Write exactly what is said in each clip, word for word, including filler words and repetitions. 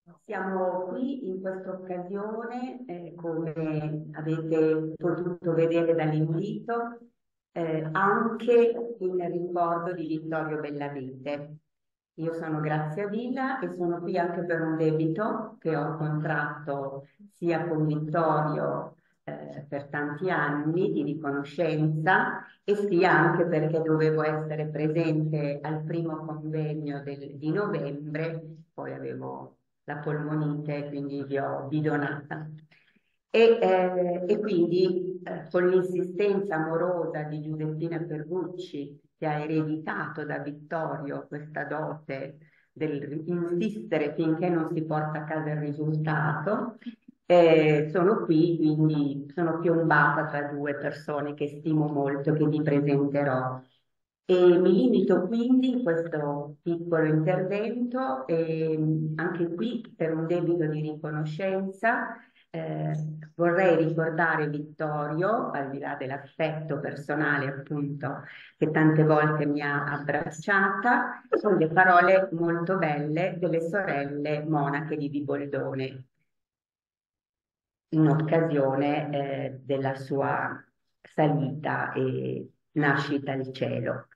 Siamo qui in questa occasione, eh, come avete potuto vedere dall'invito, eh, anche in ricordo di Vittorio Bellavite. Io sono Grazia Villa e sono qui anche per un debito che ho contratto sia con Vittorio, eh, per tanti anni di riconoscenza e sia anche perché dovevo essere presente al primo convegno del- di novembre, poi avevo la polmonite, quindi vi ho bidonata. E, eh, e quindi eh, con l'insistenza amorosa di Giuseppina Pergucci, che ha ereditato da Vittorio questa dote del insistere finché non si porta a casa il risultato, eh, sono qui, quindi sono piombata tra due persone che stimo molto, che vi presenterò. E mi limito quindi in questo piccolo intervento, ehm, anche qui per un debito di riconoscenza, eh, vorrei ricordare Vittorio, al di là dell'affetto personale appunto che tante volte mi ha abbracciata, con le parole molto belle delle sorelle monache di Viboldone in occasione eh, della sua salita e nascita al cielo.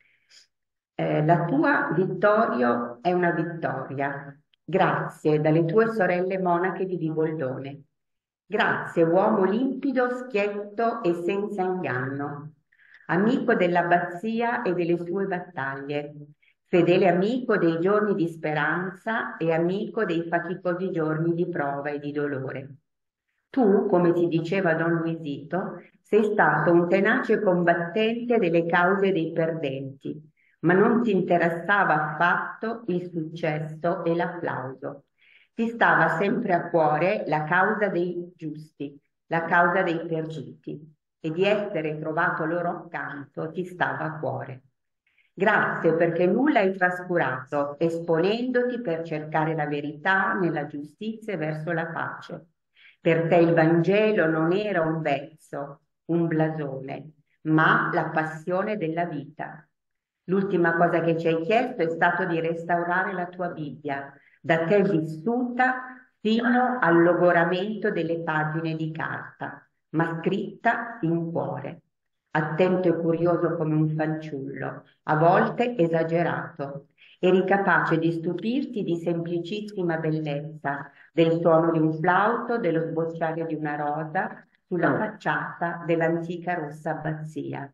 Eh, la tua Vittorio è una vittoria. Grazie dalle tue sorelle monache di Viboldone. Grazie, uomo limpido, schietto e senza inganno, amico dell'abbazia e delle sue battaglie, fedele amico dei giorni di speranza e amico dei faticosi giorni di prova e di dolore. Tu, come ti diceva Don Luisito, sei stato un tenace combattente delle cause dei perdenti, ma non ti interessava affatto il successo e l'applauso. Ti stava sempre a cuore la causa dei giusti, la causa dei perduti, e di essere trovato loro accanto ti stava a cuore. Grazie perché nulla hai trascurato, esponendoti per cercare la verità nella giustizia e verso la pace. Per te il Vangelo non era un vezzo, un blasone, ma la passione della vita. L'ultima cosa che ci hai chiesto è stato di restaurare la tua Bibbia, da te vissuta fino al logoramento delle pagine di carta, ma scritta in cuore. Attento e curioso come un fanciullo, a volte esagerato. Eri capace di stupirti di semplicissima bellezza, del suono di un flauto, dello sbocciare di una rosa sulla facciata dell'antica rossa abbazia.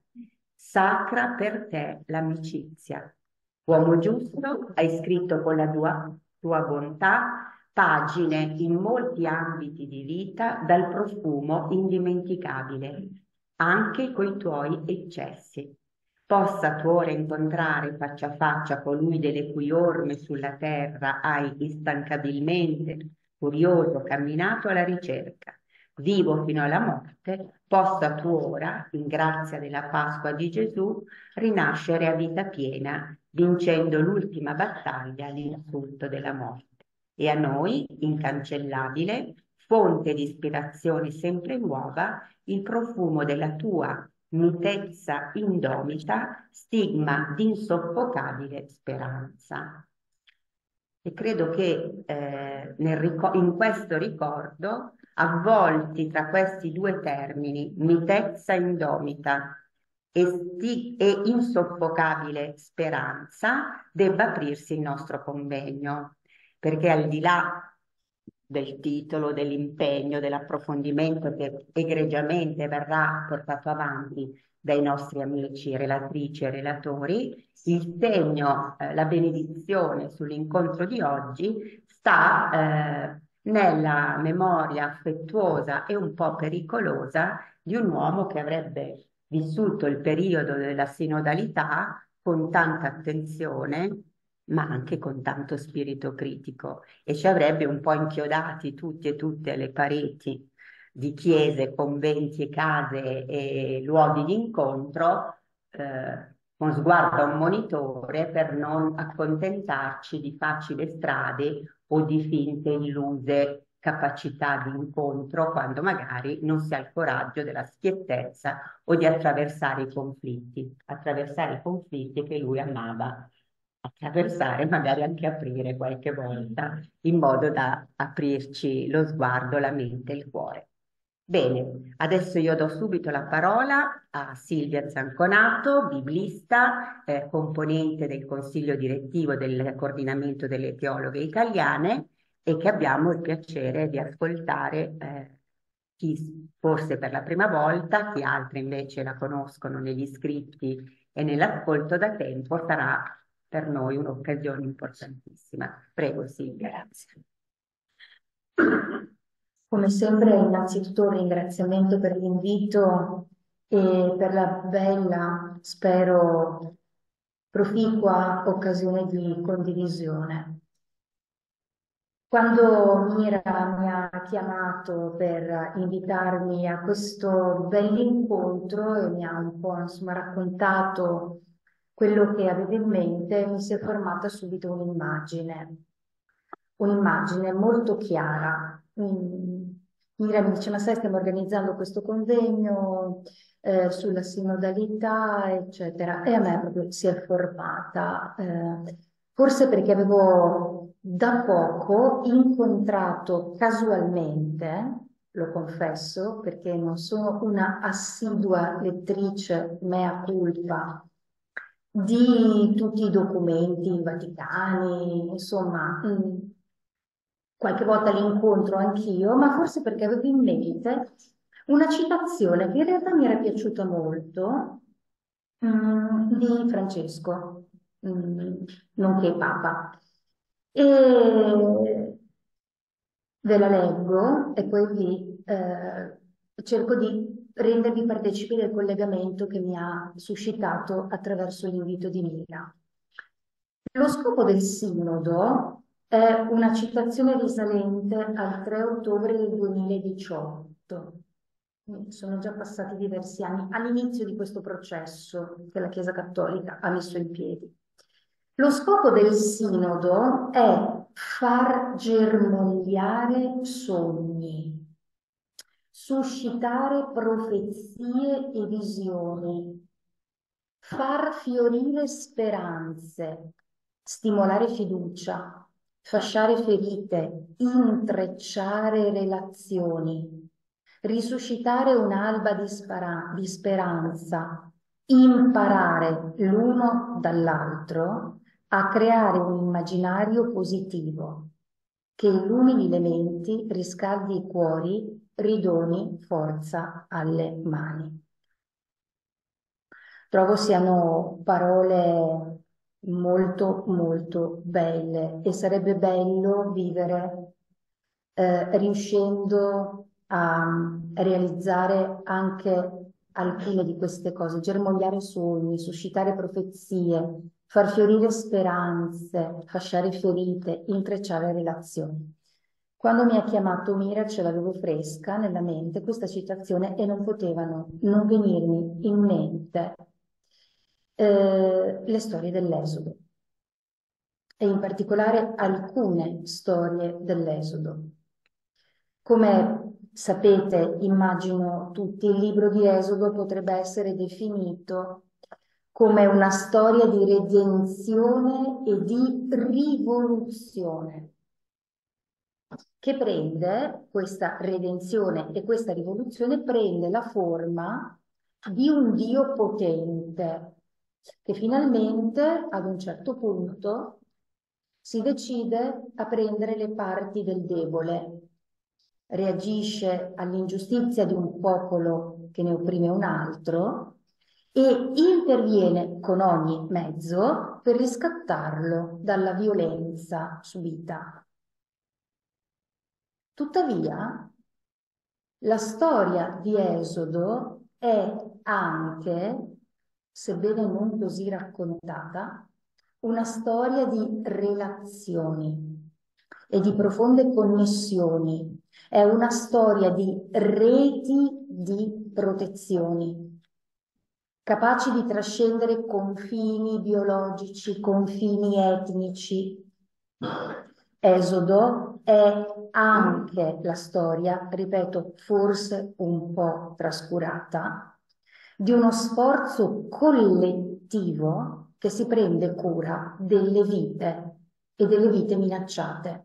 Sacra per te l'amicizia. Uomo giusto, hai scritto con la tua, tua bontà pagine in molti ambiti di vita dal profumo indimenticabile, anche coi tuoi eccessi. Possa tu ora incontrare faccia a faccia colui delle cui orme sulla terra hai instancabilmente, curioso, camminato alla ricerca, vivo fino alla morte, possa tu ora, in grazia della Pasqua di Gesù, rinascere a vita piena, vincendo l'ultima battaglia, l'insulto della morte. E a noi, incancellabile, fonte di ispirazione sempre nuova, il profumo della tua mitezza indomita, stigma di insoffocabile speranza. E credo che eh, nel ricor- in questo ricordo, avvolti tra questi due termini, mitezza indomita e, sti- e insoffocabile speranza, debba aprirsi il nostro convegno, perché al di là del titolo, dell'impegno, dell'approfondimento che egregiamente verrà portato avanti dai nostri amici relatrici e relatori, il segno, eh, la benedizione sull'incontro di oggi sta eh, nella memoria affettuosa e un po' pericolosa di un uomo che avrebbe vissuto il periodo della sinodalità con tanta attenzione, ma anche con tanto spirito critico, e ci avrebbe un po' inchiodati tutti e tutte alle pareti di chiese, conventi e case e luoghi di incontro, eh, con sguardo a un monitore per non accontentarci di facili strade o di finte illuse capacità di incontro quando magari non si ha il coraggio della schiettezza o di attraversare i conflitti, attraversare i conflitti che lui amava attraversare, magari anche aprire qualche volta, in modo da aprirci lo sguardo, la mente, il cuore. Bene, adesso io do subito la parola a Silvia Zanconato, biblista, eh, componente del consiglio direttivo del coordinamento delle teologhe italiane e che abbiamo il piacere di ascoltare, eh, chi forse per la prima volta, chi altri invece la conoscono negli scritti e nell'ascolto da tempo, sarà per noi un'occasione importantissima. Prego Silvia. Grazie. Come sempre, innanzitutto un ringraziamento per l'invito e per la bella, spero, proficua occasione di condivisione. Quando Mira mi ha chiamato per invitarmi a questo bell'incontro e mi ha un po', insomma, raccontato quello che aveva in mente, mi si è formata subito un'immagine, un'immagine molto chiara. Mm, Mira mi dice, ma sai, stiamo organizzando questo convegno eh, sulla sinodalità, eccetera, e a me proprio si è formata. Eh, Forse perché avevo da poco incontrato casualmente, lo confesso, perché non sono una assidua lettrice, mea culpa, di tutti i documenti vaticani, insomma, mh, qualche volta li incontro anch'io, ma forse perché avevo in mente una citazione che in realtà mi era piaciuta molto, mm, di Francesco, mm, nonché Papa. E ve la leggo e poi vi eh, cerco di rendervi partecipi del collegamento che mi ha suscitato attraverso l'invito di Mira. Lo scopo del sinodo è una citazione risalente al tre ottobre del duemiladiciotto. Quindi sono già passati diversi anni all'inizio di questo processo che la Chiesa Cattolica ha messo in piedi. Lo scopo del sinodo è far germogliare sogni, suscitare profezie e visioni, far fiorire speranze, stimolare fiducia, fasciare ferite, intrecciare relazioni, risuscitare un'alba di, spara- di speranza, imparare l'uno dall'altro a creare un immaginario positivo che illumini le menti, riscaldi i cuori, ridoni forza alle mani. Trovo siano parole molto, molto belle e sarebbe bello vivere eh, riuscendo a realizzare anche alcune di queste cose, germogliare sogni, suscitare profezie, far fiorire speranze, fasciare ferite, intrecciare relazioni. Quando mi ha chiamato Mira ce l'avevo fresca nella mente questa citazione e non potevano non venirmi in mente eh, le storie dell'Esodo e in particolare alcune storie dell'Esodo. Come sapete, immagino tutti, il libro di Esodo potrebbe essere definito come una storia di redenzione e di rivoluzione, che prende questa redenzione e questa rivoluzione prende la forma di un Dio potente, che finalmente ad un certo punto si decide a prendere le parti del debole, reagisce all'ingiustizia di un popolo che ne opprime un altro e interviene con ogni mezzo per riscattarlo dalla violenza subita. Tuttavia, la storia di Esodo è anche, sebbene non così raccontata, una storia di relazioni e di profonde connessioni. È una storia di reti di protezioni, capaci di trascendere confini biologici, confini etnici. Esodo è anche la storia, ripeto, forse un po' trascurata, di uno sforzo collettivo che si prende cura delle vite e delle vite minacciate.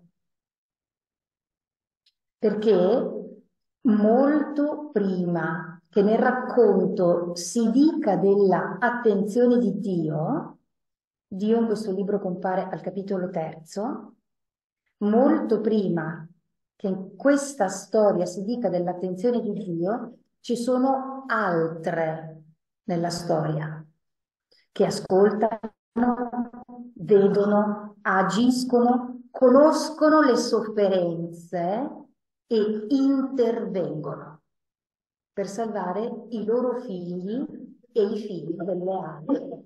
Perché molto prima che nel racconto si dica della attenzione di Dio, Dio in questo libro compare al capitolo terzo, molto prima che in questa storia si dica dell'attenzione di Dio, ci sono altre nella storia che ascoltano, vedono, agiscono, conoscono le sofferenze e intervengono per salvare i loro figli e i figli delle altre.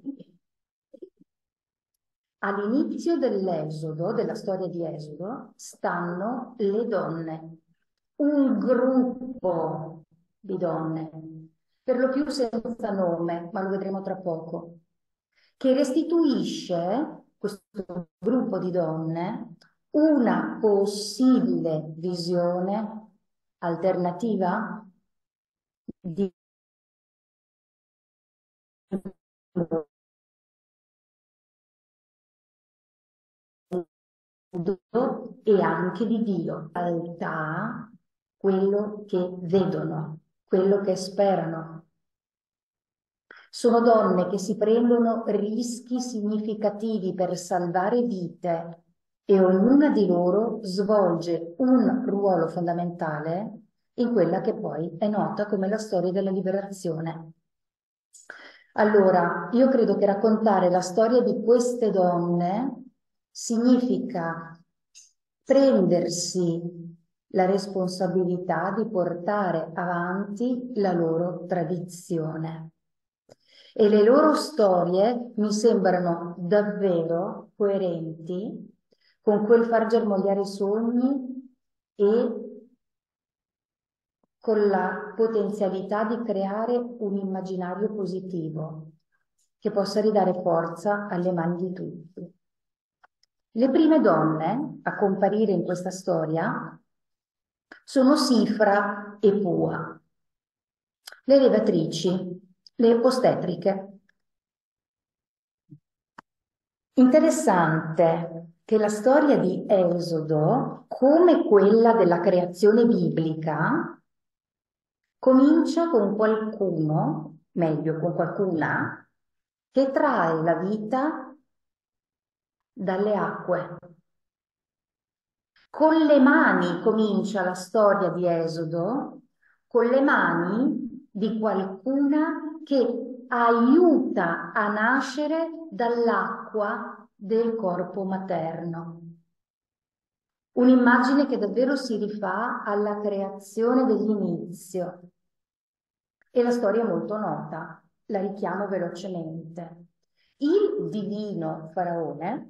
All'inizio dell'Esodo, della storia di Esodo, stanno le donne, un gruppo di donne, per lo più senza nome, ma lo vedremo tra poco, che restituisce, questo gruppo di donne, una possibile visione alternativa di e anche di Dio, in realtà quello che vedono, quello che sperano. Sono donne che si prendono rischi significativi per salvare vite e ognuna di loro svolge un ruolo fondamentale in quella che poi è nota come la storia della liberazione. Allora, io credo che raccontare la storia di queste donne significa prendersi la responsabilità di portare avanti la loro tradizione. E le loro storie mi sembrano davvero coerenti con quel far germogliare i sogni e con la potenzialità di creare un immaginario positivo che possa ridare forza alle mani di tutti. Le prime donne a comparire in questa storia sono Sifra e Pua, le levatrici, le ostetriche. Interessante che la storia di Esodo, come quella della creazione biblica, comincia con qualcuno, meglio con qualcuna, che trae la vita dalle acque. Con le mani comincia la storia di Esodo, con le mani di qualcuna che aiuta a nascere dall'acqua del corpo materno. Un'immagine che davvero si rifà alla creazione dell'inizio. E la storia è molto nota, la richiamo velocemente. Il divino faraone,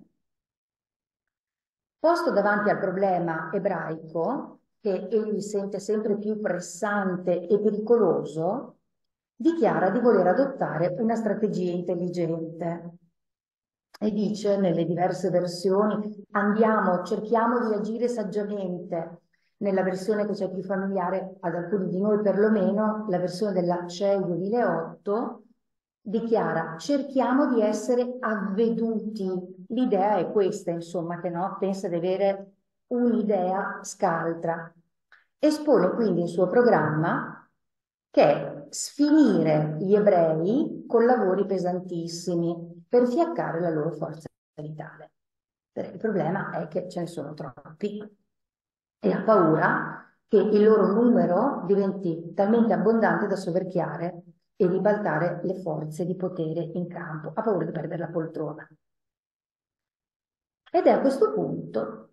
posto davanti al problema ebraico, che egli sente sempre più pressante e pericoloso, dichiara di voler adottare una strategia intelligente. E dice nelle diverse versioni, andiamo, cerchiamo di agire saggiamente. Nella versione che c'è più familiare ad alcuni di noi perlomeno, la versione dell'Acceio duemilaotto, dichiara cerchiamo di essere avveduti. L'idea è questa, insomma, che no, pensa di avere un'idea scaltra. Espone quindi il suo programma che è sfinire gli ebrei con lavori pesantissimi per fiaccare la loro forza vitale. Il problema è che ce ne sono troppi e ha paura che il loro numero diventi talmente abbondante da soverchiare e ribaltare le forze di potere in campo. Ha paura di perdere la poltrona. Ed è a questo punto,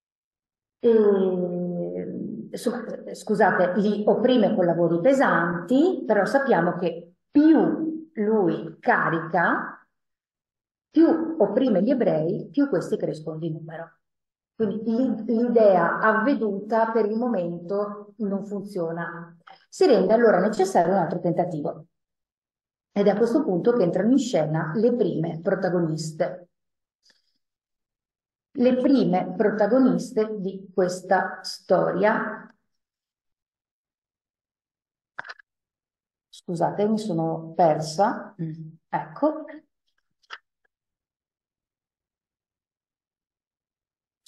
eh, insomma, scusate, li opprime con lavori pesanti, però sappiamo che più lui carica, più opprime gli ebrei, più questi crescono di numero. Quindi l'idea avveduta per il momento non funziona. Si rende allora necessario un altro tentativo. Ed è a questo punto che entrano in scena le prime protagoniste. Le prime protagoniste di questa storia. Scusate, mi sono persa. Ecco.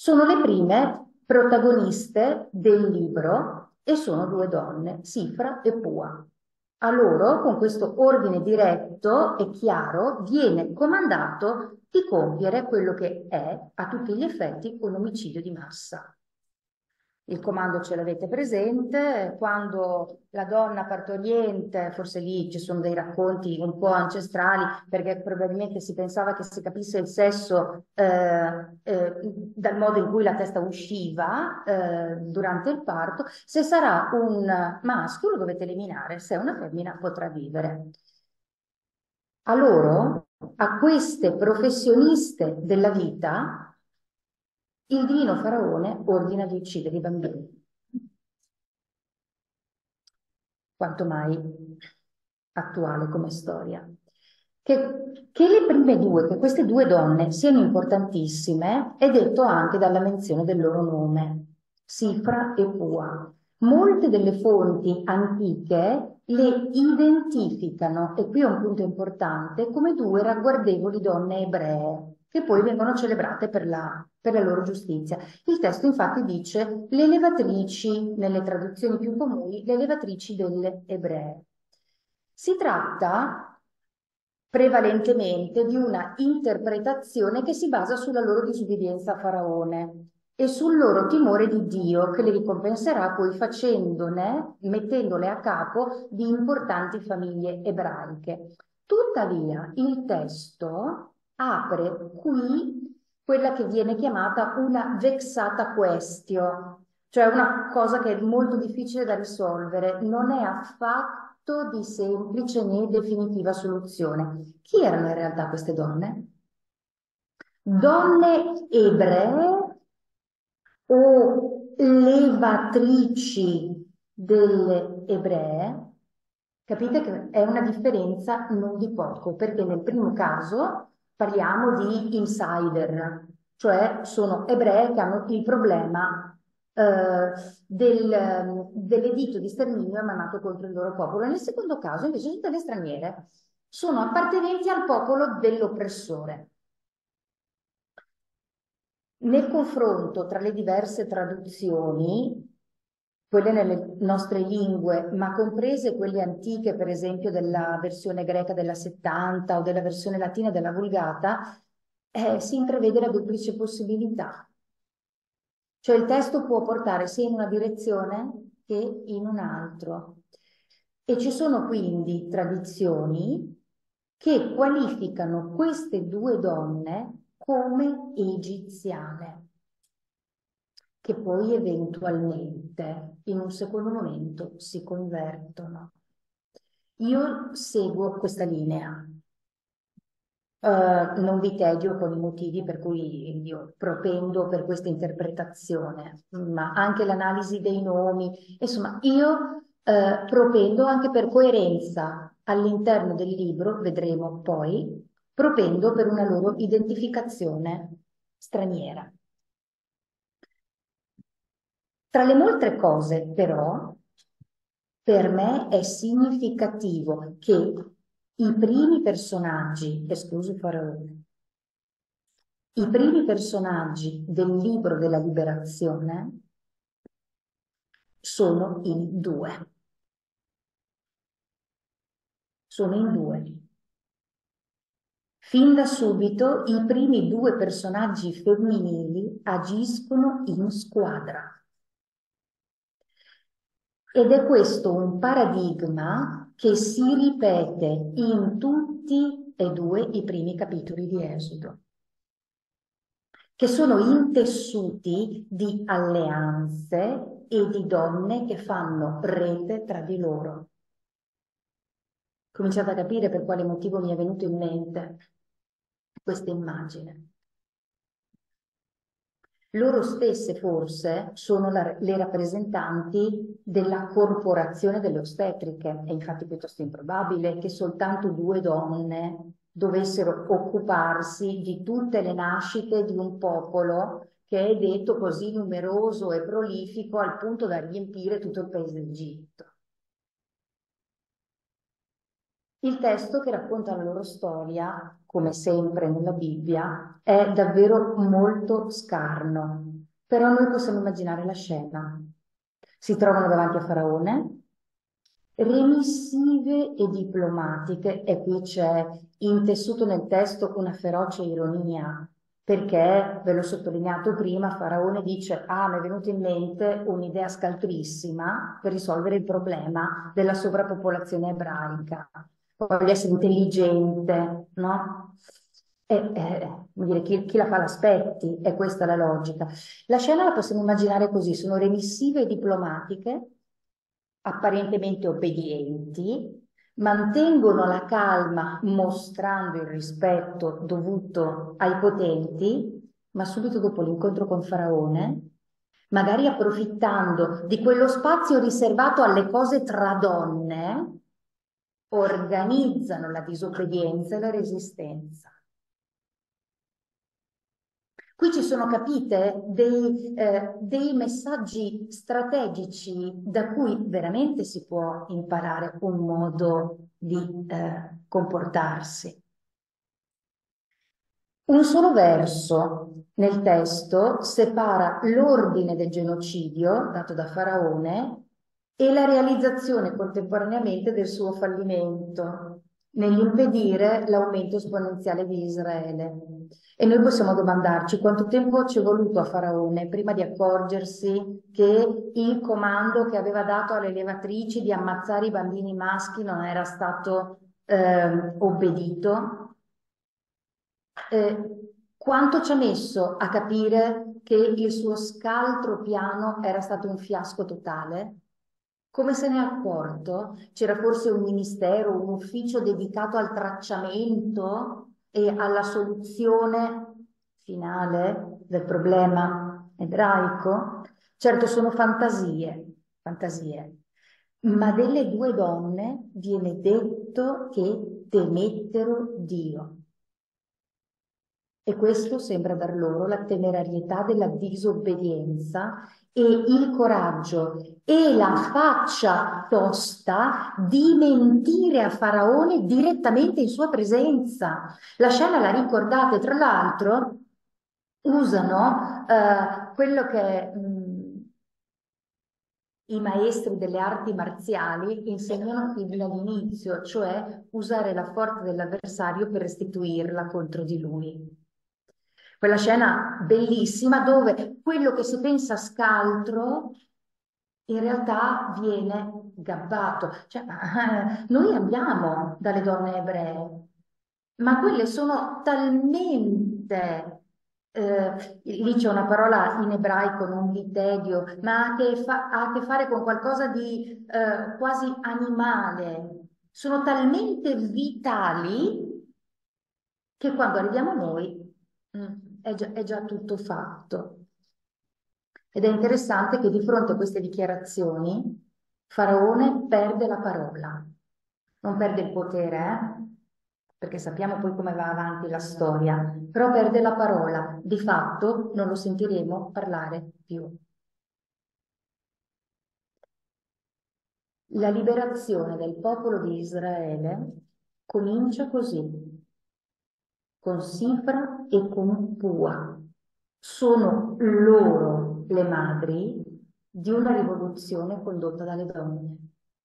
Sono le prime protagoniste del libro e sono due donne, Sifra e Pua. A loro, con questo ordine diretto e chiaro, viene comandato di compiere quello che è, a tutti gli effetti, un omicidio di massa. Il comando ce l'avete presente, quando la donna partoriente, forse lì ci sono dei racconti un po' ancestrali, perché probabilmente si pensava che si capisse il sesso eh, eh, dal modo in cui la testa usciva eh, durante il parto. Se sarà un maschio lo dovete eliminare, se è una femmina potrà vivere. A loro, a queste professioniste della vita, il divino faraone ordina di uccidere i bambini. Quanto mai attuale come storia. Che, che le prime due, che queste due donne siano importantissime, è detto anche dalla menzione del loro nome, Sifra e Pua. Molte delle fonti antiche le identificano, e qui è un punto importante, come due ragguardevoli donne ebree, che poi vengono celebrate per la, per la loro giustizia. Il testo infatti dice le levatrici, nelle traduzioni più comuni, le levatrici delle ebree. Si tratta prevalentemente di una interpretazione che si basa sulla loro disobbedienza a Faraone e sul loro timore di Dio, che le ricompenserà poi facendone, mettendole a capo di importanti famiglie ebraiche. Tuttavia, il testo apre qui quella che viene chiamata una vexata questio, cioè una cosa che è molto difficile da risolvere, non è affatto di semplice né definitiva soluzione. Chi erano in realtà queste donne? Donne ebree o levatrici delle ebree? Capite che è una differenza non di poco, perché nel primo caso parliamo di insider, cioè sono ebrei che hanno il problema eh, del, dell'editto di sterminio emanato contro il loro popolo. Nel secondo caso invece sono delle straniere, sono appartenenti al popolo dell'oppressore. Nel confronto tra le diverse traduzioni, quelle nelle nostre lingue, ma comprese quelle antiche, per esempio della versione greca della settanta o della versione latina della Vulgata, eh, si intravede la duplice possibilità. Cioè il testo può portare sia in una direzione che in un altro. E ci sono quindi tradizioni che qualificano queste due donne come egiziane, che poi eventualmente in un secondo momento si convertono. Io seguo questa linea. Uh, non vi tedio con i motivi per cui io propendo per questa interpretazione, ma anche l'analisi dei nomi, insomma, io uh, propendo anche per coerenza all'interno del libro, vedremo poi, propendo per una loro identificazione straniera. Tra le molte cose, però, per me è significativo che i primi personaggi, escluso il faraone, i primi personaggi del libro della liberazione sono in due. Sono in due. Fin da subito i primi due personaggi femminili agiscono in squadra. Ed è questo un paradigma che si ripete in tutti e due i primi capitoli di Esodo, che sono intessuti di alleanze e di donne che fanno rete tra di loro. Cominciate a capire per quale motivo mi è venuto in mente questa immagine. Loro stesse forse sono la, le rappresentanti della corporazione delle ostetriche. È infatti piuttosto improbabile che soltanto due donne dovessero occuparsi di tutte le nascite di un popolo che è detto così numeroso e prolifico al punto da riempire tutto il paese d'Egitto. Il testo che racconta la loro storia, come sempre nella Bibbia, è davvero molto scarno. Però noi possiamo immaginare la scena. Si trovano davanti a Faraone, remissive e diplomatiche, e qui c'è intessuto nel testo una feroce ironia, perché, ve l'ho sottolineato prima, Faraone dice: ah, mi è venuta in mente un'idea scaltrissima per risolvere il problema della sovrappopolazione ebraica. Voglio essere intelligente, no? E, eh, come dire, chi, chi la fa l'aspetti, è questa la logica. La scena la possiamo immaginare così: sono remissive e diplomatiche, apparentemente obbedienti, mantengono la calma mostrando il rispetto dovuto ai potenti, ma subito dopo l'incontro con Faraone, magari approfittando di quello spazio riservato alle cose tra donne, organizzano la disobbedienza e la resistenza. Qui ci sono, capite, dei, eh, dei messaggi strategici da cui veramente si può imparare un modo di eh, comportarsi. Un solo verso nel testo separa l'ordine del genocidio dato da Faraone e la realizzazione contemporaneamente del suo fallimento nell'impedire l'aumento esponenziale di Israele. E noi possiamo domandarci quanto tempo ci è voluto a Faraone prima di accorgersi che il comando che aveva dato alle levatrici di ammazzare i bambini maschi non era stato eh, obbedito. Eh, quanto ci ha messo a capire che il suo scaltro piano era stato un fiasco totale? Come se ne è accorto? C'era forse un ministero, un ufficio dedicato al tracciamento e alla soluzione finale del problema ebraico? Certo, sono fantasie, fantasie, ma delle due donne viene detto che temettero Dio. E questo sembra dar loro la temerarietà della disobbedienza e il coraggio e la faccia tosta di mentire a Faraone direttamente in sua presenza. La scena la ricordate, tra l'altro usano eh, quello che mh, i maestri delle arti marziali insegnano fin dall'inizio, cioè usare la forza dell'avversario per restituirla contro di lui. Quella scena bellissima dove quello che si pensa scaltro in realtà viene gabbato. Cioè, noi andiamo dalle donne ebree, ma quelle sono talmente, eh, lì c'è una parola in ebraico, non vi tedio, ma ha, che fa- ha a che fare con qualcosa di eh, quasi animale. Sono talmente vitali che quando arriviamo noi mm, è già, è già tutto fatto. Ed è interessante che di fronte a queste dichiarazioni Faraone perde la parola, non perde il potere, eh? Perché sappiamo poi come va avanti la storia, però perde la parola, di fatto non lo sentiremo parlare più. La liberazione del popolo di Israele comincia così, con Sifra e con Pua. Sono loro le madri di una rivoluzione condotta dalle donne.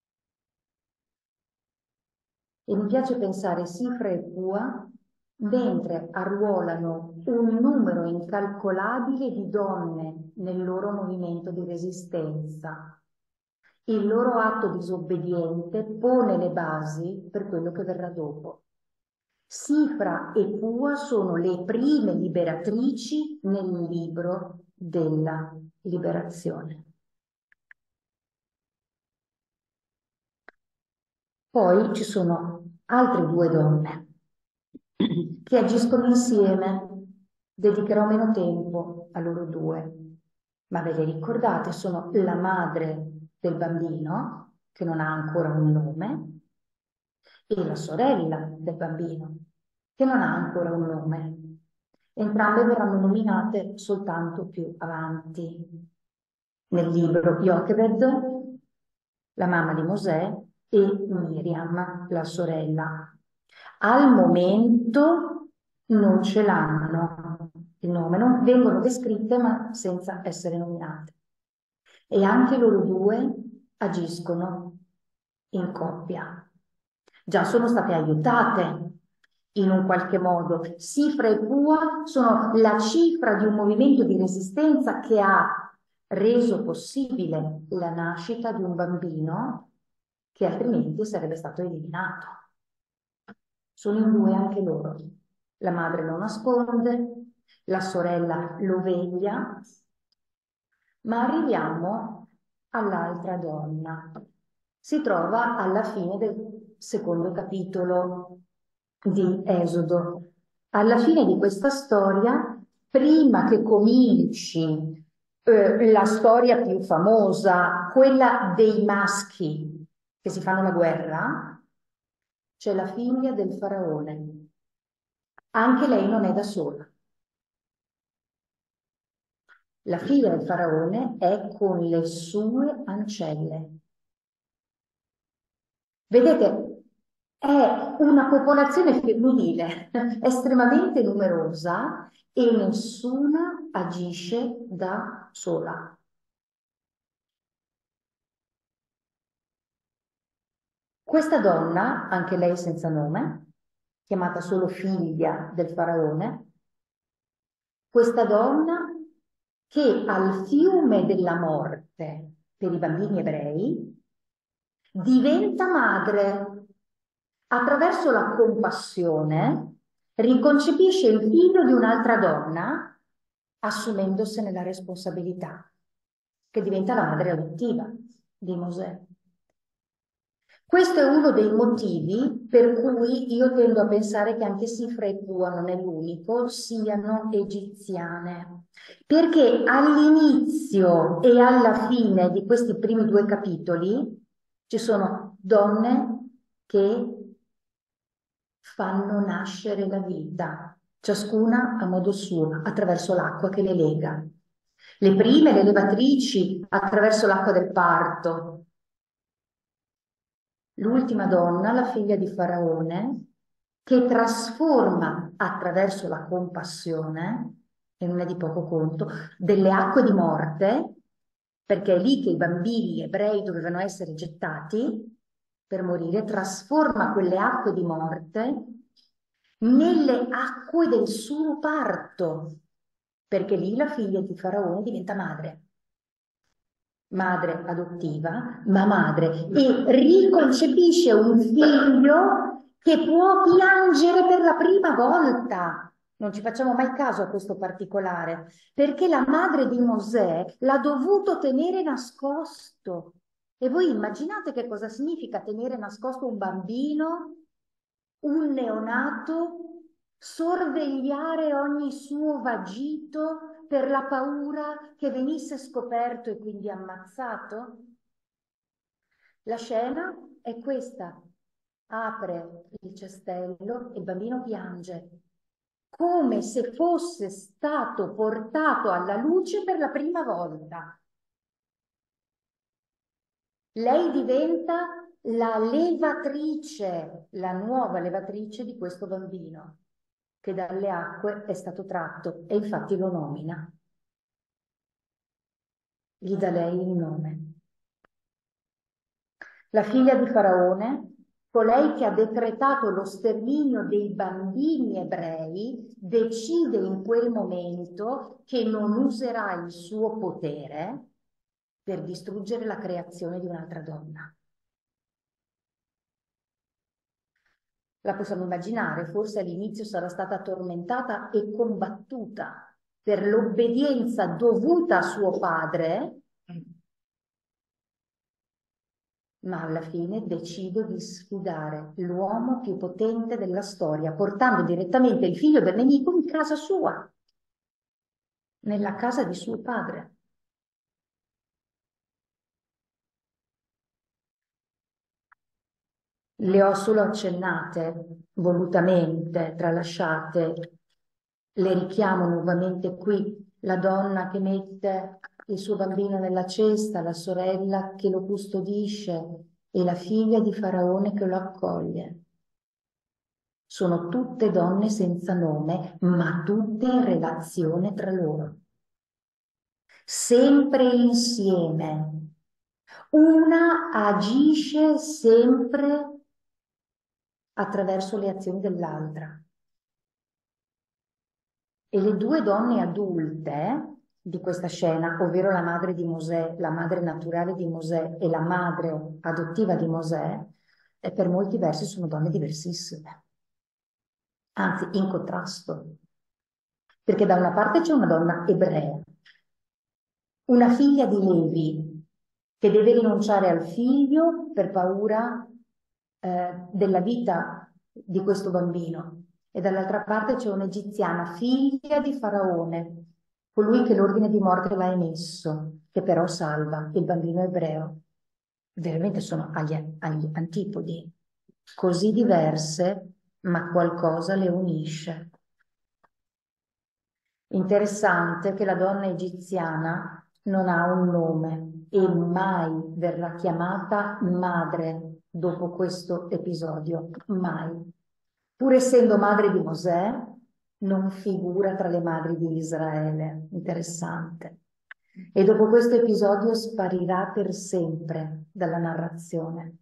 E mi piace pensare Sifra e Pua mentre arruolano un numero incalcolabile di donne nel loro movimento di resistenza. Il loro atto disobbediente pone le basi per quello che verrà dopo. Sifra e Pua sono le prime liberatrici nel libro della liberazione. Poi ci sono altre due donne che agiscono insieme. Dedicherò meno tempo a loro due, ma ve le ricordate? Sono la madre del bambino, che non ha ancora un nome, e la sorella del bambino, che non ha ancora un nome. Entrambe verranno nominate soltanto più avanti nel libro. Jochebed, la mamma di Mosè, e Miriam, la sorella. Al momento non ce l'hanno, il nome, non vengono descritte ma senza essere nominate. E anche loro due agiscono in coppia. Già sono state aiutate in un qualche modo. Sifra e Pua sono la cifra di un movimento di resistenza che ha reso possibile la nascita di un bambino che altrimenti sarebbe stato eliminato. Sono in due anche loro. La madre lo nasconde, la sorella lo veglia, ma arriviamo all'altra donna. Si trova alla fine del secondo capitolo di Esodo. Alla fine di questa storia, prima che cominci eh, la storia più famosa, quella dei maschi che si fanno la guerra, c'è la figlia del faraone. Anche lei non è da sola. La figlia del faraone è con le sue ancelle. Vedete, è una popolazione femminile estremamente numerosa e nessuna agisce da sola. Questa donna, anche lei senza nome, chiamata solo figlia del faraone, questa donna che al fiume della morte per i bambini ebrei diventa madre attraverso la compassione, riconcepisce il figlio di un'altra donna assumendosene la responsabilità, che diventa la madre adottiva di Mosè. Questo è uno dei motivi per cui io tendo a pensare che anche Sifra e Pua, non è l'unico, siano egiziane. Perché all'inizio e alla fine di questi primi due capitoli ci sono donne che fanno nascere la vita, ciascuna a modo suo, attraverso l'acqua che le lega. Le prime, le levatrici, attraverso l'acqua del parto. L'ultima donna, la figlia di Faraone, che trasforma attraverso la compassione, e non è di poco conto, delle acque di morte, perché è lì che i bambini ebrei dovevano essere gettati per morire, trasforma quelle acque di morte nelle acque del suo parto, perché lì la figlia di Faraone diventa madre. Madre adottiva, ma madre, e riconcepisce un figlio che può piangere per la prima volta. Non ci facciamo mai caso a questo particolare, perché la madre di Mosè l'ha dovuto tenere nascosto. E voi immaginate che cosa significa tenere nascosto un bambino, un neonato, sorvegliare ogni suo vagito per la paura che venisse scoperto e quindi ammazzato? La scena è questa. Apre il cestello e il bambino piange, come se fosse stato portato alla luce per la prima volta. Lei diventa la levatrice, la nuova levatrice di questo bambino, che dalle acque è stato tratto, e infatti lo nomina. Gli dà lei il nome. La figlia di Faraone, colei che ha decretato lo sterminio dei bambini ebrei, decide in quel momento che non userà il suo potere per distruggere la creazione di un'altra donna. La possiamo immaginare, forse all'inizio sarà stata tormentata e combattuta per l'obbedienza dovuta a suo padre, ma alla fine decide di sfidare l'uomo più potente della storia, portando direttamente il figlio del nemico in casa sua, nella casa di suo padre. Le ho solo accennate, volutamente, tralasciate. Le richiamo nuovamente qui la donna che mette il suo bambino nella cesta, la sorella che lo custodisce e la figlia di Faraone che lo accoglie. Sono tutte donne senza nome, ma tutte in relazione tra loro. Sempre insieme. Una agisce sempre attraverso le azioni dell'altra. E le due donne adulte di questa scena, ovvero la madre di Mosè, la madre naturale di Mosè e la madre adottiva di Mosè, e per molti versi sono donne diversissime, anzi in contrasto, perché da una parte c'è una donna ebrea, una figlia di Levi che deve rinunciare al figlio per paura eh, della vita di questo bambino, e dall'altra parte c'è un'egiziana, figlia di Faraone, colui che l'ordine di morte l'ha emesso, che però salva il bambino ebreo. Veramente sono agli, agli antipodi, così diverse, ma qualcosa le unisce. Interessante che la donna egiziana non ha un nome e mai verrà chiamata madre dopo questo episodio, mai. Pur essendo madre di Mosè, non figura tra le madri di Israele. Interessante. E dopo questo episodio sparirà per sempre dalla narrazione.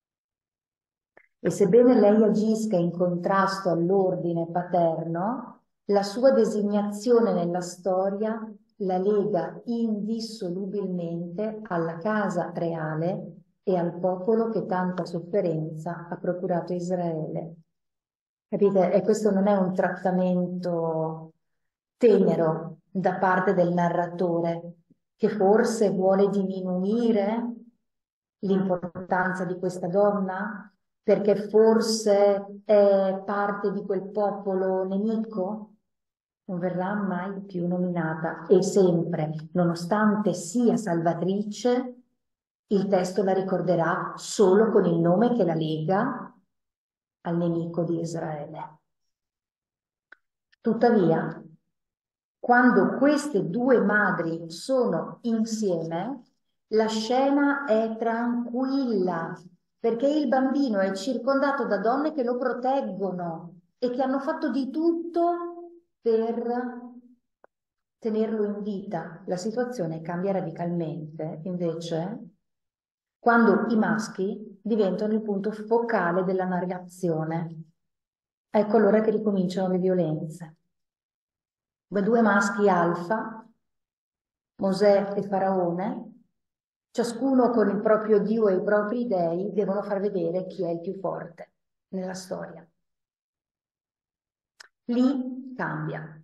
E sebbene lei agisca in contrasto all'ordine paterno, la sua designazione nella storia la lega indissolubilmente alla casa reale e al popolo che tanta sofferenza ha procurato Israele. Capite? E questo non è un trattamento tenero da parte del narratore, che forse vuole diminuire l'importanza di questa donna, perché forse è parte di quel popolo nemico. Non verrà mai più nominata, e sempre, nonostante sia salvatrice, il testo la ricorderà solo con il nome che la lega al nemico di Israele. Tuttavia, quando queste due madri sono insieme, la scena è tranquilla, perché il bambino è circondato da donne che lo proteggono e che hanno fatto di tutto per tenerlo in vita. La situazione cambia radicalmente, invece, quando i maschi diventano il punto focale della narrazione. Ecco allora che ricominciano le violenze. Come due maschi alfa, Mosè e Faraone, ciascuno con il proprio Dio e i propri dei, devono far vedere chi è il più forte nella storia. Lì cambia.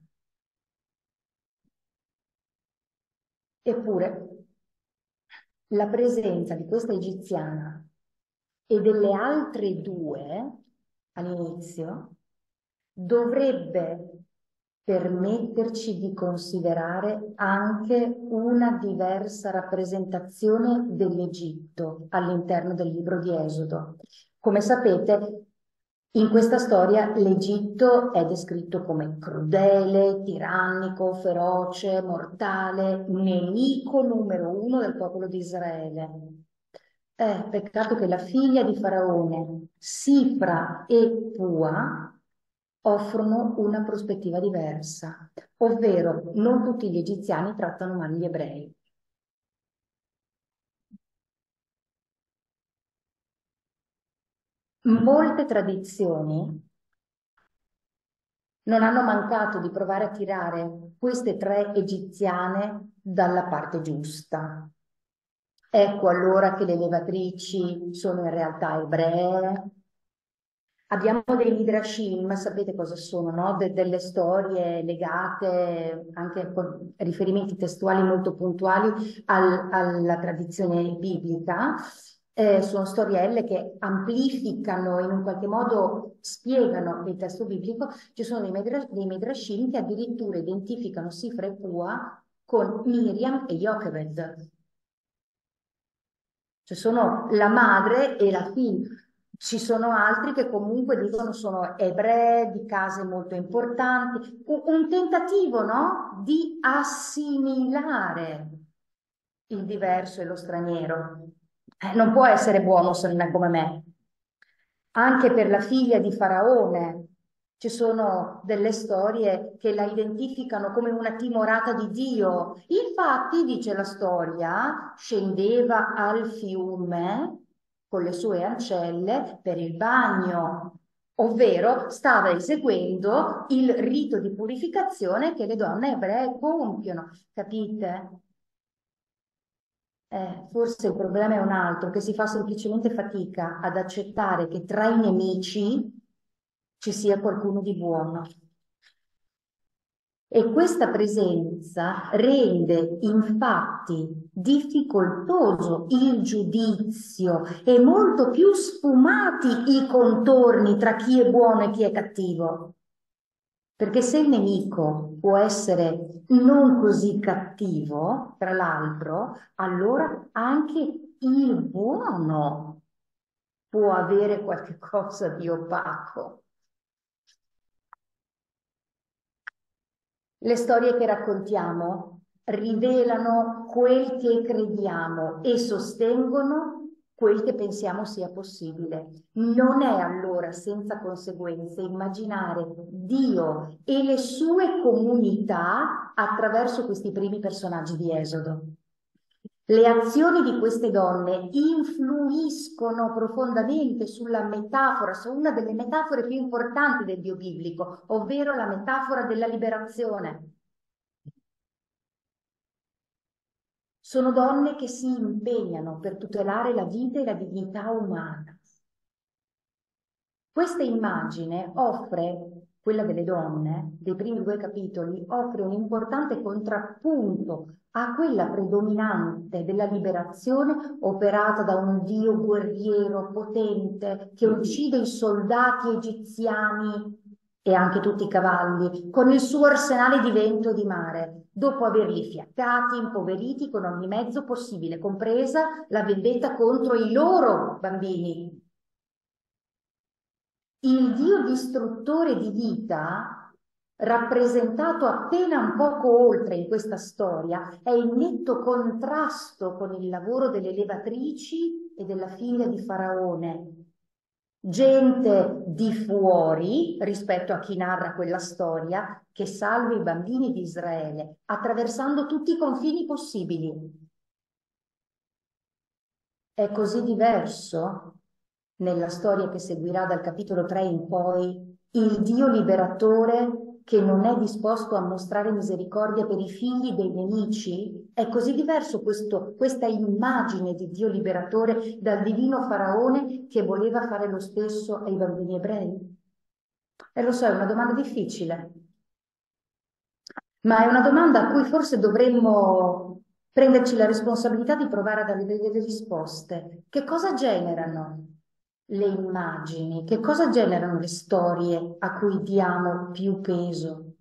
Eppure, la presenza di questa egiziana e delle altre due all'inizio dovrebbe permetterci di considerare anche una diversa rappresentazione dell'Egitto all'interno del libro di Esodo. Come sapete, in questa storia l'Egitto è descritto come crudele, tirannico, feroce, mortale, nemico numero uno del popolo di Israele. È peccato che la figlia di Faraone, Sifra e Pua, offrono una prospettiva diversa, ovvero non tutti gli egiziani trattano male gli ebrei. Molte tradizioni non hanno mancato di provare a tirare queste tre egiziane dalla parte giusta. Ecco allora che le levatrici sono in realtà ebree. Abbiamo dei midrashim, sapete cosa sono, no? De delle storie legate anche con riferimenti testuali molto puntuali al alla tradizione biblica. Eh, sono storielle che amplificano, in un qualche modo spiegano il testo biblico. Ci sono dei, midra dei midrashim che addirittura identificano Sifra e Pua con Miriam e Jochebed. Cioè sono la madre e la figlia. Ci sono altri che comunque dicono sono ebrei di case molto importanti. Un, un tentativo, no? Di assimilare il diverso e lo straniero. Eh, non può essere buono se non è come me. Anche per la figlia di Faraone Ci sono delle storie che la identificano come una timorata di Dio. Infatti, dice la storia, scendeva al fiume con le sue ancelle per il bagno, ovvero stava eseguendo il rito di purificazione che le donne ebree compiono. Capite? Eh, forse il problema è un altro, che si fa semplicemente fatica ad accettare che tra i nemici ci sia qualcuno di buono. E questa presenza rende infatti difficoltoso il giudizio e molto più sfumati i contorni tra chi è buono e chi è cattivo. Perché se il nemico può essere non così cattivo, tra l'altro, allora anche il buono può avere qualche cosa di opaco. Le storie che raccontiamo rivelano quel che crediamo e sostengono quel che pensiamo sia possibile. Non è allora senza conseguenze immaginare Dio e le sue comunità attraverso questi primi personaggi di Esodo. Le azioni di queste donne influiscono profondamente sulla metafora, su una delle metafore più importanti del Dio biblico, ovvero la metafora della liberazione. Sono donne che si impegnano per tutelare la vita e la dignità umana. Questa immagine offre, quella delle donne, dei primi due capitoli, offre un importante contrappunto a quella predominante della liberazione operata da un dio guerriero potente che uccide i soldati egiziani e anche tutti i cavalli con il suo arsenale di vento e di mare, dopo averli fiaccati, impoveriti con ogni mezzo possibile, compresa la vendetta contro i loro bambini. Il Dio distruttore di vita, rappresentato appena un poco oltre in questa storia, è in netto contrasto con il lavoro delle levatrici e della figlia di Faraone. Gente di fuori, rispetto a chi narra quella storia, che salva i bambini di Israele, attraversando tutti i confini possibili. È così diverso nella storia che seguirà dal capitolo tre in poi, il Dio liberatore che non è disposto a mostrare misericordia per i figli dei nemici? È così diverso questo, questa immagine di Dio liberatore dal divino faraone che voleva fare lo stesso ai bambini ebrei? E lo so, è una domanda difficile, ma è una domanda a cui forse dovremmo prenderci la responsabilità di provare a dare delle risposte. Che cosa generano le immagini? Che cosa generano le storie a cui diamo più peso?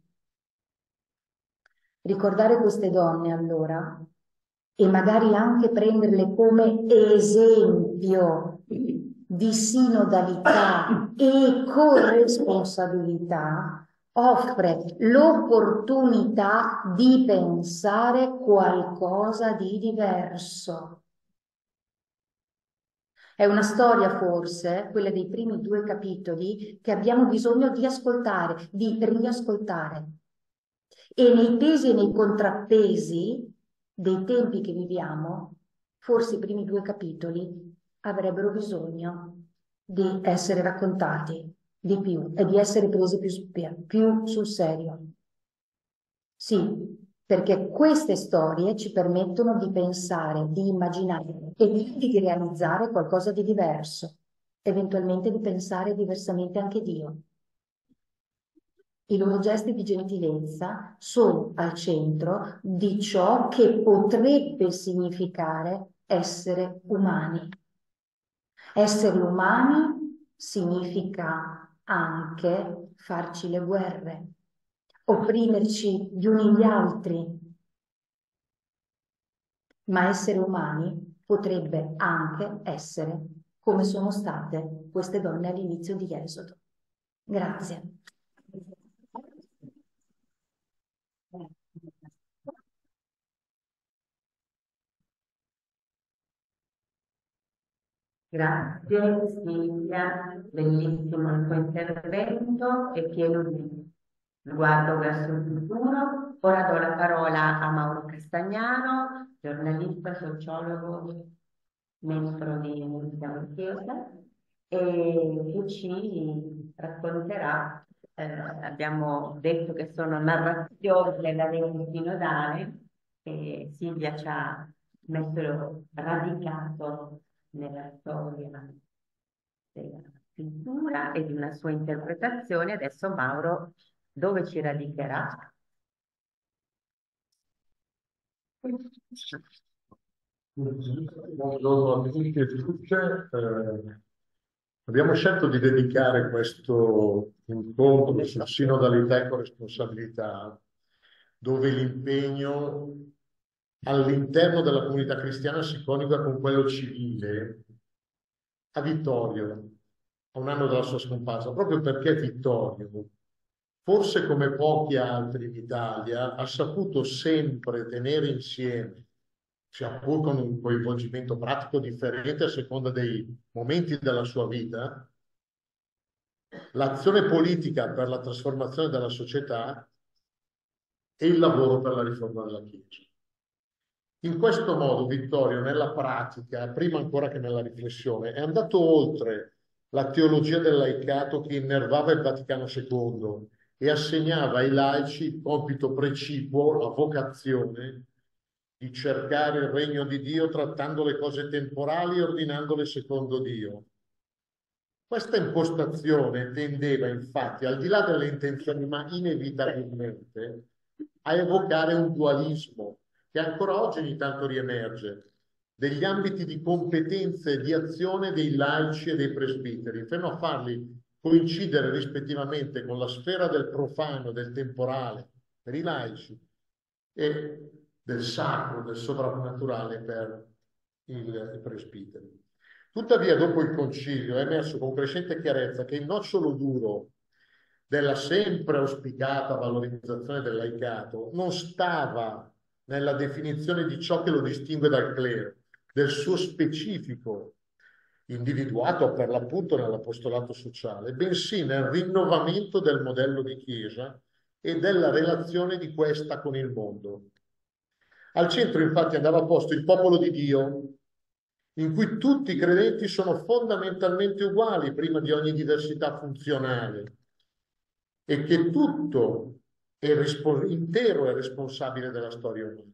Ricordare queste donne allora e magari anche prenderle come esempio di sinodalità e corresponsabilità offre l'opportunità di pensare qualcosa di diverso. È una storia forse, quella dei primi due capitoli, che abbiamo bisogno di ascoltare, di riascoltare. E nei pesi e nei contrappesi dei tempi che viviamo, forse i primi due capitoli avrebbero bisogno di essere raccontati di più e di essere presi più, più sul serio. Sì, perché queste storie ci permettono di pensare, di immaginare e di, di realizzare qualcosa di diverso, eventualmente di pensare diversamente anche Dio. I loro gesti di gentilezza sono al centro di ciò che potrebbe significare essere umani. Essere umani significa anche farci le guerre, opprimerci gli uni gli altri, ma essere umani potrebbe anche essere come sono state queste donne all'inizio di Esodo. Grazie. Grazie Silvia, bellissimo il tuo intervento e pieno di sguardo verso il futuro. Ora do la parola a Mauro Castagnaro, giornalista, sociologo, membro di Iniziamo Chiesa, e che ci racconterà, eh, abbiamo detto che sono narrazioni della rete sinodale, e Silvia ci ha messo radicato nella storia della pittura e di una sua interpretazione. Adesso Mauro, dove ci radicherà? Buongiorno a tutti e tutte. Eh, abbiamo scelto di dedicare questo incontro su sinodalità e corresponsabilità, dove l'impegno all'interno della comunità cristiana si coniuga con quello civile, a Vittorio, a un anno dalla sua scomparsa, proprio perché Vittorio, forse come pochi altri in Italia, ha saputo sempre tenere insieme, sia pur con un coinvolgimento pratico differente a seconda dei momenti della sua vita, l'azione politica per la trasformazione della società e il lavoro per la riforma della Chiesa. In questo modo Vittorio, nella pratica, prima ancora che nella riflessione, è andato oltre la teologia del laicato che innervava il Vaticano secondo e assegnava ai laici il compito precipuo, la vocazione, di cercare il regno di Dio trattando le cose temporali e ordinandole secondo Dio. Questa impostazione tendeva infatti, al di là delle intenzioni, ma inevitabilmente, a evocare un dualismo che ancora oggi ogni tanto riemerge, degli ambiti di competenze e di azione dei laici e dei presbiteri, fino a farli coincidere rispettivamente con la sfera del profano, del temporale per i laici e del sacro, del sovrannaturale per il presbitero. Tuttavia, dopo il concilio è emerso con crescente chiarezza che il nocciolo duro della sempre auspicata valorizzazione del laicato non stava nella definizione di ciò che lo distingue dal clero, del suo specifico individuato per l'appunto nell'apostolato sociale, bensì nel rinnovamento del modello di Chiesa e della relazione di questa con il mondo. Al centro infatti andava posto il popolo di Dio, in cui tutti i credenti sono fondamentalmente uguali prima di ogni diversità funzionale e che tutto è intero è responsabile della storia umana.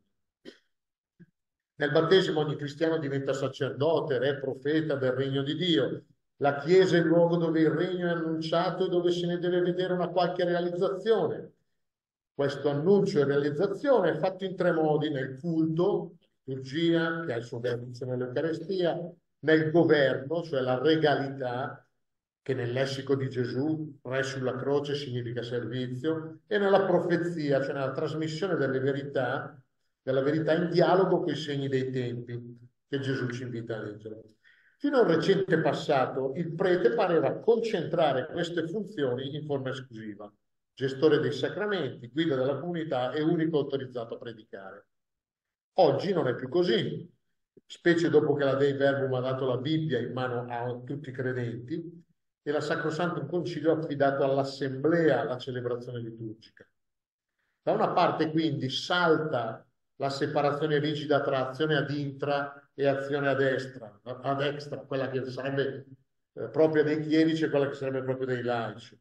Nel battesimo ogni cristiano diventa sacerdote, re, profeta del regno di Dio. La Chiesa è il luogo dove il regno è annunciato e dove se ne deve vedere una qualche realizzazione. Questo annuncio e realizzazione è fatto in tre modi: nel culto, liturgia, che ha il suo vertice nell'Eucarestia, nel governo, cioè la regalità, che nel lessico di Gesù, re sulla croce, significa servizio, e nella profezia, cioè nella trasmissione delle verità, della verità in dialogo con i segni dei tempi, che Gesù ci invita a leggere. Fino a un recente passato, il prete pareva concentrare queste funzioni in forma esclusiva: gestore dei sacramenti, guida della comunità e unico autorizzato a predicare. Oggi non è più così, specie dopo che la Dei Verbum ha dato la Bibbia in mano a tutti i credenti e la Sacrosantum Concilio ha affidato all'assemblea la celebrazione liturgica. Da una parte quindi salta la separazione rigida tra azione ad intra e azione ad extra, ad extra, quella che sarebbe eh, propria dei chierici e quella che sarebbe propria dei laici.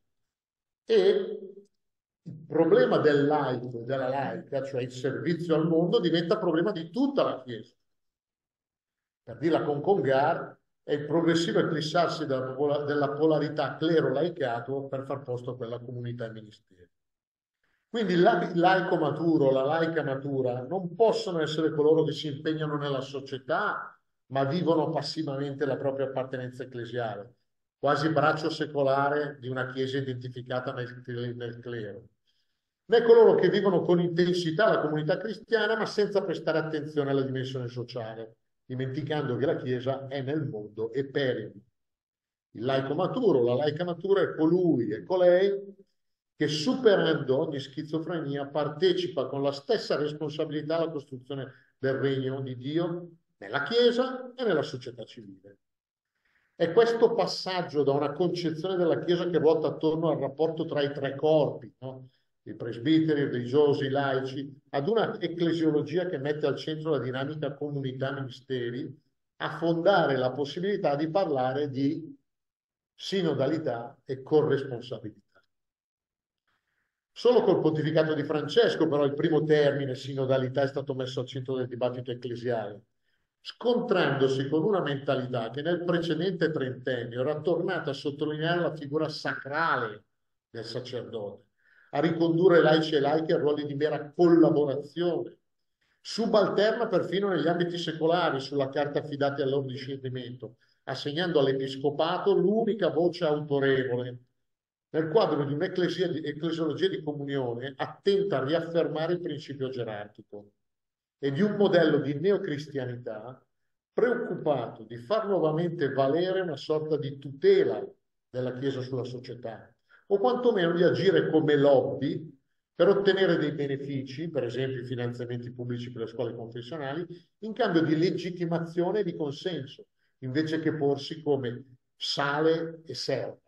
E il problema del laico, della laica, cioè il servizio al mondo, diventa problema di tutta la Chiesa. Per dirla con Congar, è il progressivo eclissarsi della, della polarità clero-laicato per far posto a quella comunità e ministero. Quindi il laico maturo, la laica matura, non possono essere coloro che si impegnano nella società, ma vivono passivamente la propria appartenenza ecclesiale, quasi braccio secolare di una Chiesa identificata nel, nel clero, né coloro che vivono con intensità la comunità cristiana, ma senza prestare attenzione alla dimensione sociale, dimenticando che la Chiesa è nel mondo e per il mondo. Il laico maturo, la laica matura è colui e colei che, superando ogni schizofrenia, partecipa con la stessa responsabilità alla costruzione del regno di Dio nella Chiesa e nella società civile. È questo passaggio da una concezione della Chiesa che ruota attorno al rapporto tra i tre corpi, no? I presbiteri, i religiosi, i laici, ad una ecclesiologia che mette al centro la dinamica comunità-ministeri, a fondare la possibilità di parlare di sinodalità e corresponsabilità. Solo col pontificato di Francesco, però, il primo termine, sinodalità, è stato messo al centro del dibattito ecclesiale, scontrandosi con una mentalità che nel precedente trentennio era tornata a sottolineare la figura sacrale del sacerdote, a ricondurre laici e laiche a ruoli di mera collaborazione, subalterna perfino negli ambiti secolari sulla carta affidati al loro discernimento, assegnando all'episcopato l'unica voce autorevole nel quadro di un'ecclesiologia di comunione attenta a riaffermare il principio gerarchico e di un modello di neocristianità preoccupato di far nuovamente valere una sorta di tutela della Chiesa sulla società, o quantomeno di agire come lobby per ottenere dei benefici, per esempio i finanziamenti pubblici per le scuole confessionali, in cambio di legittimazione e di consenso, invece che porsi come sale e serva.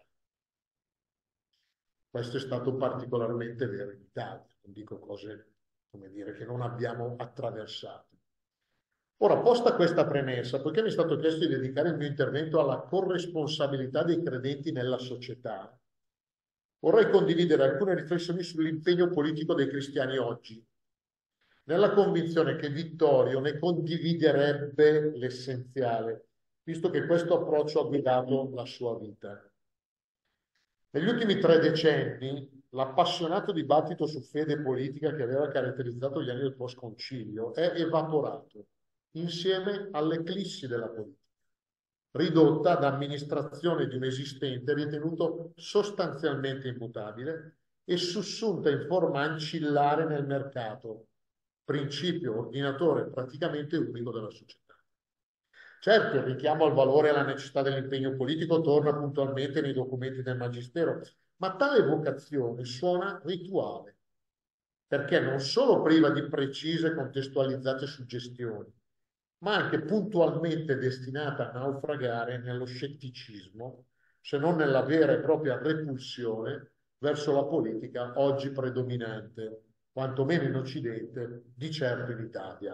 Questo è stato particolarmente vero in Italia, non dico cose, come dire, che non abbiamo attraversato. Ora, posta questa premessa, poiché mi è stato chiesto di dedicare il mio intervento alla corresponsabilità dei credenti nella società, vorrei condividere alcune riflessioni sull'impegno politico dei cristiani oggi, nella convinzione che Vittorio ne condividerebbe l'essenziale, visto che questo approccio ha guidato la sua vita. Negli ultimi tre decenni, l'appassionato dibattito su fede e politica che aveva caratterizzato gli anni del post-concilio è evaporato insieme all'eclissi della politica, ridotta ad amministrazione di un esistente ritenuto sostanzialmente immutabile e sussunta in forma ancillare nel mercato, principio ordinatore praticamente unico della società. Certo, il richiamo al valore e alla necessità dell'impegno politico torna puntualmente nei documenti del Magistero, ma tale vocazione suona rituale, perché non solo priva di precise e contestualizzate suggestioni, ma anche puntualmente destinata a naufragare nello scetticismo, se non nella vera e propria repulsione verso la politica oggi predominante, quantomeno in Occidente, di certo in Italia.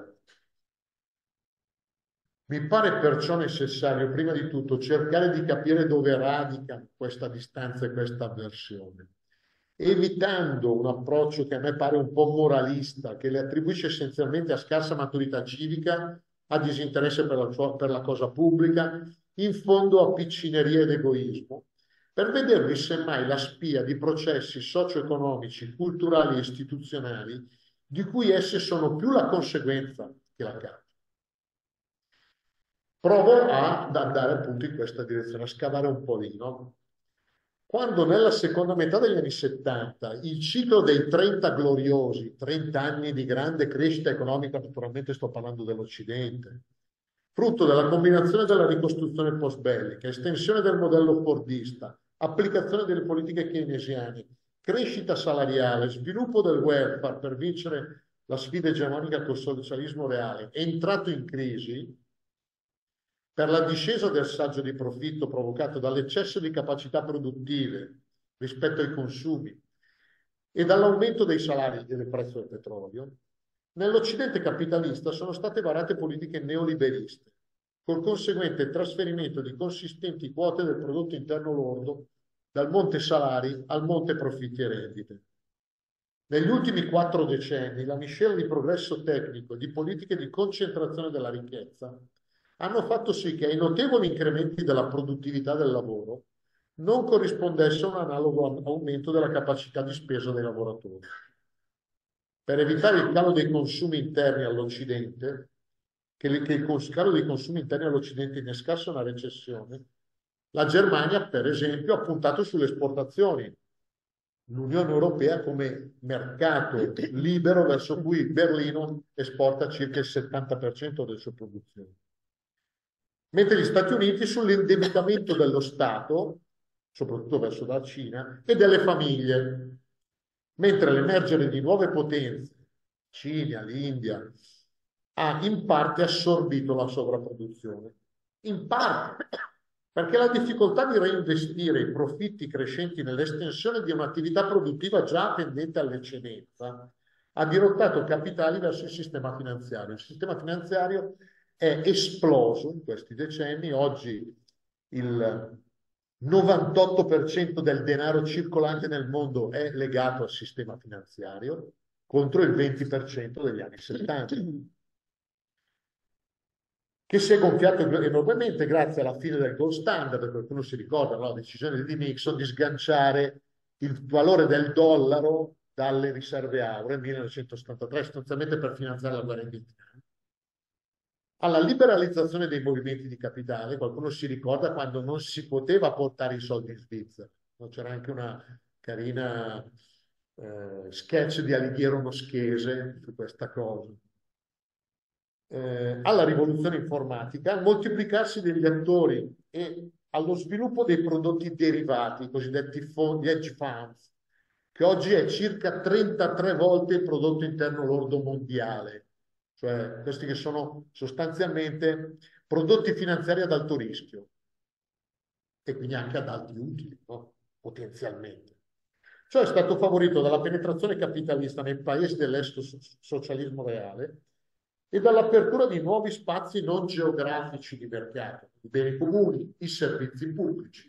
Mi pare perciò necessario, prima di tutto, cercare di capire dove radica questa distanza e questa avversione, evitando un approccio che a me pare un po' moralista, che le attribuisce essenzialmente a scarsa maturità civica, a disinteresse per la, per la cosa pubblica, in fondo a piccineria ed egoismo, per vedervi semmai la spia di processi socio-economici, culturali e istituzionali di cui esse sono più la conseguenza che la causa. Provo ad andare appunto in questa direzione, a scavare un po' lì, no? Quando nella seconda metà degli anni settanta il ciclo dei trenta gloriosi, trenta anni di grande crescita economica, naturalmente sto parlando dell'Occidente, frutto della combinazione della ricostruzione post-bellica, estensione del modello fordista, applicazione delle politiche keynesiane, crescita salariale, sviluppo del welfare per vincere la sfida egemonica col socialismo reale, è entrato in crisi per la discesa del saggio di profitto provocato dall'eccesso di capacità produttive rispetto ai consumi e dall'aumento dei salari e del prezzo del petrolio, nell'Occidente capitalista sono state varate politiche neoliberiste, col conseguente trasferimento di consistenti quote del prodotto interno lordo dal monte salari al monte profitti e rendite. Negli ultimi quattro decenni la miscela di progresso tecnico e di politiche di concentrazione della ricchezza hanno fatto sì che ai notevoli incrementi della produttività del lavoro non corrispondesse un analogo aumento della capacità di spesa dei lavoratori. Per evitare il calo dei consumi interni all'Occidente, che il calo dei consumi interni all'Occidente innescasse una recessione, la Germania, per esempio, ha puntato sulle esportazioni. L'Unione Europea come mercato libero verso cui Berlino esporta circa il settanta per cento delle sue produzioni. Mentre gli Stati Uniti sull'indebitamento dello Stato, soprattutto verso la Cina, e delle famiglie, mentre l'emergere di nuove potenze, Cina, l'India, ha in parte assorbito la sovrapproduzione, in parte perché la difficoltà di reinvestire i profitti crescenti nell'estensione di un'attività produttiva già tendente all'eccedenza ha dirottato capitali verso il sistema finanziario. Il sistema finanziario è esploso in questi decenni. Oggi il novantotto per cento del denaro circolante nel mondo è legato al sistema finanziario, contro il venti per cento degli anni settanta, che si è gonfiato enormemente grazie alla fine del gold standard. Qualcuno si ricorda, no? La decisione di Nixon di sganciare il valore del dollaro dalle riserve auree nel millenovecentosettantatré, sostanzialmente per finanziare la guerra in Vietnam. Alla liberalizzazione dei movimenti di capitale. Qualcuno si ricorda quando non si poteva portare i soldi in Svizzera. C'era anche una carina eh, sketch di Alighiero Moschese su questa cosa. Eh, alla rivoluzione informatica, al moltiplicarsi degli attori e allo sviluppo dei prodotti derivati, i cosiddetti fondi, hedge funds, che oggi è circa trentatré volte il prodotto interno lordo mondiale, cioè questi che sono sostanzialmente prodotti finanziari ad alto rischio e quindi anche ad alti utili, no? Potenzialmente. Ciò è stato favorito dalla penetrazione capitalista nei paesi dell'ex-socialismo reale e dall'apertura di nuovi spazi non geografici di mercato, i beni comuni, i servizi pubblici,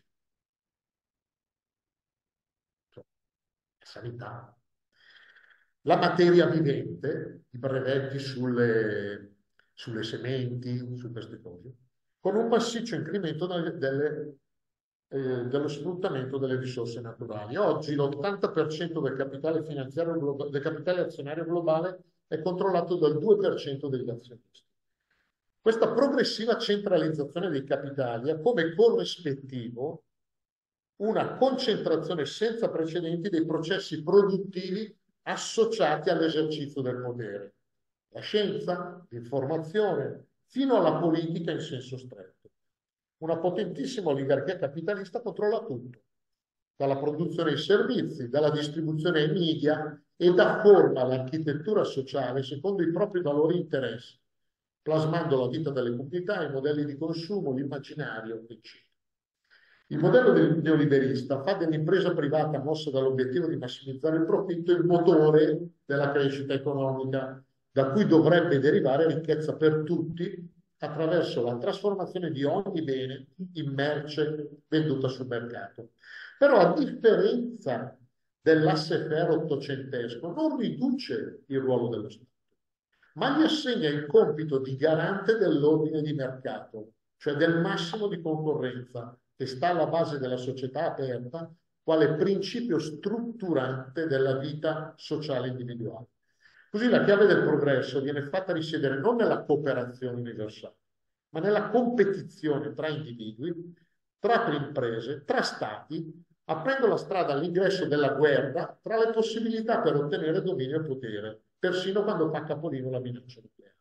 cioè, la sanità, la materia vivente, i brevetti sulle, sulle sementi, su queste cose, con un massiccio incremento delle, delle, eh, dello sfruttamento delle risorse naturali. Oggi l'ottanta per cento del capitale finanziario, del capitale azionario globale è controllato dal due per cento degli azionisti. Questa progressiva centralizzazione dei capitali ha come corrispettivo una concentrazione senza precedenti dei processi produttivi associati all'esercizio del potere. La scienza, l'informazione, fino alla politica in senso stretto. Una potentissima oligarchia capitalista controlla tutto, dalla produzione ai servizi, dalla distribuzione ai media, e dà forma all'architettura sociale secondo i propri valori e interessi, plasmando la vita delle comunità, i modelli di consumo, l'immaginario, eccetera. Il modello del neoliberista fa dell'impresa privata mossa dall'obiettivo di massimizzare il profitto il motore della crescita economica, da cui dovrebbe derivare ricchezza per tutti attraverso la trasformazione di ogni bene in merce venduta sul mercato. Però, a differenza dell'laissez-faire ottocentesco, non riduce il ruolo dello Stato, ma gli assegna il compito di garante dell'ordine di mercato, cioè del massimo di concorrenza, che sta alla base della società aperta, quale principio strutturante della vita sociale individuale. Così la chiave del progresso viene fatta risiedere non nella cooperazione universale, ma nella competizione tra individui, tra imprese, tra stati, aprendo la strada all'ingresso della guerra tra le possibilità per ottenere dominio e potere, persino quando fa capolino la minaccia nucleare.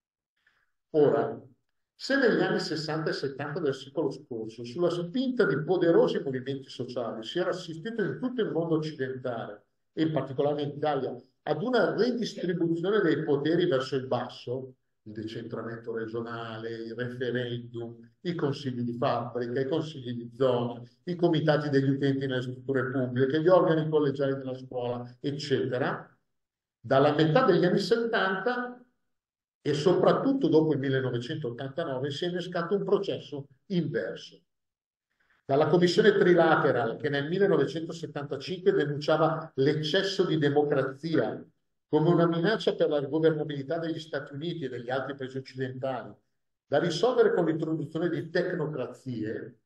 Ora, se negli anni sessanta e settanta del secolo scorso, sulla spinta di poderosi movimenti sociali, si era assistito in tutto il mondo occidentale, e in particolare in Italia, ad una redistribuzione dei poteri verso il basso, il decentramento regionale, il referendum, i consigli di fabbrica, i consigli di zona, i comitati degli utenti nelle strutture pubbliche, gli organi collegiali della scuola, eccetera, dalla metà degli anni settanta e soprattutto dopo il millenovecentottantanove si è innescato un processo inverso. Dalla Commissione Trilateral, che nel millenovecentosettantacinque denunciava l'eccesso di democrazia come una minaccia per la governabilità degli Stati Uniti e degli altri paesi occidentali, da risolvere con l'introduzione di tecnocrazie,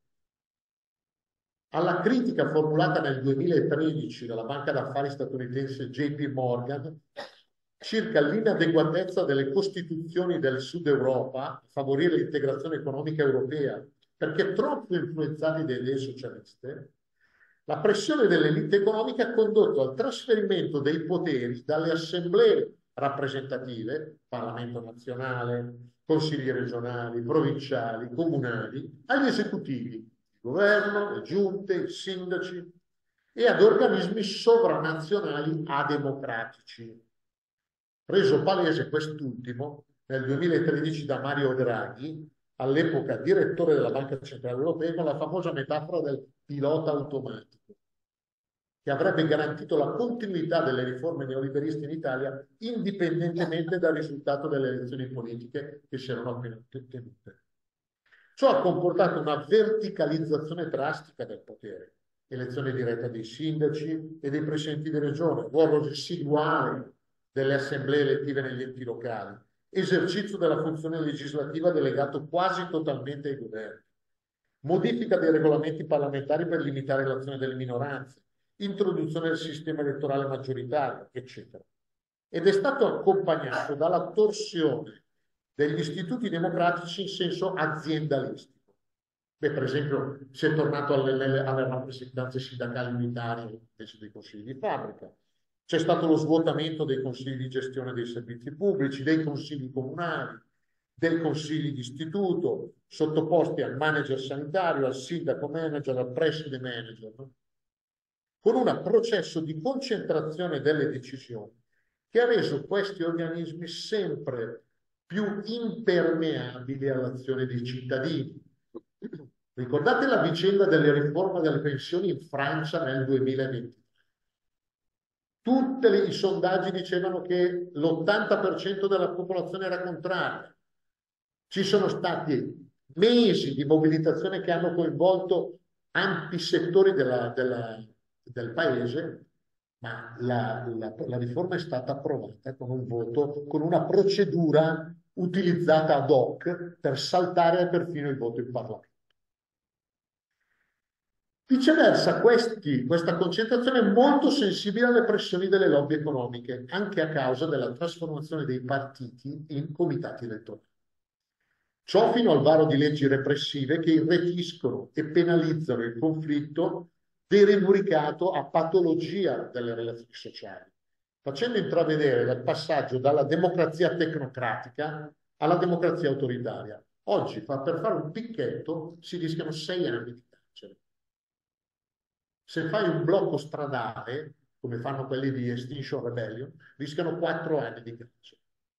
alla critica formulata nel duemilatredici dalla banca d'affari statunitense J P Morgan circa l'inadeguatezza delle costituzioni del Sud Europa a favorire l'integrazione economica europea, perché troppo influenzati da idee socialiste, la pressione dell'elite economica ha condotto al trasferimento dei poteri dalle assemblee rappresentative, Parlamento nazionale, consigli regionali, provinciali, comunali, agli esecutivi, il governo, le giunte, i sindaci, e ad organismi sovranazionali ademocratici. Reso palese quest'ultimo nel duemilatredici da Mario Draghi all'epoca direttore della Banca Centrale Europea, con la famosa metafora del pilota automatico, che avrebbe garantito la continuità delle riforme neoliberiste in Italia indipendentemente dal risultato delle elezioni politiche che si erano appena tenute. Ciò ha comportato una verticalizzazione drastica del potere, elezione diretta dei sindaci e dei presidenti di regione, ruolo residuale delle assemblee elettive negli enti locali, esercizio della funzione legislativa delegato quasi totalmente ai governi, modifica dei regolamenti parlamentari per limitare l'azione delle minoranze, introduzione del sistema elettorale maggioritario, eccetera. Ed è stato accompagnato dalla torsione degli istituti democratici in senso aziendalistico. Beh, per esempio, si è tornato alle, alle rappresentanze sindacali unitarie invece dei consigli di fabbrica. C'è stato lo svuotamento dei consigli di gestione dei servizi pubblici, dei consigli comunali, dei consigli di istituto, sottoposti al manager sanitario, al sindaco manager, al preside manager, no? Con un processo di concentrazione delle decisioni che ha reso questi organismi sempre più impermeabili all'azione dei cittadini. Ricordate la vicenda delle riforme delle pensioni in Francia nel duemilaventi? Tutti i sondaggi dicevano che l'ottanta per cento della popolazione era contraria. Ci sono stati mesi di mobilitazione che hanno coinvolto ampi settori della, della, del paese, ma la, la, la riforma è stata approvata con un voto, con una procedura utilizzata ad hoc per saltare perfino il voto in Parlamento. Viceversa, questi, questa concentrazione è molto sensibile alle pressioni delle lobby economiche, anche a causa della trasformazione dei partiti in comitati elettorali. Ciò fino al varo di leggi repressive che irretiscono e penalizzano il conflitto derubricato a patologia delle relazioni sociali, facendo intravedere il passaggio dalla democrazia tecnocratica alla democrazia autoritaria. Oggi, per fare un picchetto, si rischiano sei anni di carcere. Se fai un blocco stradale, come fanno quelli di Extinction Rebellion, rischiano quattro anni di carcere.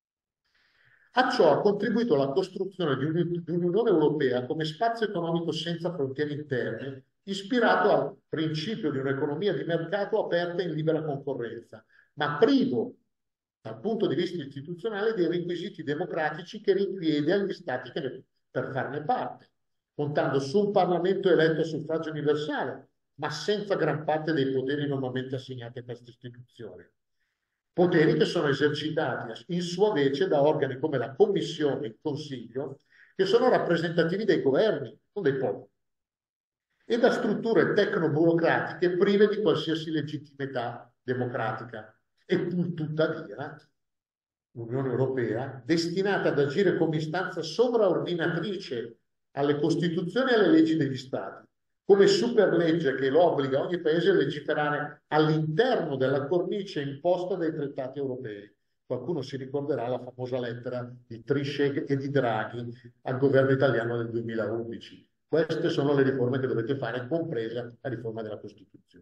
A ciò ha contribuito la costruzione di un'Unione Europea come spazio economico senza frontiere interne, ispirato al principio di un'economia di mercato aperta in libera concorrenza, ma privo, dal punto di vista istituzionale, dei requisiti democratici che richiede agli Stati che ne, per farne parte, contando su un Parlamento eletto a suffragio universale, ma senza gran parte dei poteri normalmente assegnati a questa istituzione. Poteri che sono esercitati in sua vece da organi come la Commissione e il Consiglio, che sono rappresentativi dei governi, non dei popoli, e da strutture tecnoburocratiche prive di qualsiasi legittimità democratica. E pur tuttavia, l'Unione Europea, destinata ad agire come istanza sovraordinatrice alle Costituzioni e alle leggi degli Stati, come superlegge che lo obbliga ogni paese a legiferare all'interno della cornice imposta dai trattati europei. Qualcuno si ricorderà la famosa lettera di Trichet e di Draghi al governo italiano nel duemilaundici. Queste sono le riforme che dovete fare, compresa la riforma della Costituzione.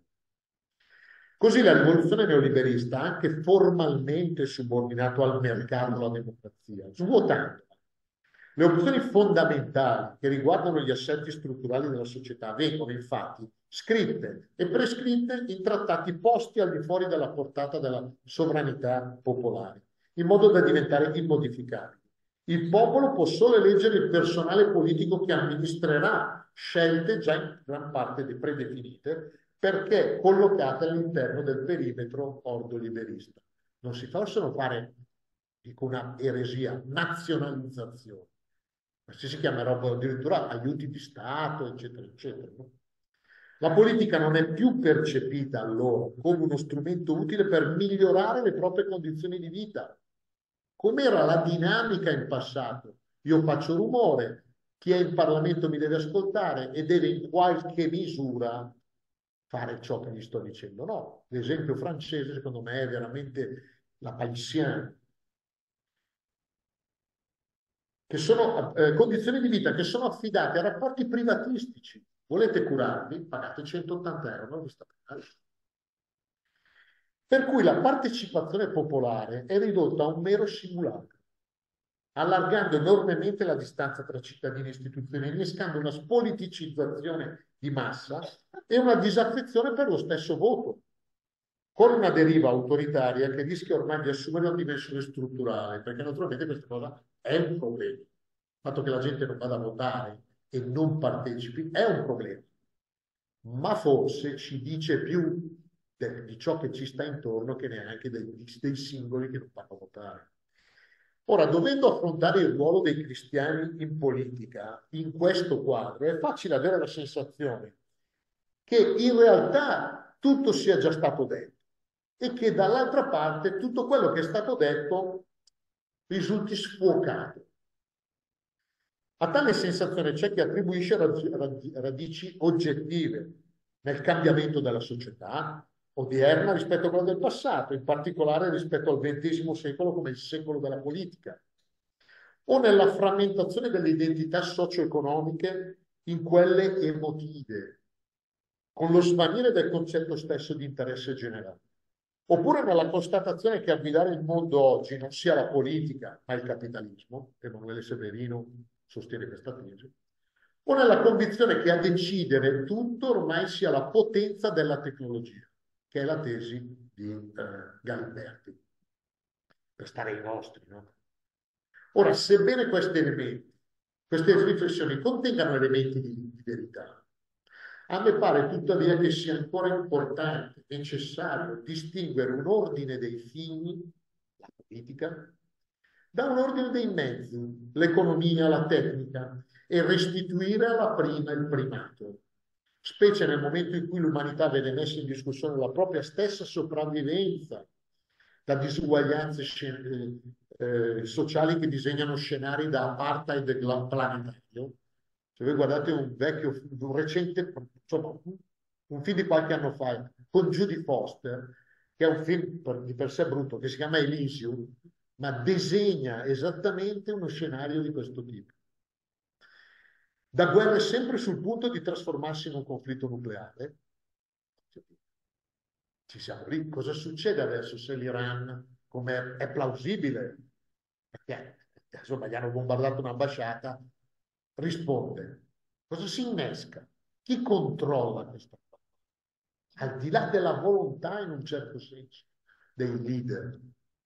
Così la rivoluzione neoliberista ha anche formalmente subordinato al mercato la democrazia, svuotando. Le opzioni fondamentali che riguardano gli assetti strutturali della società vengono infatti scritte e prescritte in trattati posti al di fuori della portata della sovranità popolare, in modo da diventare immodificabili. Il popolo può solo eleggere il personale politico che amministrerà scelte già in gran parte predefinite, perché collocate all'interno del perimetro ordoliberista. Non si possono fare, dico una eresia, nazionalizzazione. Questi si chiamerebbero addirittura aiuti di Stato, eccetera, eccetera. No? La politica non è più percepita allora come uno strumento utile per migliorare le proprie condizioni di vita. Com'era la dinamica in passato? Io faccio rumore, chi è in Parlamento mi deve ascoltare e deve in qualche misura fare ciò che gli sto dicendo. No, l'esempio francese secondo me è veramente la palissiana. Che sono eh, condizioni di vita che sono affidate a rapporti privatistici. Volete curarvi? Pagate centottanta euro, non vi sta pagando. Per cui la partecipazione popolare è ridotta a un mero simulacro. allargando enormemente la distanza tra cittadini e istituzioni, innescando una spoliticizzazione di massa e una disaffezione per lo stesso voto, con una deriva autoritaria che rischia ormai di assumere una dimensione strutturale, perché naturalmente questa cosa è un problema. Il fatto che la gente non vada a votare e non partecipi è un problema, ma forse ci dice più di ciò che ci sta intorno che neanche dei, dei singoli che non vanno a votare. Ora, dovendo affrontare il ruolo dei cristiani in politica, in questo quadro, è facile avere la sensazione che in realtà tutto sia già stato detto e che dall'altra parte tutto quello che è stato detto risulti sfuocato. A tale sensazione c'è chi attribuisce radici oggettive nel cambiamento della società odierna rispetto a quella del passato, in particolare rispetto al ventesimo secolo come il secolo della politica, o nella frammentazione delle identità socio-economiche in quelle emotive, con lo svanire del concetto stesso di interesse generale, oppure nella constatazione che a guidare il mondo oggi non sia la politica, ma il capitalismo. Emanuele Severino sostiene questa tesi, o nella convinzione che a decidere tutto ormai sia la potenza della tecnologia, che è la tesi di eh, Galimberti, per stare ai nostri, no? Ora, sebbene questi elementi, queste riflessioni contengano elementi di, di verità, a me pare tuttavia che sia ancora importante, necessario, distinguere un ordine dei fini, la politica, da un ordine dei mezzi, l'economia, la tecnica, e restituire alla prima il primato, specie nel momento in cui l'umanità vede messa in discussione la propria stessa sopravvivenza da disuguaglianze eh, sociali che disegnano scenari da apartheid planetario. Se voi guardate un vecchio, un recente, insomma, un film di qualche anno fa con Judy Foster, che è un film per, di per sé brutto, che si chiama Elysium, ma disegna esattamente uno scenario di questo tipo. Da guerre sempre sul punto di trasformarsi in un conflitto nucleare. Ci siamo lì. Cosa succede adesso se l'Iran, come è plausibile, perché insomma gli hanno bombardato un'ambasciata, risponde? Cosa si innesca? Chi controlla questa cosa? Al di là della volontà, in un certo senso, dei leader,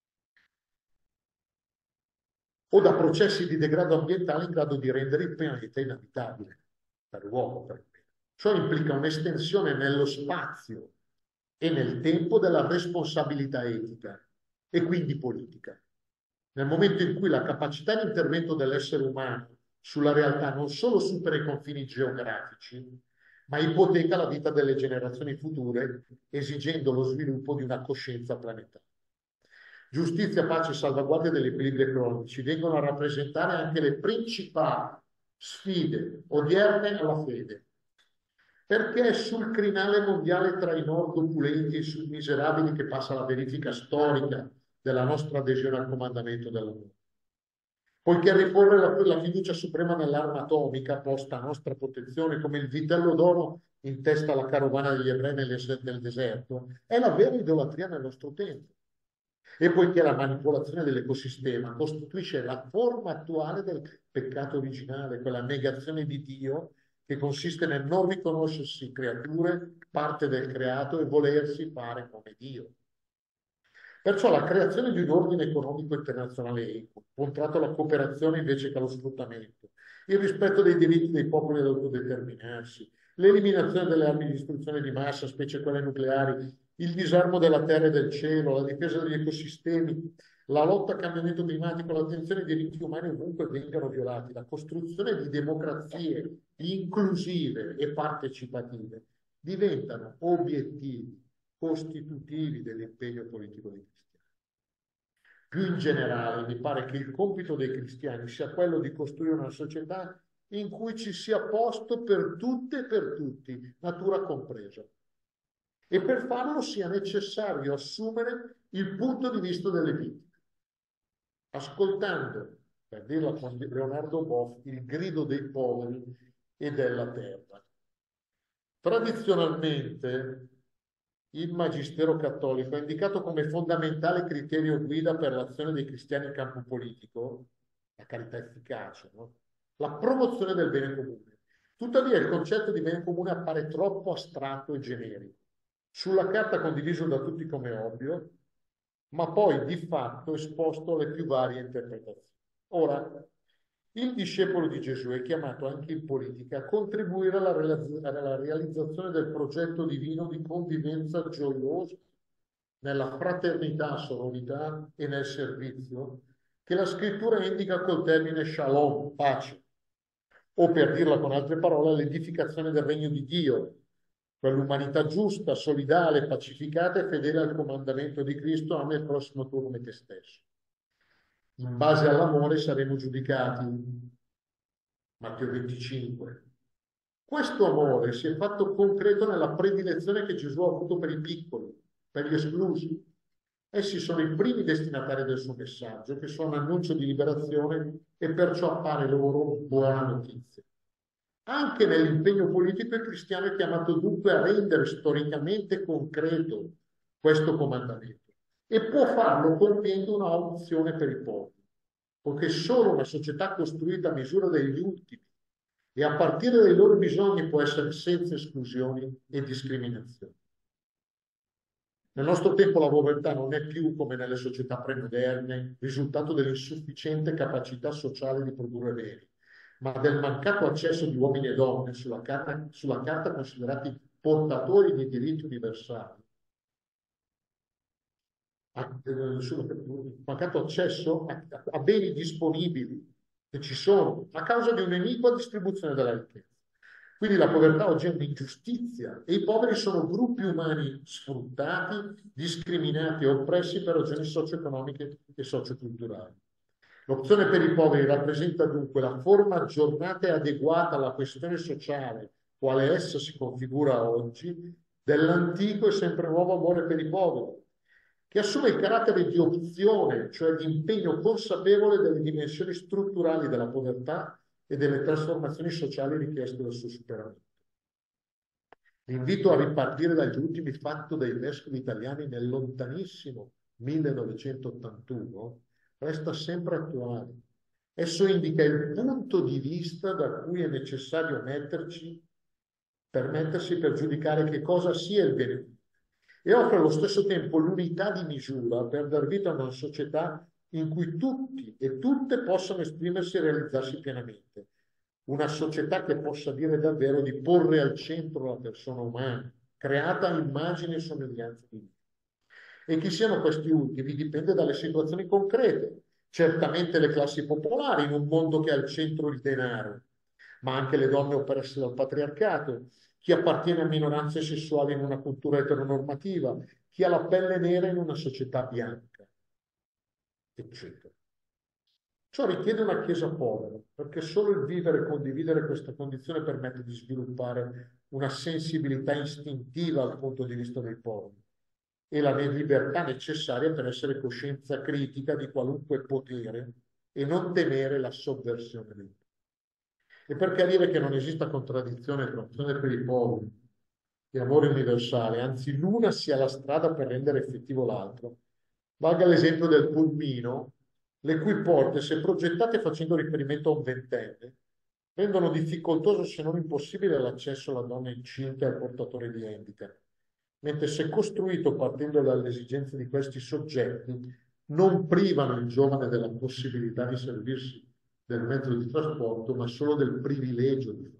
o da processi di degrado ambientale in grado di rendere il pianeta inabitabile per l'uomo. Per Ciò implica un'estensione nello spazio e nel tempo della responsabilità etica e quindi politica. Nel momento in cui la capacità di intervento dell'essere umano sulla realtà non solo supera i confini geografici, ma ipoteca la vita delle generazioni future, esigendo lo sviluppo di una coscienza planetaria. Giustizia, pace e salvaguardia degli equilibri economici vengono a rappresentare anche le principali sfide odierne alla fede, perché è sul crinale mondiale tra i nord opulenti e i sud miserabili che passa la verifica storica della nostra adesione al comandamento dell'amore. Poiché riporre la, la fiducia suprema nell'arma atomica posta a nostra protezione come il vitello d'oro in testa alla carovana degli ebrei nel deserto è la vera idolatria nel nostro tempo. E poiché la manipolazione dell'ecosistema costituisce la forma attuale del peccato originale, quella negazione di Dio che consiste nel non riconoscersi creature, parte del creato e volersi fare come Dio. Perciò la creazione di un ordine economico internazionale equo, contratto alla cooperazione invece che allo sfruttamento, il rispetto dei diritti dei popoli ad autodeterminarsi, l'eliminazione delle armi di distruzione di massa, specie quelle nucleari, il disarmo della terra e del cielo, la difesa degli ecosistemi, la lotta al cambiamento climatico, l'attenzione ai diritti umani ovunque vengano violati, la costruzione di democrazie inclusive e partecipative diventano obiettivi costitutivi dell'impegno politico dei cristiani. Più in generale, mi pare che il compito dei cristiani sia quello di costruire una società in cui ci sia posto per tutte e per tutti, natura compresa. E per farlo sia necessario assumere il punto di vista delle vittime, ascoltando, per dirla con Leonardo Boff, il grido dei poveri e della terra. Tradizionalmente, il Magistero cattolico ha indicato come fondamentale criterio guida per l'azione dei cristiani in campo politico, la carità efficace, no? La promozione del bene comune. Tuttavia il concetto di bene comune appare troppo astratto e generico, sulla carta condiviso da tutti come ovvio, ma poi di fatto esposto alle più varie interpretazioni. Ora, il discepolo di Gesù è chiamato anche in politica a contribuire alla, alla realizzazione del progetto divino di convivenza gioiosa nella fraternità, sororità e nel servizio, che la scrittura indica col termine shalom, pace, o per dirla con altre parole, l'edificazione del regno di Dio, quell'umanità giusta, solidale, pacificata e fedele al comandamento di Cristo: ama il prossimo tuo come te stesso. In base all'amore saremo giudicati. Matteo venticinque. Questo amore si è fatto concreto nella predilezione che Gesù ha avuto per i piccoli, per gli esclusi. Essi sono i primi destinatari del suo messaggio, che sono annuncio di liberazione e perciò appare loro buona notizia. Anche nell'impegno politico il cristiano è chiamato dunque a rendere storicamente concreto questo comandamento e può farlo compiendo una opzione per i poveri, poiché solo una società costruita a misura degli ultimi e a partire dai loro bisogni può essere senza esclusioni e discriminazioni. Nel nostro tempo la povertà non è più, come nelle società premoderne, risultato dell'insufficiente capacità sociale di produrre beni, ma del mancato accesso di uomini e donne, sulla carta, sulla carta considerati portatori di diritti universali, a, eh, sul mancato accesso a, a beni disponibili che ci sono a causa di un'iniqua distribuzione della ricchezza. Quindi la povertà oggi è un'ingiustizia e i poveri sono gruppi umani sfruttati, discriminati e oppressi per ragioni socio-economiche e socio-culturali. L'opzione per i poveri rappresenta dunque la forma aggiornata e adeguata alla questione sociale, quale essa si configura oggi, dell'antico e sempre nuovo amore per i poveri, che assume il carattere di opzione, cioè di impegno consapevole delle dimensioni strutturali della povertà e delle trasformazioni sociali richieste dal suo superamento. L'invito a ripartire dagli ultimi fatto dai vescovi italiani nel lontanissimo millenovecentottantuno resta sempre attuale. Esso indica il punto di vista da cui è necessario metterci, per mettersi per giudicare che cosa sia il bene e offre allo stesso tempo l'unità di misura per dar vita a una società in cui tutti e tutte possano esprimersi e realizzarsi pienamente. Una società che possa dire davvero di porre al centro la persona umana, creata a immagine e somiglianza di Dio. E chi siano questi ultimi dipende dalle situazioni concrete. Certamente le classi popolari in un mondo che ha al centro il denaro, ma anche le donne oppresse dal patriarcato, chi appartiene a minoranze sessuali in una cultura eteronormativa, chi ha la pelle nera in una società bianca, eccetera. Ciò richiede una Chiesa povera, perché solo il vivere e condividere questa condizione permette di sviluppare una sensibilità istintiva dal punto di vista dei poveri e la libertà necessaria per essere coscienza critica di qualunque potere e non temere la sovversione del potere. E per chiarire che non esista contraddizione tra opzione per i poveri e amore universale, anzi l'una sia la strada per rendere effettivo l'altro, valga l'esempio del pulmino, le cui porte, se progettate facendo riferimento a un ventenne, rendono difficoltoso se non impossibile l'accesso alla donna incinta e al portatore di handicap, mentre se costruito partendo dalle esigenze di questi soggetti, non privano il giovane della possibilità di servirsi del mezzo di trasporto, ma solo del privilegio di farlo.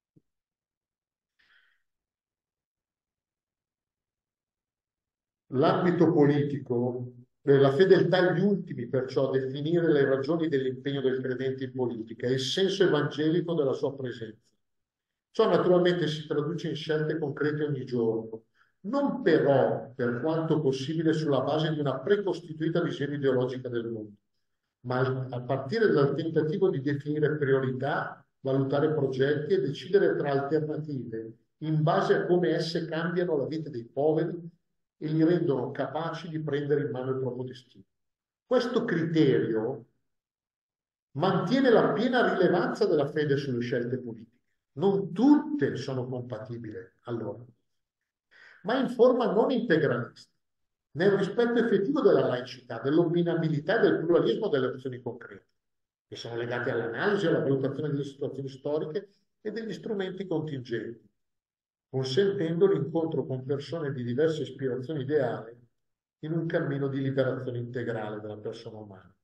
L'ambito politico, eh, la fedeltà agli ultimi, perciò, a definire le ragioni dell'impegno del credente in politica e il senso evangelico della sua presenza. Ciò naturalmente si traduce in scelte concrete ogni giorno, non però, per quanto possibile, sulla base di una precostituita visione ideologica del mondo, ma a partire dal tentativo di definire priorità, valutare progetti e decidere tra alternative in base a come esse cambiano la vita dei poveri e li rendono capaci di prendere in mano il proprio destino. Questo criterio mantiene la piena rilevanza della fede sulle scelte politiche. Non tutte sono compatibili, allora, ma in forma non integralista, nel rispetto effettivo della laicità, dell'opinabilità e del pluralismo delle opzioni concrete. che sono legati all'analisi e alla valutazione delle situazioni storiche e degli strumenti contingenti, consentendo l'incontro con persone di diverse ispirazioni ideali in un cammino di liberazione integrale della persona umana.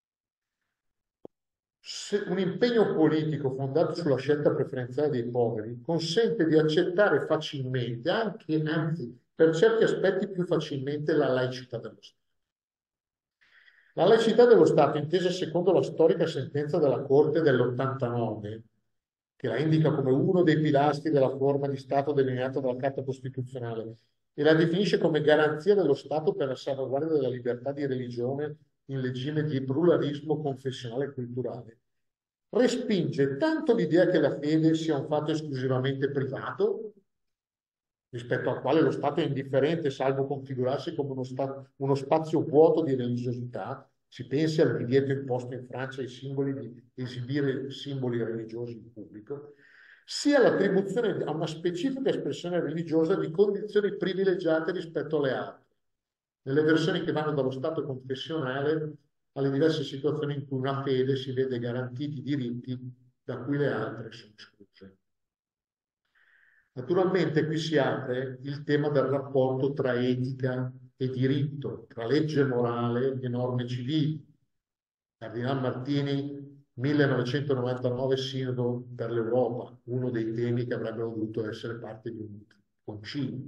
Se un impegno politico fondato sulla scelta preferenziale dei poveri consente di accettare facilmente, anche, anzi, per certi aspetti più facilmente, la laicità dello Stato. La laicità dello Stato, intesa secondo la storica sentenza della Corte dell'ottantanove, che la indica come uno dei pilastri della forma di Stato delineata dalla Carta Costituzionale e la definisce come garanzia dello Stato per la salvaguardia della libertà di religione in regime di pluralismo confessionale e culturale, respinge tanto l'idea che la fede sia un fatto esclusivamente privato, rispetto al quale lo Stato è indifferente, salvo configurarsi come uno, sta- uno spazio vuoto di religiosità. Si pensi al divieto imposto in Francia ai simboli di esibire simboli religiosi in pubblico, sia l'attribuzione a una specifica espressione religiosa di condizioni privilegiate rispetto alle altre, nelle versioni che vanno dallo stato confessionale alle diverse situazioni in cui una fede si vede garantiti diritti da cui le altre sono escluse. Naturalmente qui si apre il tema del rapporto tra etica e diritto, tra legge morale e norme civili. Cardinal Martini, millenovecentonovantanove, Sinodo per l'Europa, uno dei temi che avrebbero dovuto essere parte di un concilio.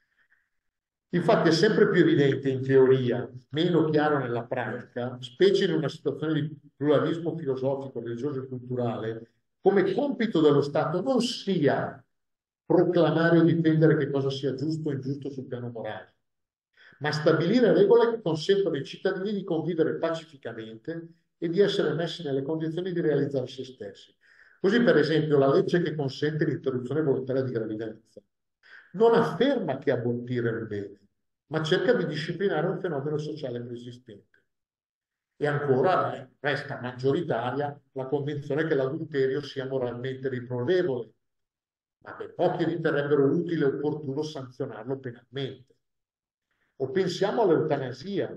Infatti è sempre più evidente in teoria, meno chiaro nella pratica, specie in una situazione di pluralismo filosofico, religioso e culturale, come compito dello Stato non sia proclamare o difendere che cosa sia giusto o ingiusto sul piano morale, ma stabilire regole che consentono ai cittadini di convivere pacificamente e di essere messi nelle condizioni di realizzare se stessi. Così, per esempio, la legge che consente l'interruzione volontaria di gravidanza non afferma che abortire è un bene, ma cerca di disciplinare un fenomeno sociale preesistente. E ancora eh, resta maggioritaria la convinzione che l'adulterio sia moralmente riprovevole, ma che pochi riterrebbero utile e opportuno sanzionarlo penalmente. O pensiamo all'eutanasia.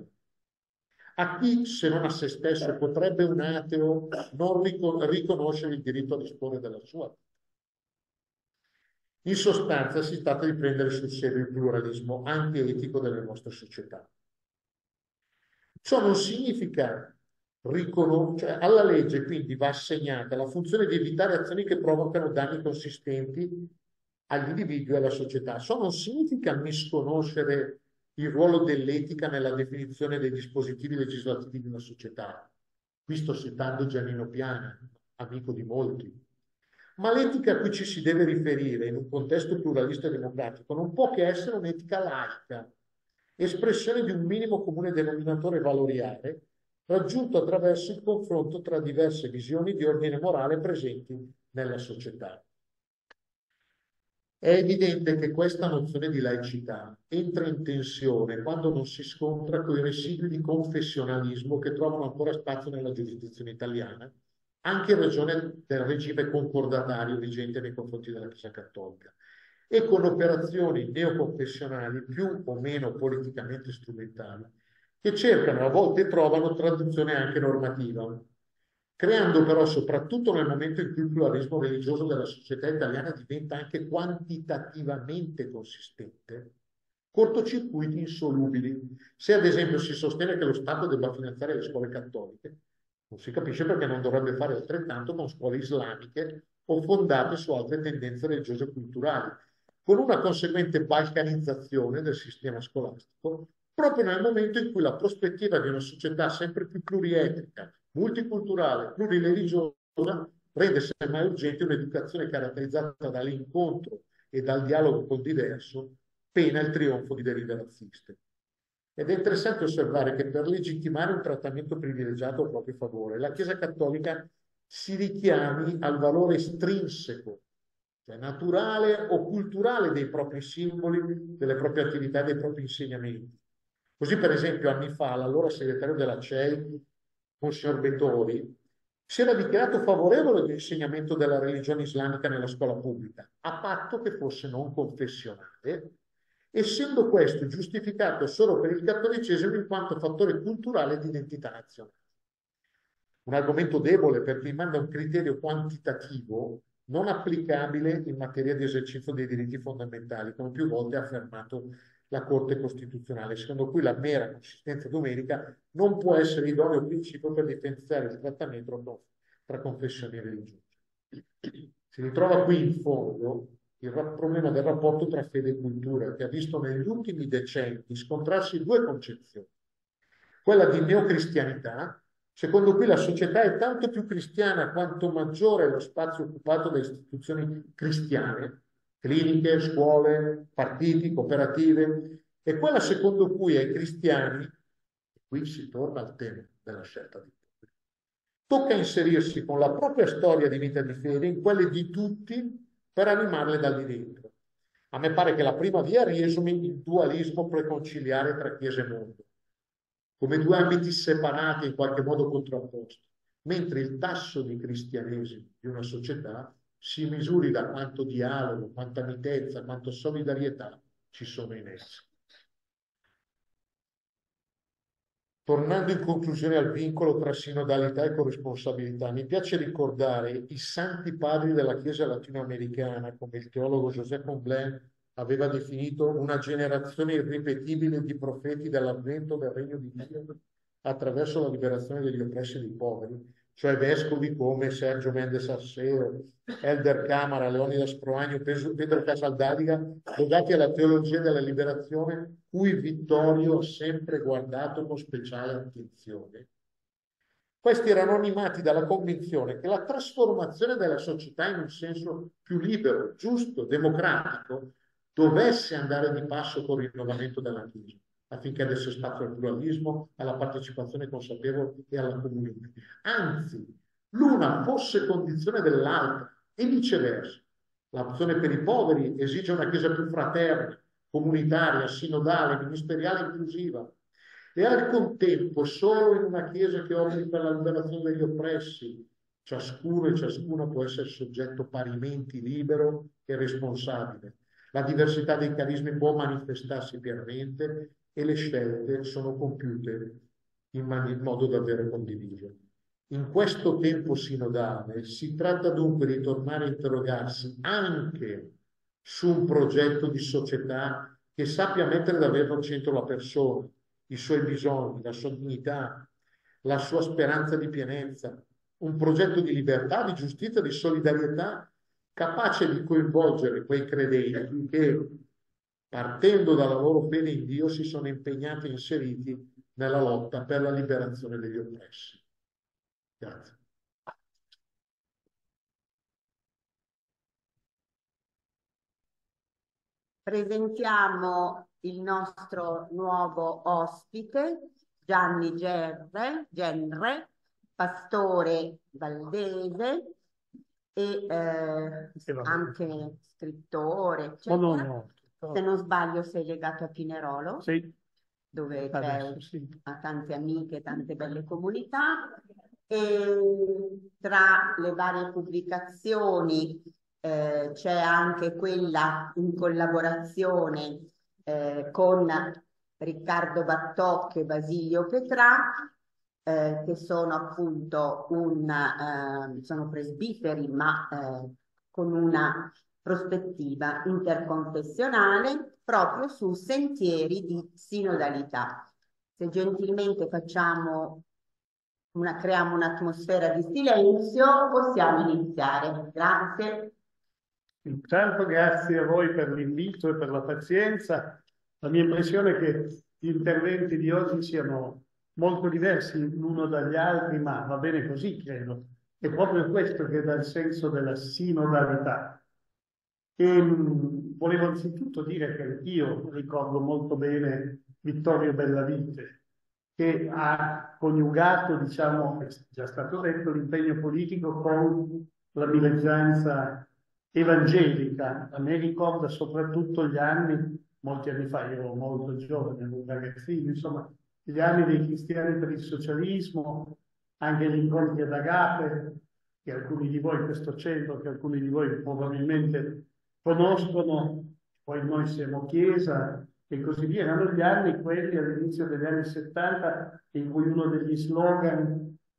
A chi, se non a se stesso, potrebbe un ateo non riconoscere il diritto a disporre della sua vita? In sostanza si tratta di prendere sul serio il pluralismo anche etico delle nostre società. Ciò non significa riconoscere, cioè alla legge quindi va assegnata la funzione di evitare azioni che provocano danni consistenti agli individui e alla società. Ciò non significa misconoscere il ruolo dell'etica nella definizione dei dispositivi legislativi di una società. Qui sto citando Giannino Piana, amico di molti. Ma l'etica a cui ci si deve riferire in un contesto pluralista e democratico non può che essere un'etica laica, espressione di un minimo comune denominatore valoriale raggiunto attraverso il confronto tra diverse visioni di ordine morale presenti nella società. È evidente che questa nozione di laicità entra in tensione quando non si scontra con i residui di confessionalismo che trovano ancora spazio nella giurisdizione italiana, anche in ragione del regime concordatario vigente nei confronti della Chiesa Cattolica, e con operazioni neoconfessionali più o meno politicamente strumentali, che cercano, a volte trovano traduzione anche normativa, creando però, soprattutto nel momento in cui il pluralismo religioso della società italiana diventa anche quantitativamente consistente, cortocircuiti insolubili. Se ad esempio si sostiene che lo Stato debba finanziare le scuole cattoliche, non si capisce perché non dovrebbe fare altrettanto con scuole islamiche o fondate su altre tendenze religiose e culturali, con una conseguente balcanizzazione del sistema scolastico, proprio nel momento in cui la prospettiva di una società sempre più plurietnica, multiculturale, plurireligiosa, rende semmai urgente un'educazione caratterizzata dall'incontro e dal dialogo col diverso, pena il trionfo di derive razziste. Ed è interessante osservare che per legittimare un trattamento privilegiato a proprio favore, la Chiesa Cattolica si richiami al valore estrinseco, cioè naturale o culturale dei propri simboli, delle proprie attività, dei propri insegnamenti. Così, per esempio, anni fa, l'allora segretario della C E I, Monsignor Bettori, si era dichiarato favorevole all'insegnamento della religione islamica nella scuola pubblica, a patto che fosse non confessionale, essendo questo giustificato solo per il cattolicesimo in quanto fattore culturale di identità nazionale. un argomento debole perché manda un criterio quantitativo non applicabile in materia di esercizio dei diritti fondamentali, come più volte ha affermato la Corte Costituzionale, secondo cui la mera consistenza numerica non può essere idoneo principio per differenziare il trattamento tra confessioni religiose. Si ritrova qui in fondo il problema del rapporto tra fede e cultura, che ha visto negli ultimi decenni scontrarsi due concezioni. Quella di neocristianità, secondo cui la società è tanto più cristiana quanto maggiore è lo spazio occupato da istituzioni cristiane, cliniche, scuole, partiti, cooperative, e quella secondo cui ai cristiani, e qui si torna al tema della scelta di poveri, tocca inserirsi con la propria storia di vita di fede in quelle di tutti per animarle da lì dentro. A me pare che la prima via riesumi il dualismo preconciliare tra Chiesa e mondo, come due ambiti separati in qualche modo contrapposti, mentre il tasso di cristianesimo di una società si misuri da quanto dialogo, quanta mitezza, quanto solidarietà ci sono in essa. Tornando in conclusione al vincolo tra sinodalità e corresponsabilità, mi piace ricordare i santi padri della Chiesa latinoamericana, come il teologo José Comblain aveva definito una generazione irripetibile di profeti dell'avvento del regno di Dio attraverso la liberazione degli oppressi e dei poveri, cioè vescovi come Sergio Mendes Arceo, Elder Camara, Leonidas Proagno, Pedro Casaldariga, legati alla teologia della liberazione, cui Vittorio ha sempre guardato con speciale attenzione. Questi erano animati dalla convinzione che la trasformazione della società in un senso più libero, giusto, democratico, dovesse andare di passo con il rinnovamento della Chiesa, affinché desse spazio al pluralismo, alla partecipazione consapevole e alla comunione. Anzi, l'una fosse condizione dell'altra e viceversa. L'opzione per i poveri esige una Chiesa più fraterna, comunitaria, sinodale, ministeriale e inclusiva. E al contempo, solo in una Chiesa che operi per la liberazione degli oppressi, ciascuno e ciascuna può essere soggetto parimenti libero e responsabile. La diversità dei carismi può manifestarsi pienamente e le scelte sono compiute in, in modo davvero condiviso. In questo tempo sinodale si tratta dunque di tornare a interrogarsi anche su un progetto di società che sappia mettere davvero al centro la persona, i suoi bisogni, la sua dignità, la sua speranza di pienezza, un progetto di libertà, di giustizia, di solidarietà, capace di coinvolgere quei credenti che, partendo dalla loro fede in Dio, si sono impegnati e inseriti nella lotta per la liberazione degli oppressi. Grazie. Presentiamo il nostro nuovo ospite, Gianni Gerre, Genre, pastore valdese e eh, anche scrittore, eccetera. Oh, no, no. Se non sbaglio sei legato a Pinerolo, sì. dove c'è Adesso, sì. tante amiche, tante belle comunità. E tra le varie pubblicazioni eh, c'è anche quella in collaborazione eh, con Riccardo Battocchio e Basilio Petrà, eh, che sono appunto un, eh, sono presbiteri, ma eh, con una prospettiva interconfessionale proprio su sentieri di sinodalità. Se gentilmente facciamo una, creiamo un'atmosfera di silenzio, possiamo iniziare. Grazie. Intanto grazie a voi per l'invito e per la pazienza. La mia impressione è che gli interventi di oggi siano molto diversi l'uno dagli altri, ma va bene così, credo. È proprio questo che dà il senso della sinodalità. E mh, volevo anzitutto dire che io ricordo molto bene Vittorio Bellavite, che ha coniugato, diciamo, è già stato detto, l'impegno politico con la milittanza evangelica. A me ricorda soprattutto gli anni, molti anni fa, io ero molto giovane, ero un ragazzino, insomma, gli anni dei cristiani per il socialismo, anche gli incontri ad Agape, che alcuni di voi, questo centro, che alcuni di voi probabilmente conoscono, poi noi siamo Chiesa e così via. Erano gli anni quelli all'inizio degli anni settanta in cui uno degli slogan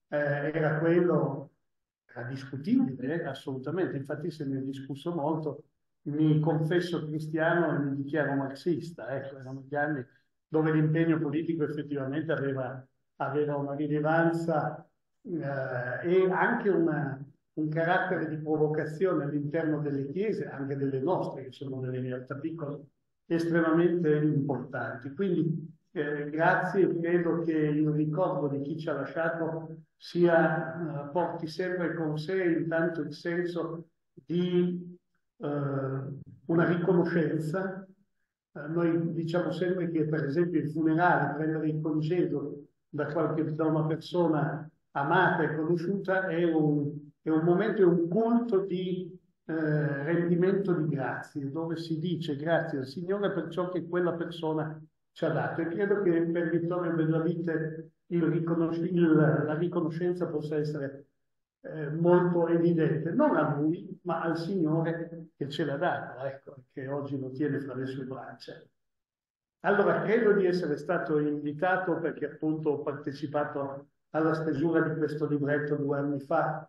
eh, era quello, era discutibile, eh, assolutamente, infatti se ne è discusso molto, mi confesso cristiano e mi dichiaro marxista, ecco, erano gli anni dove l'impegno politico effettivamente aveva, aveva una rilevanza eh, e anche una, un carattere di provocazione all'interno delle chiese, anche delle nostre, che sono delle realtà piccole, estremamente importanti. Quindi eh, grazie, credo che il ricordo di chi ci ha lasciato sia, eh, porti sempre con sé intanto il senso di eh, una riconoscenza. Eh, noi diciamo sempre che per esempio il funerale, prendere il congedo da, qualche, da una persona amata e conosciuta è un, è un momento, è un culto di eh, rendimento di grazie, dove si dice grazie al Signore per ciò che quella persona ci ha dato. E credo che per Vittorio Bellavite il riconos- il, la riconoscenza possa essere eh, molto evidente, non a lui, ma al Signore che ce l'ha dato, ecco, che oggi lo tiene fra le sue braccia. Allora, credo di essere stato invitato perché appunto ho partecipato alla stesura di questo libretto due anni fa,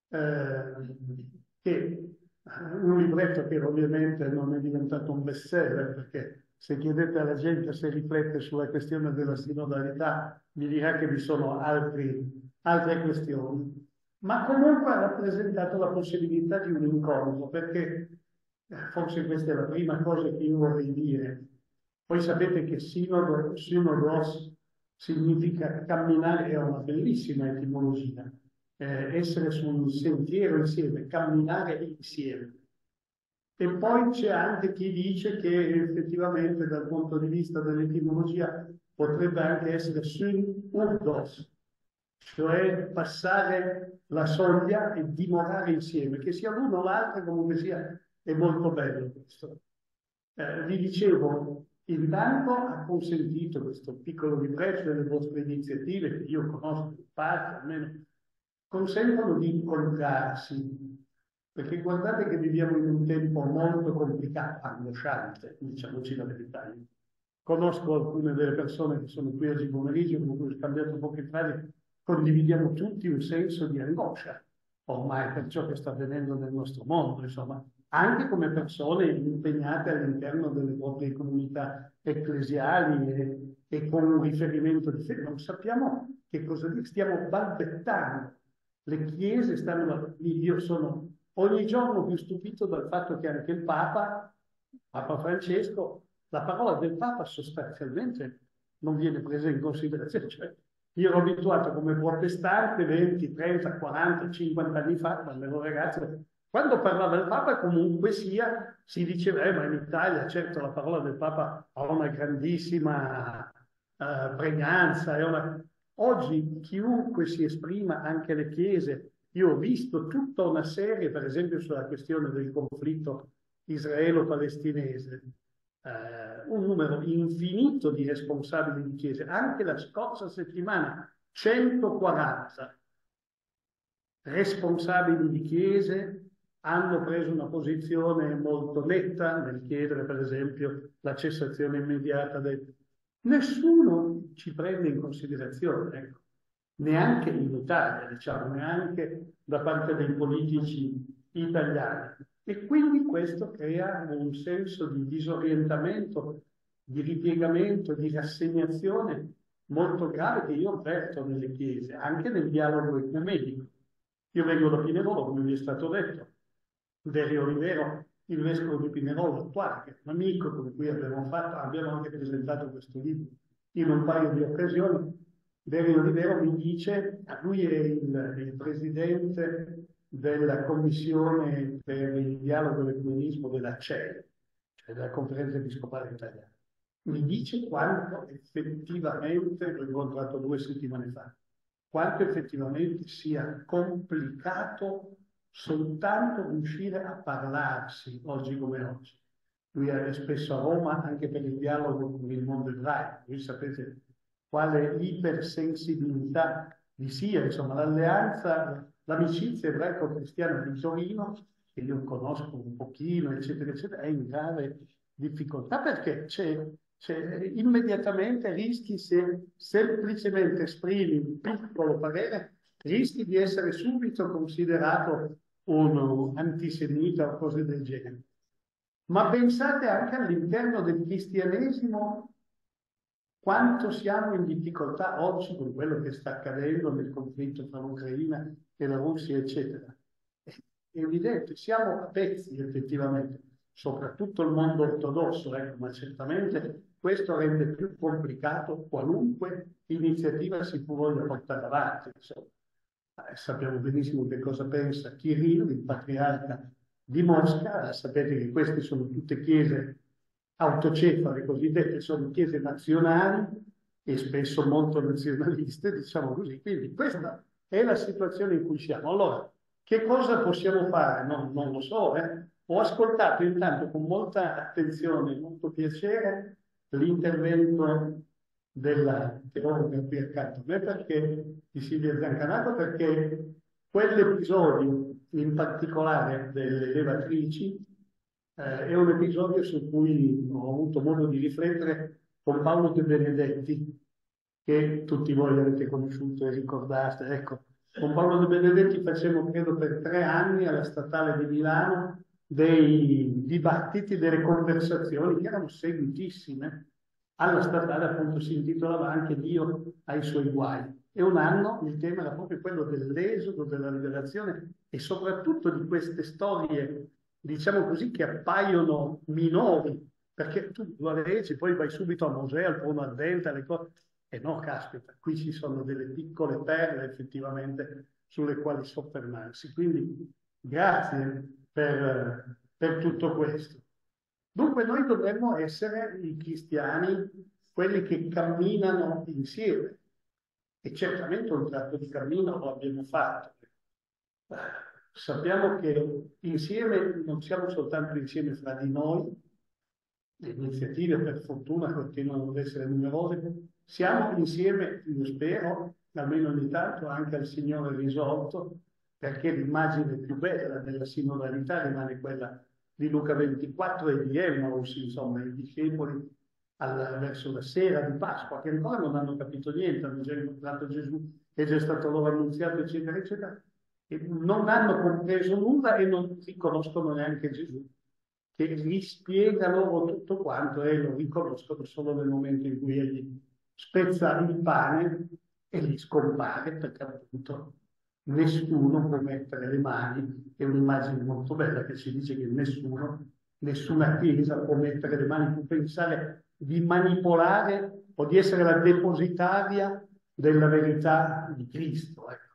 eh, che un libretto che ovviamente non è diventato un bestseller, perché se chiedete alla gente se riflette sulla questione della sinodalità, vi dirà che vi sono altri, altre questioni, ma comunque ha rappresentato la possibilità di un incontro, perché forse questa è la prima cosa che io vorrei dire. Voi sapete che sinodo, sinodos significa camminare, è una bellissima etimologia, eh, essere su un sentiero insieme, camminare insieme. E poi c'è anche chi dice che effettivamente dal punto di vista dell'etimologia potrebbe anche essere syn urdos, cioè passare la soglia e dimorare insieme, che sia l'uno o l'altro, comunque sia, è molto bello questo. Eh, vi dicevo, intanto ha consentito questo piccolo libretto delle vostre iniziative, che io conosco in parte, almeno, consentono di incontrarsi, perché guardate che viviamo in un tempo molto complicato, angosciante, diciamoci la verità. Io conosco alcune delle persone che sono qui oggi pomeriggio, con cui ho scambiato poche frasi, condividiamo tutti un senso di angoscia, ormai per ciò che sta avvenendo nel nostro mondo, insomma, anche come persone impegnate all'interno delle proprie comunità ecclesiali e, e con un riferimento di fede. Non sappiamo che cosa dire, stiamo balbettando. Le chiese stanno, io sono ogni giorno più stupito dal fatto che anche il Papa, Papa Francesco, la parola del Papa sostanzialmente non viene presa in considerazione. Cioè, io ero abituato come protestante venti, trenta, quaranta, cinquanta anni fa, quando ero ragazzo, quando parlava il Papa comunque sia, si diceva, eh, ma in Italia certo la parola del Papa ha una grandissima uh, pregnanza. È una... Oggi chiunque si esprima, anche le chiese, io ho visto tutta una serie, per esempio sulla questione del conflitto israelo-palestinese, eh, un numero infinito di responsabili di chiese. Anche la scorsa settimana, centoquaranta responsabili di chiese hanno preso una posizione molto netta nel chiedere, per esempio, la cessazione immediata del... Nessuno ci prende in considerazione, ecco. Neanche in Italia, diciamo, neanche da parte dei politici italiani. E quindi questo crea un senso di disorientamento, di ripiegamento, di rassegnazione molto grave che io avverto nelle chiese, anche nel dialogo ecumenico. Io vengo da Pinerolo, come vi è stato detto, Derio Olivero, il vescovo di Pinerolo attuale, che è un amico con cui abbiamo, fatto, abbiamo anche presentato questo libro in un paio di occasioni. Derio Olivero mi dice, lui è il, il presidente della commissione per il dialogo e l'ecumenismo della C E L, cioè della Conferenza Episcopale Italiana. Mi dice quanto effettivamente, l'ho incontrato due settimane fa, quanto effettivamente sia complicato soltanto riuscire a parlarsi oggi come oggi. Lui è spesso a Roma anche per il dialogo con il mondo ebraico. Voi sapete quale ipersensibilità vi sia, insomma, l'alleanza, l'amicizia ebraico-cristiana di Torino, che io conosco un pochino, eccetera, eccetera, è in grave difficoltà perché c'è, c'è immediatamente rischi se semplicemente esprimi un piccolo parere rischi di essere subito considerato un antisemita o cose del genere. Ma pensate anche all'interno del cristianesimo quanto siamo in difficoltà oggi con quello che sta accadendo nel conflitto tra l'Ucraina e la Russia, eccetera. È evidente, siamo a pezzi effettivamente, soprattutto il mondo ortodosso, ecco, ma certamente questo rende più complicato qualunque iniziativa si voglia portare avanti. Insomma, eh, sappiamo benissimo che cosa pensa Kirill, il patriarca di Mosca. Sapete che queste sono tutte chiese autocefale, cosiddette, sono chiese nazionali e spesso molto nazionaliste, diciamo così. Quindi questa è la situazione in cui siamo. Allora, che cosa possiamo fare? No, non lo so, eh. Ho ascoltato intanto con molta attenzione, molto piacere, l'intervento della teologa qui accanto a me, perché, di Silvia Zancanato, perché quell'episodio in particolare delle levatrici eh, è un episodio su cui ho avuto modo di riflettere con Paolo De Benedetti, che tutti voi avete conosciuto e ricordate. Ecco, con Paolo De Benedetti facemmo, credo, per tre anni alla Statale di Milano dei dibattiti, delle conversazioni che erano seguitissime. Alla Statale, appunto, si intitolava anche Dio ai suoi guai. E un anno il tema era proprio quello dell'esodo, della liberazione e soprattutto di queste storie, diciamo così, che appaiono minori, perché tu la leggi, poi vai subito a Mosè, al Trono Ardente, alle cose. E no, caspita, qui ci sono delle piccole perle effettivamente sulle quali soffermarsi. Quindi grazie per, per tutto questo. Dunque noi dovremmo essere i cristiani, quelli che camminano insieme. E certamente un tratto di cammino lo abbiamo fatto. Sappiamo che insieme non siamo soltanto insieme fra di noi, le iniziative per fortuna continuano ad essere numerose, siamo insieme, io spero, almeno ogni tanto, anche al Signore risolto, perché l'immagine più bella della sinodalità rimane quella di Luca ventiquattro e di Emmaus, insomma, i discepoli alla, verso la sera di Pasqua, che ancora non hanno capito niente, hanno già incontrato Gesù, è già stato loro annunziato, eccetera, eccetera, e non hanno compreso nulla e non riconoscono neanche Gesù, che gli spiega loro tutto quanto e lo riconoscono solo nel momento in cui egli spezza il pane e gli scompare, perché appunto nessuno può mettere le mani. È un'immagine molto bella che ci dice che nessuno, nessuna chiesa può mettere le mani, può pensare di manipolare o di essere la depositaria della verità di Cristo. Ecco.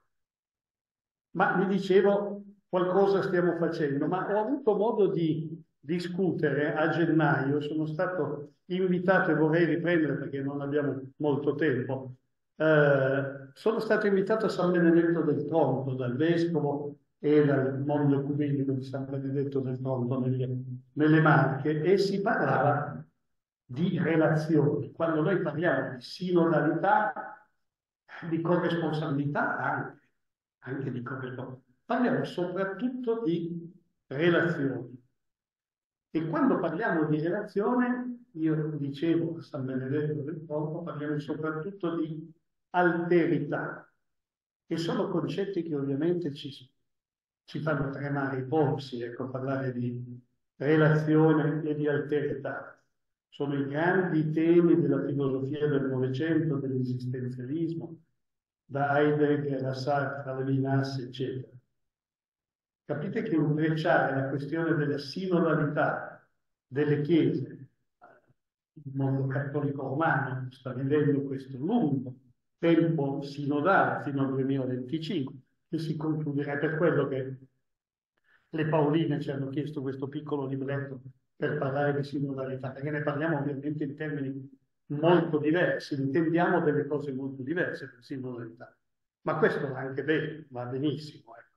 Ma vi dicevo, qualcosa stiamo facendo, ma ho avuto modo di discutere a gennaio, sono stato invitato e vorrei riprendere perché non abbiamo molto tempo. Eh, sono stato invitato a San Benedetto del Tronto dal Vescovo e dal mondo ecumenico di San Benedetto del Tronto nelle, nelle Marche e si parlava di relazioni. Quando noi parliamo di sinodalità, di corresponsabilità anche, anche di corresponsabilità, parliamo soprattutto di relazioni. E quando parliamo di relazione, io dicevo a San Benedetto del Tronto, parliamo soprattutto di alterità, e sono concetti che ovviamente ci, ci fanno tremare i polsi, ecco, parlare di relazione e di alterità. Sono i grandi temi della filosofia del Novecento, dell'esistenzialismo, da Heidegger a Sartre, a Levinas, eccetera. Capite che intrecciare la questione della sinodalità delle chiese, il mondo cattolico romano sta vivendo questo lungo tempo sinodale fino al duemilaventicinque, che si concluderà. È per quello che le Pauline ci hanno chiesto questo piccolo libretto per parlare di sinodalità, perché ne parliamo ovviamente in termini molto diversi, intendiamo delle cose molto diverse per sinodalità. Ma questo va anche bene, va benissimo. Ecco.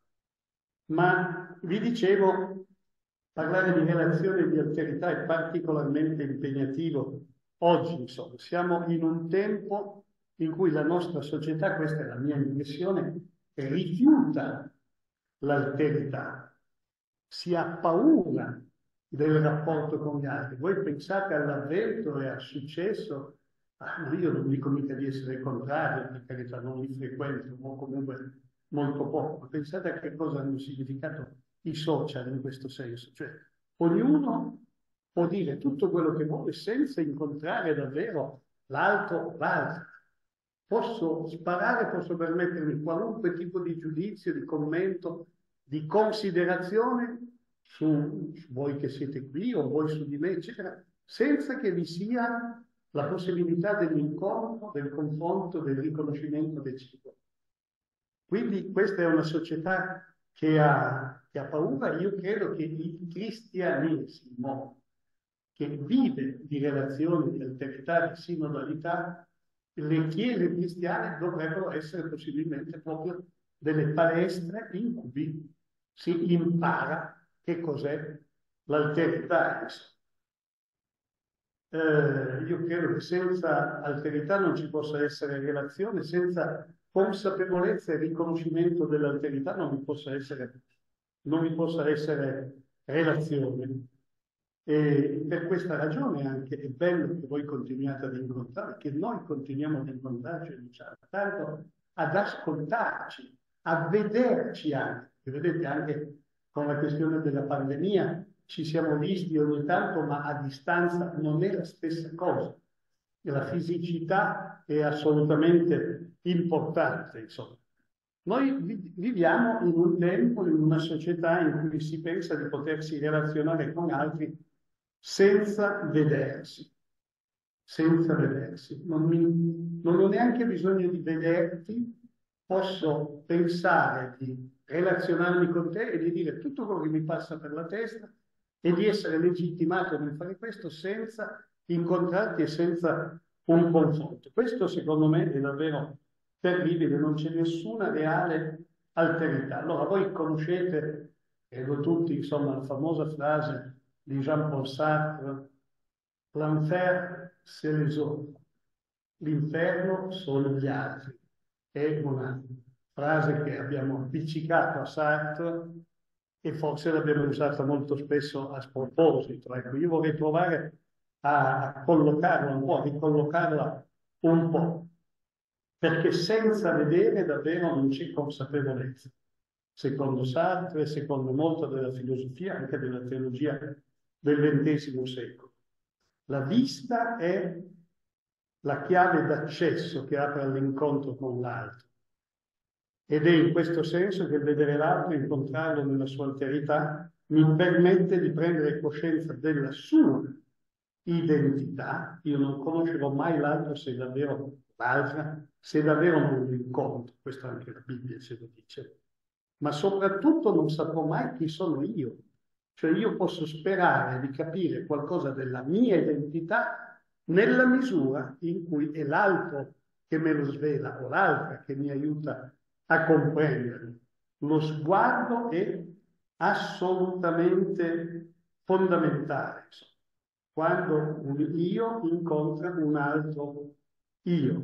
Ma vi dicevo, parlare di relazione e di alterità è particolarmente impegnativo oggi, insomma. Siamo in un tempo in cui la nostra società, questa è la mia impressione, rifiuta l'alterità, si ha paura del rapporto con gli altri. Voi pensate all'avvento e al successo, ah, io non dico mica di essere contrario, per carità, non li frequento, o comunque molto poco, ma pensate a che cosa hanno significato i social in questo senso. Cioè, ognuno può dire tutto quello che vuole senza incontrare davvero l'altro o l'altra. Posso sparare, posso permettermi qualunque tipo di giudizio, di commento, di considerazione su, su voi che siete qui o voi su di me, eccetera, senza che vi sia la possibilità dell'incontro, del confronto, del riconoscimento reciproco. Quindi questa è una società che ha, che ha paura. Io credo che il cristianesimo, che vive di relazioni, di alterità, di sinodalità, le chiese cristiane dovrebbero essere possibilmente proprio delle palestre in cui si impara che cos'è l'alterità. Eh, io credo che senza alterità non ci possa essere relazione, senza consapevolezza e riconoscimento dell'alterità non vi possa essere, non vi possa essere relazione. E per questa ragione anche è bello che voi continuiate ad incontrare, che noi continuiamo ad incontrarci, diciamo, tanto ad ascoltarci, a vederci anche. E vedete, anche con la questione della pandemia ci siamo visti ogni tanto, ma a distanza non è la stessa cosa. E la fisicità è assolutamente importante, insomma. Noi viviamo in un tempo, in una società in cui si pensa di potersi relazionare con altri senza vedersi, senza vedersi. Non, mi, non ho neanche bisogno di vederti, posso pensare di relazionarmi con te e di dire tutto quello che mi passa per la testa e di essere legittimato nel fare questo senza incontrarti e senza un confronto. Questo secondo me è davvero terribile, non c'è nessuna reale alterità. Allora voi conoscete, credo tutti, insomma, la famosa frase di Jean-Paul Sartre, l'enfer c'est les autres, l'inferno sono gli altri. È una frase che abbiamo appiccicato a Sartre e forse l'abbiamo usata molto spesso a sproposito. Ecco, io vorrei provare a, a collocarla un po', a ricollocarla un po', perché senza vedere davvero non c'è consapevolezza. Secondo Sartre, secondo molto della filosofia, anche della teologia del ventesimo secolo. La vista è la chiave d'accesso che apre all'incontro con l'altro. Ed è in questo senso che vedere l'altro, incontrarlo nella sua alterità, mi permette di prendere coscienza della sua identità. Io non conoscerò mai l'altro se davvero l'altra, se davvero non lo incontro. Questo anche la Bibbia ce lo dice. Ma soprattutto non saprò mai chi sono io. Cioè io posso sperare di capire qualcosa della mia identità nella misura in cui è l'altro che me lo svela o l'altra che mi aiuta a comprenderlo. Lo sguardo è assolutamente fondamentale. Quando un io incontra un altro io.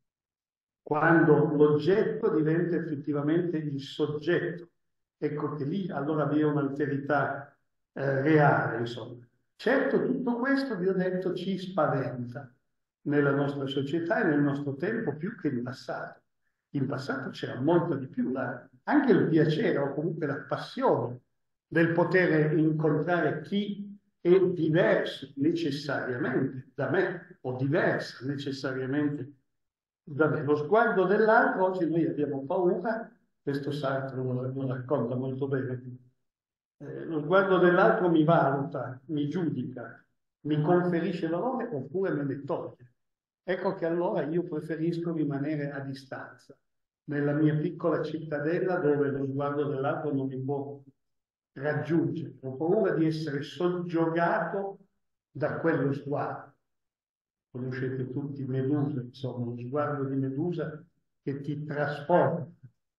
Quando l'oggetto diventa effettivamente il soggetto. Ecco che lì allora vi è un'alterità eh, reale, insomma. Certo, tutto questo, vi ho detto, ci spaventa nella nostra società e nel nostro tempo più che in passato. In passato c'era molto di più, la, anche il piacere o comunque la passione del poter incontrare chi è diverso necessariamente da me o diversa necessariamente da me. Lo sguardo dell'altro, oggi noi abbiamo paura, questo Sartre lo, lo racconta molto bene. Eh, lo sguardo dell'altro mi valuta, mi giudica, mi conferisce valore oppure me ne toglie. Ecco che allora io preferisco rimanere a distanza, nella mia piccola cittadella dove lo sguardo dell'altro non mi può raggiungere. Ho paura di essere soggiogato da quello sguardo. Conoscete tutti Medusa, insomma, lo sguardo di Medusa che ti trasforma,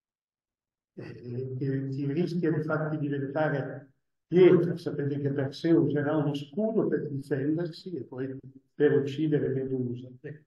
eh, che ti rischia di farti diventare pietra. Sapete che Perseo userà uno scudo per difendersi e poi per uccidere Medusa. Eh.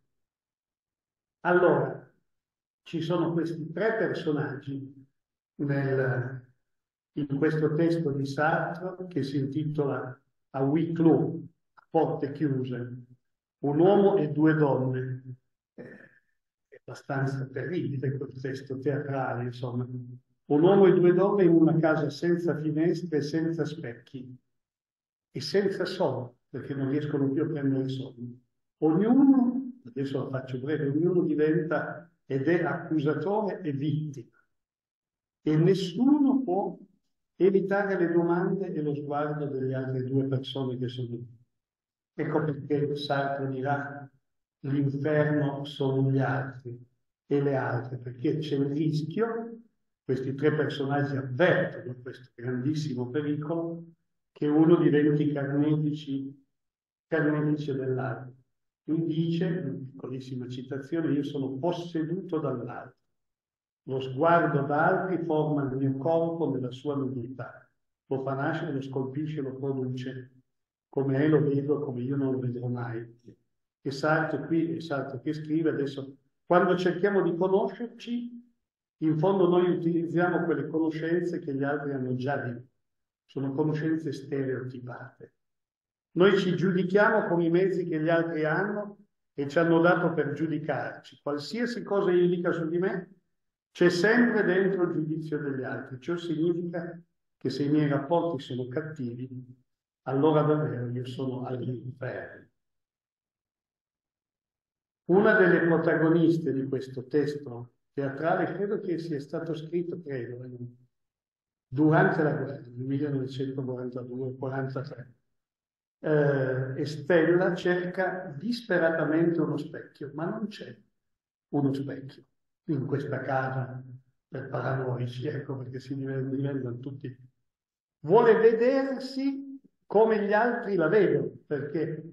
Allora, ci sono questi tre personaggi nel, in questo testo di Sartre che si intitola A huis clos, a porte chiuse. Un uomo e due donne. Eh, abbastanza terribile quel testo teatrale, insomma. Un uomo e due donne in una casa senza finestre e senza specchi e senza sonno, perché non riescono più a prendere sonno. Ognuno, adesso lo faccio breve, ognuno diventa ed è accusatore e vittima. E nessuno può evitare le domande e lo sguardo delle altre due persone che sono lì. Ecco perché Sartre dirà l'inferno sono gli altri e le altre, perché c'è il rischio, questi tre personaggi avvertono questo grandissimo pericolo, che uno diventi carnefici, carnefice dell'altro. Lui dice, una piccolissima citazione, io sono posseduto dall'altro. Lo sguardo da altri forma il mio corpo nella sua nudità. Lo fa nascere, lo scolpisce, lo produce. Come è lo vedo, come io non lo vedrò mai. E Sartre qui, è Sartre che scrive adesso, quando cerchiamo di conoscerci, in fondo noi utilizziamo quelle conoscenze che gli altri hanno già di noi. Sono conoscenze stereotipate. Noi ci giudichiamo con i mezzi che gli altri hanno e ci hanno dato per giudicarci. Qualsiasi cosa io dica su di me, c'è sempre dentro il giudizio degli altri. Ciò significa che se i miei rapporti sono cattivi, allora davvero io sono all'inferno. Una delle protagoniste di questo testo teatrale, credo che sia stato scritto, credo, durante la guerra, nel millenovecentoquarantadue quarantatré. Eh, Stella cerca disperatamente uno specchio, ma non c'è uno specchio in questa casa per paranoici, ecco perché si diventano tutti. Vuole vedersi come gli altri la vedono, perché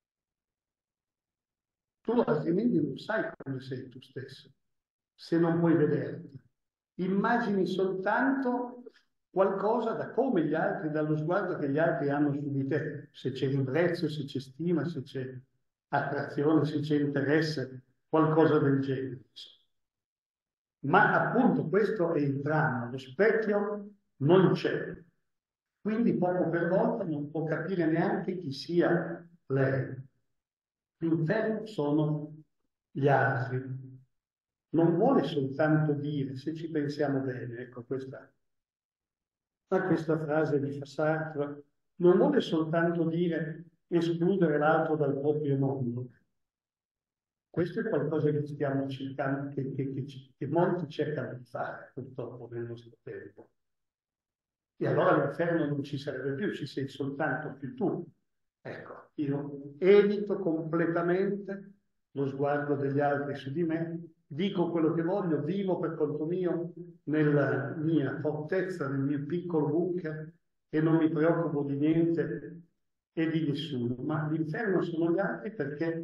tu altrimenti non sai come sei tu stesso, se non puoi vederti. Immagini soltanto qualcosa da come gli altri, dallo sguardo che gli altri hanno su di te, se c'è ribrezzo, se c'è stima, se c'è attrazione, se c'è interesse, qualcosa del genere. Ma appunto questo è il dramma, lo specchio non c'è. Quindi poco per volta non può capire neanche chi sia lei. L'inferno sono gli altri. Non vuole soltanto dire, se ci pensiamo bene, ecco questa, questa frase di Sartre, non vuole soltanto dire escludere l'altro dal proprio mondo. Questo è qualcosa che stiamo cercando, che, che, che, che molti cercano di fare, purtroppo, nel nostro tempo. E allora l'inferno non ci sarebbe più, ci sei soltanto più tu. Ecco, io evito completamente lo sguardo degli altri su di me, dico quello che voglio, vivo per conto mio nella mia fortezza, nel mio piccolo bunker e non mi preoccupo di niente e di nessuno. Ma l'inferno sono gli altri perché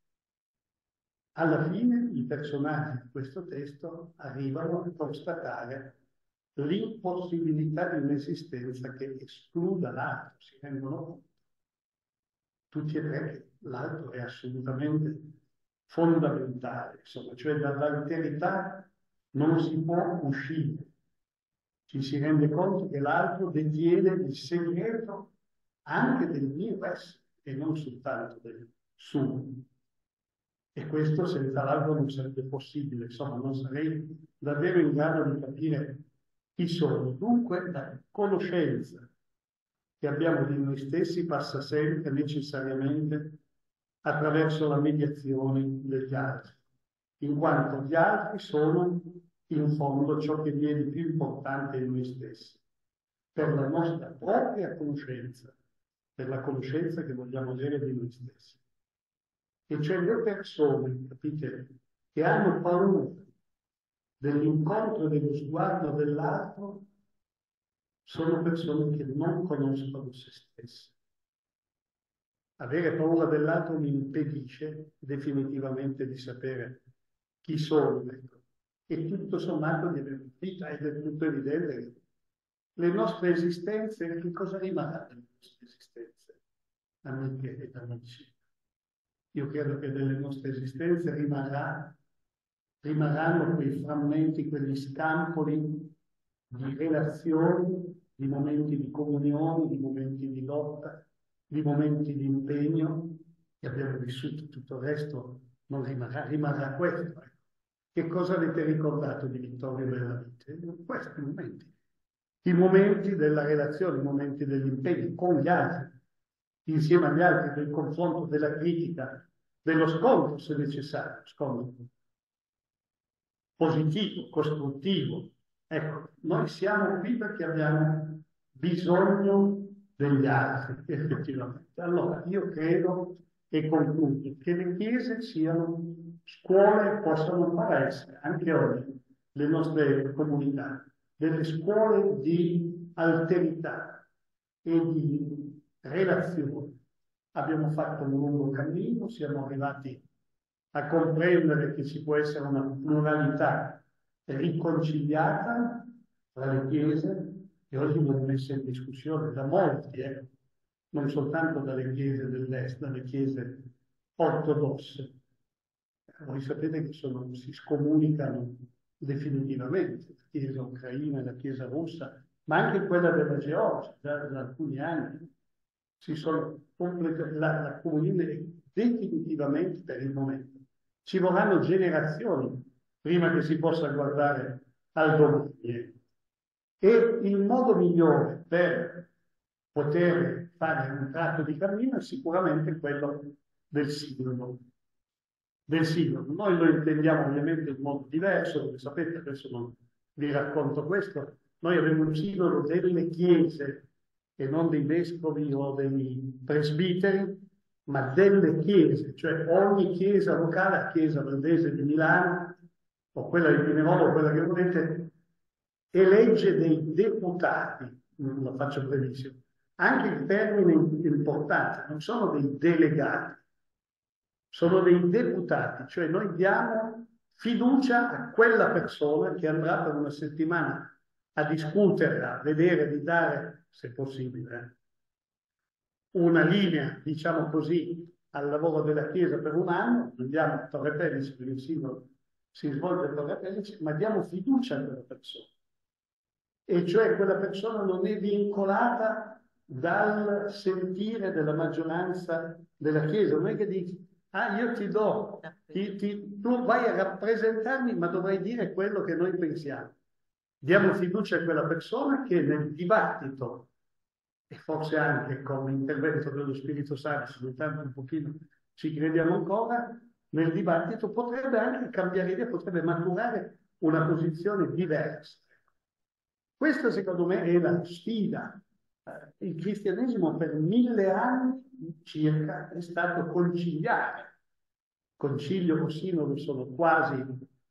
alla fine i personaggi di questo testo arrivano a constatare l'impossibilità di un'esistenza che escluda l'altro, si rendono conto. Tutti e tre che l'altro è assolutamente fondamentale, insomma, cioè dall'alterità non si può uscire. Ci si rende conto che l'altro detiene il segreto anche del mio essere e non soltanto del suo. E questo senza l'altro non sarebbe possibile, insomma, non sarei davvero in grado di capire chi sono. Dunque la conoscenza che abbiamo di noi stessi passa sempre necessariamente attraverso la mediazione degli altri, in quanto gli altri sono in fondo ciò che viene più importante in noi stessi, per la nostra propria conoscenza, per la conoscenza che vogliamo avere di noi stessi. E cioè le persone, capite, che hanno paura dell'incontro e dello sguardo dell'altro, sono persone che non conoscono se stesse. Avere paura dell'altro mi impedisce definitivamente di sapere chi sono. Ecco. E tutto sommato di avere vita ed è tutto evidente che le nostre esistenze, che cosa rimarrà delle nostre esistenze, amiche ed amici? Io credo che delle nostre esistenze rimarrà, rimarranno quei frammenti, quegli scampoli di relazioni, di momenti di comunione, di momenti di lotta, di momenti di impegno che abbiamo vissuto. Tutto il resto non rimarrà, rimarrà questo. Che cosa avete ricordato di Vittorio Bellavite? Questi momenti. I momenti della relazione, i momenti dell'impegno con gli altri, insieme agli altri, del confronto, della critica, dello scontro, se necessario, scontro positivo, costruttivo. Ecco, noi siamo qui perché abbiamo bisogno degli altri, effettivamente. Allora, io credo e concludo che le chiese siano scuole, possano far essere, anche oggi, le nostre comunità, delle scuole di alterità e di relazione. Abbiamo fatto un lungo cammino, siamo arrivati a comprendere che ci può essere una pluralità riconciliata tra le chiese, che oggi viene messa in discussione da molti, eh? Non soltanto dalle chiese dell'est, dalle chiese ortodosse. Voi sapete che sono, si scomunicano definitivamente la chiesa ucraina e la chiesa russa, ma anche quella della Georgia, da, da alcuni anni. Si sono completamente, la, la comunione definitivamente per il momento. Ci vorranno generazioni prima che si possa guardare al domani. E il modo migliore per poter fare un tratto di cammino è sicuramente quello del sinodo. Del sinodo. Noi lo intendiamo ovviamente in modo diverso, come sapete, adesso non vi racconto questo. Noi abbiamo un sinodo delle chiese e non dei vescovi o dei presbiteri, ma delle chiese, cioè ogni chiesa locale, la chiesa valdese di Milano, o quella di Pinerolo, o quella che volete, elegge dei deputati, lo faccio brevissimo. Anche il termine importante, non sono dei delegati, sono dei deputati, cioè noi diamo fiducia a quella persona che andrà per una settimana a discutere, a vedere di dare, se possibile, una linea, diciamo così, al lavoro della Chiesa per un anno. Andiamo a Torre Pellice, perché il singolo si svolge a Torre Pellice, ma diamo fiducia a quella persona. E cioè quella persona non è vincolata dal sentire della maggioranza della Chiesa. Non è che dici, ah, io ti do, ti, ti, tu vai a rappresentarmi, ma dovrai dire quello che noi pensiamo. Diamo fiducia a quella persona che nel dibattito, e forse anche con l'intervento dello Spirito Santo, se tanto un pochino ci crediamo ancora, nel dibattito potrebbe anche cambiare idea, potrebbe maturare una posizione diversa. Questa secondo me è la sfida. Il cristianesimo per mille anni circa è stato conciliare. Concilio o sinodo sono quasi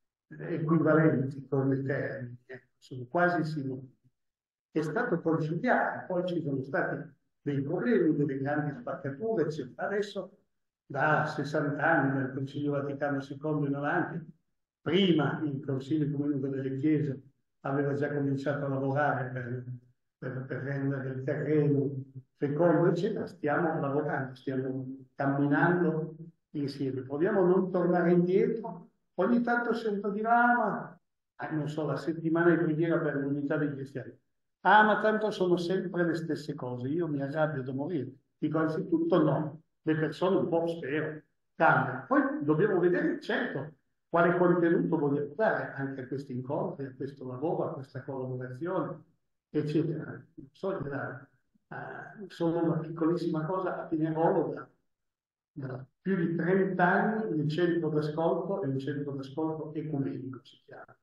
equivalenti come termini, sono quasi sinonimi. È stato conciliare, poi ci sono stati dei problemi, delle grandi spaccature, eccetera. Adesso da sessanta anni, dal Concilio Vaticano secondo in avanti, prima il Consiglio Ecumeneo delle Chiese aveva già cominciato a lavorare per, per, per rendere il terreno fecondo, eccetera. Stiamo lavorando, stiamo camminando insieme. Proviamo a non tornare indietro. Ogni tanto sento dire, ah, ma ah, non so, la settimana di preghiera per l'unità dei cristiani. Ah, ma tanto sono sempre le stesse cose, io mi arrabbio da morire. Dico anzitutto no, le persone un po' spero, cambiano. Poi dobbiamo vedere, certo, quale contenuto vogliamo dare anche a questi incontri, a questo lavoro, a questa collaborazione, eccetera. So, da, uh, sono una piccolissima cosa a Pinerolo da, da più di trenta anni, il centro d'ascolto è un centro d'ascolto ecumenico, si chiama,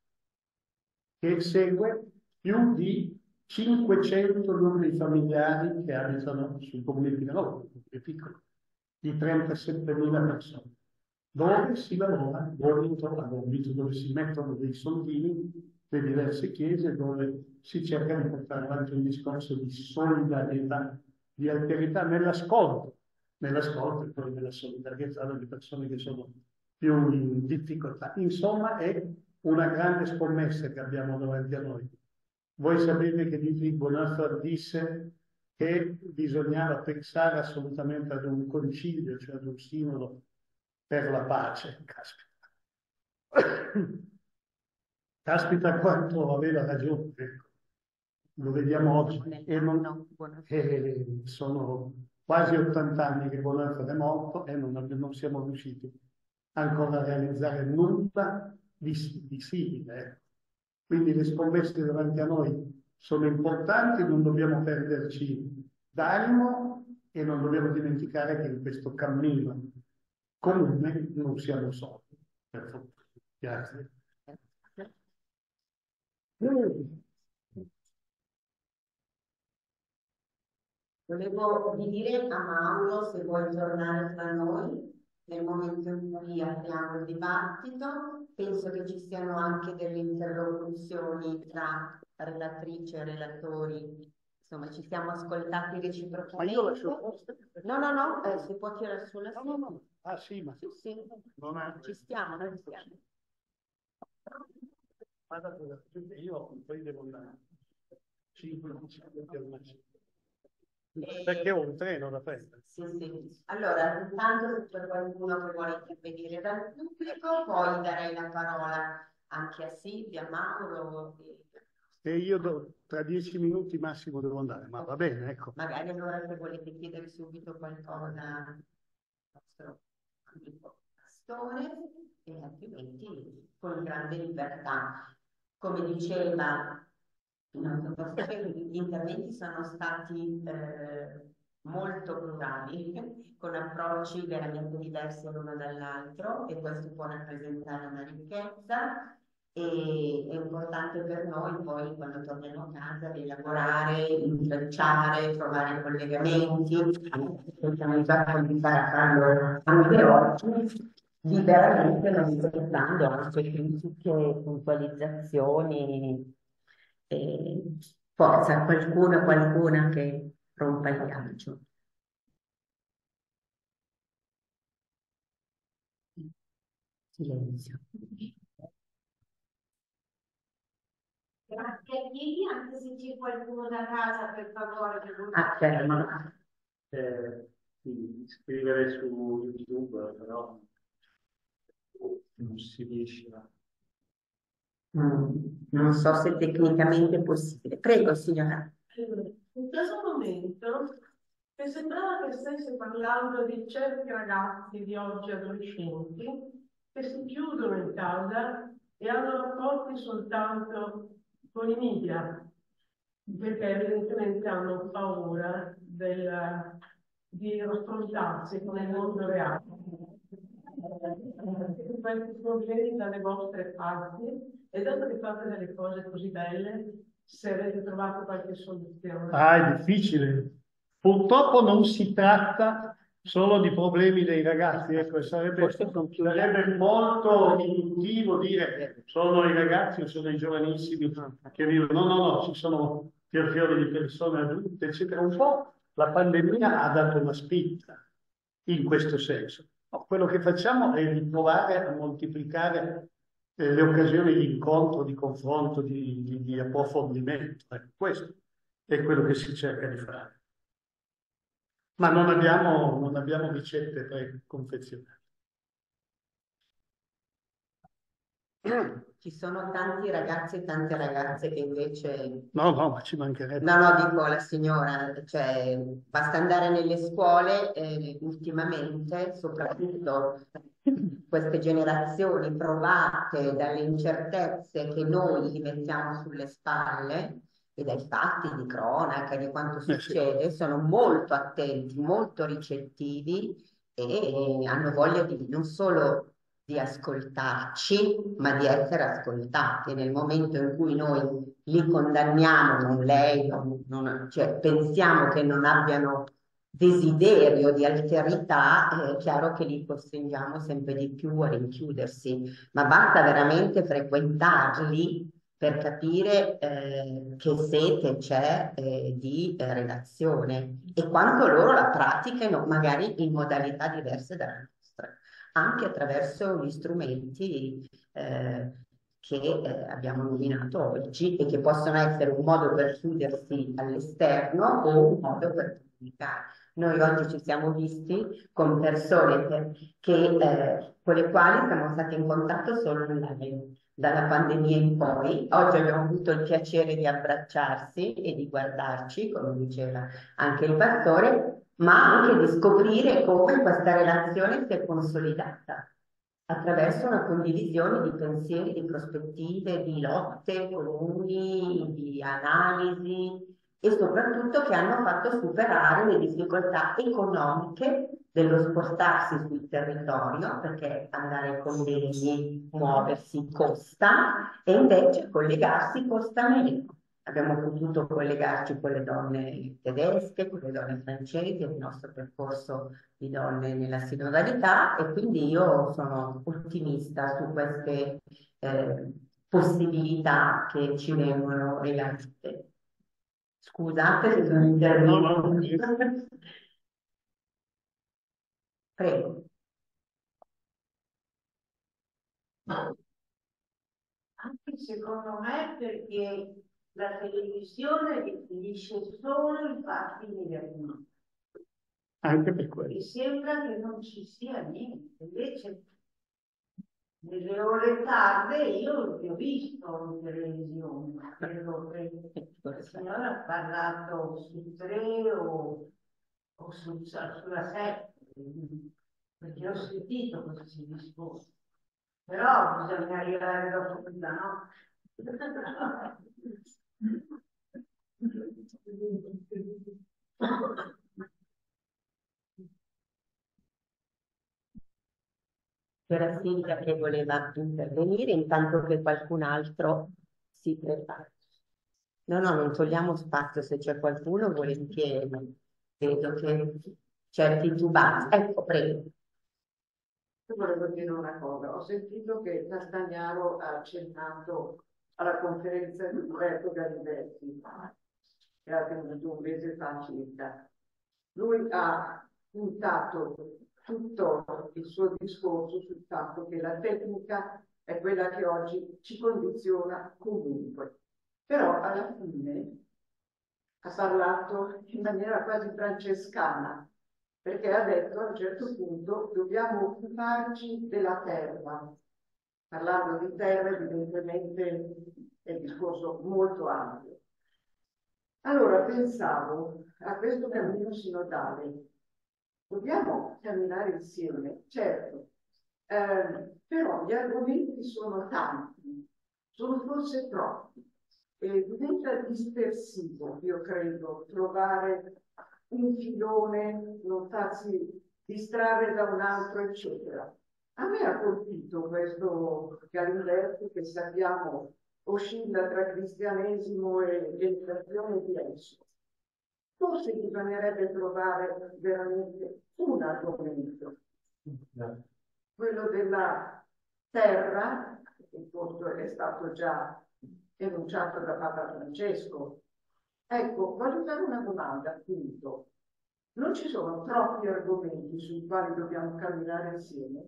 che segue più di cinquecento nuclei familiari che abitano sul comune di Pinerolo, è piccolo, di trentasettemila persone, dove si lavora Gomito a Gomito, dove si mettono dei soldini le diverse chiese, dove si cerca di portare avanti un discorso di solidarietà, di alterità nell'ascolto, nell'ascolto e poi nella solidarietà delle persone che sono più in difficoltà. Insomma, è una grande scommessa che abbiamo davanti a noi. Voi sapete che Dietrich Bonhoeffer disse che bisognava pensare assolutamente ad un concilio, cioè ad un sinodo per la pace. Caspita. Caspita quanto aveva ragione, ecco. Lo vediamo oggi. E non, e sono quasi ottanta anni che Bonhoeffer è morto e non, non siamo riusciti ancora a realizzare nulla di, di simile. Quindi le scommesse davanti a noi sono importanti, non dobbiamo perderci d'animo e non dobbiamo dimenticare che in questo cammino comune non siamo soli. Per fortuna. Grazie. Volevo dire a Mauro se vuoi tornare tra noi nel momento in cui apriamo il dibattito. Penso che ci siano anche delle interlocuzioni tra relatrice e relatori. Insomma, ci siamo ascoltati reciprocamente. Ma io lascio posto. No, no, no, eh, si può tirare sulla No, no, no. Ah sì, ma Sì, sì. non è... Ci stiamo, noi ci stiamo. Io poi devo andare. cinque, perché ho un treno da prendere. Sì, sì. Allora, intanto se c'è qualcuno che vuole intervenire dal pubblico, poi darei la parola anche a Silvia, a Mauro. E io do, tra dieci minuti massimo devo andare, ma va bene, ecco. Magari allora se volete chiedere subito qualcosa al nostro amico Pastore, e altrimenti con grande libertà. Come diceva il nostro Pastore, gli interventi sono stati eh, molto plurali, con approcci veramente diversi l'uno dall'altro, e questo può rappresentare una ricchezza. E è importante per noi poi quando torniamo a casa rielaborare, intrecciare, trovare collegamenti. Possiamo già cominciare a farlo anche oggi, liberamente, non aspettando anche critiche, puntualizzazioni. E forza, qualcuno, qualcuna che rompa il ghiaccio. Silenzio. Grazie, chiedi anche se c'è qualcuno da casa, per favore. Ah, fermo. Eh, sì, scrivere su YouTube, però non si riesce a... Mm, non so se tecnicamente è possibile. Prego, signora. In questo momento mi sembrava che stesse parlando di certi ragazzi di oggi adolescenti che si chiudono in casa e hanno rapporti soltanto con i media, perché evidentemente hanno paura del, di raffrontarsi con il mondo reale. Questi problemi dalle vostre parti, e dato che fate delle cose così belle, se avete trovato qualche soluzione. Ah, è difficile. Purtroppo non si tratta solo di problemi dei ragazzi, ecco, sarebbe, sarebbe molto riduttivo dire sono i ragazzi o sono i giovanissimi che vivono. No, no, no, ci sono fior di persone adulte, eccetera. Un po' la pandemia ha dato una spinta in questo senso. No, quello che facciamo è riprovare a moltiplicare eh, le occasioni di incontro, di confronto, di, di, di approfondimento. Ecco, questo è quello che si cerca di fare. Ma non abbiamo, non abbiamo ricette preconfezionate. Ci sono tanti ragazzi e tante ragazze che invece... No, no, ma ci mancherebbe. No, no, dico la signora, cioè basta andare nelle scuole eh, ultimamente, soprattutto queste generazioni provate dalle incertezze che noi gli mettiamo sulle spalle e dai fatti di cronaca, di quanto succede, eh sì. Sono molto attenti, molto ricettivi e hanno voglia di non solo di ascoltarci, ma di essere ascoltati. Nel momento in cui noi li condanniamo, non lei, non, non, cioè pensiamo che non abbiano desiderio di alterità, è chiaro che li costringiamo sempre di più a rinchiudersi, ma basta veramente frequentarli per capire eh, che sete c'è eh, di eh, relazione e quanto loro la praticano magari in modalità diverse dalla nostra, anche attraverso gli strumenti eh, che eh, abbiamo nominato oggi e che possono essere un modo per chiudersi all'esterno o un modo per comunicare. Noi oggi ci siamo visti con persone che, eh, con le quali siamo stati in contatto solo online, dalla pandemia in poi. Oggi abbiamo avuto il piacere di abbracciarsi e di guardarci, come diceva anche il pastore, ma anche di scoprire come questa relazione si è consolidata attraverso una condivisione di pensieri, di prospettive, di lotte comuni, di analisi e soprattutto che hanno fatto superare le difficoltà economiche dello spostarsi sul territorio, perché andare ai convegni, muoversi costa, e invece collegarsi costa meno. Abbiamo potuto collegarci con le donne tedesche, con le donne francesi, il nostro percorso di donne nella sinodalità, e quindi io sono ottimista su queste eh, possibilità che ci vengono regalate. Scusate se sono intervenuta. Prego. Anche secondo me perché la televisione definisce solo i fatti negativi. Anche per quello. E sembra che non ci sia niente. Invece, nelle ore tarde io ti ho visto in televisione. Credo che la signora ha parlato su tre o, o su, sulla sette, perché ho sentito questi discorsi. Però bisogna arrivare dopo quella notte. C'era Silvia che voleva intervenire, intanto che qualcun altro si prepara. No, no, non togliamo spazio se c'è qualcuno, volentieri. Vedo che c'è titubanza. Ecco, prego. Io volevo dire una cosa, ho sentito che Castagnaro ha accennato alla conferenza di Roberto Galiberti, che ha tenuto un mese fa circa. Lui ha puntato tutto il suo discorso sul fatto che la tecnica è quella che oggi ci condiziona comunque. Però alla fine ha parlato in maniera quasi francescana, perché ha detto a un certo punto dobbiamo occuparci della terra. Parlando di terra evidentemente è un discorso molto ampio. Allora pensavo a questo cammino sinodale. Dobbiamo camminare insieme, certo, eh, però gli argomenti sono tanti, sono forse troppi, e diventa dispersivo, io credo, trovare un filone, non farsi distrarre da un altro, eccetera. A me ha colpito questo Galimberti, che sappiamo oscilla tra cristianesimo e educazione diverso. Forse bisognerebbe trovare veramente un argomento, quello della terra, che forse è stato già enunciato da Papa Francesco. Ecco, voglio fare una domanda, appunto. Non ci sono troppi argomenti sui quali dobbiamo camminare insieme?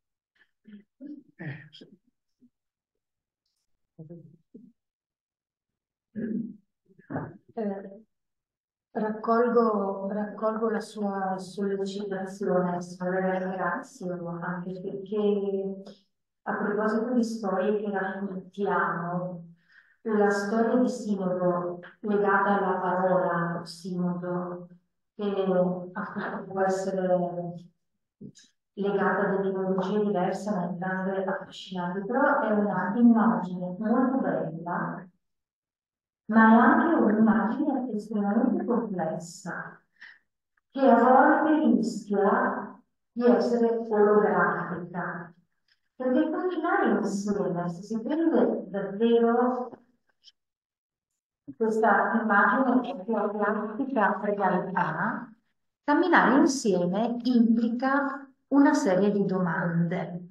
Eh, raccolgo, raccolgo la sua sollecitazione, la ringrazio anche perché a proposito di storie che raccontiamo, la storia di Sinodo legata alla parola Sinodo, che appunto può essere legata ad ideologie diverse, ma entrambe affascinanti, però è una immagine molto bella, ma è anche un'immagine estremamente complessa, che a volte rischia di essere olografica, perché camminare insieme, se si prende davvero questa immagine che olografica realtà, camminare insieme implica una serie di domande.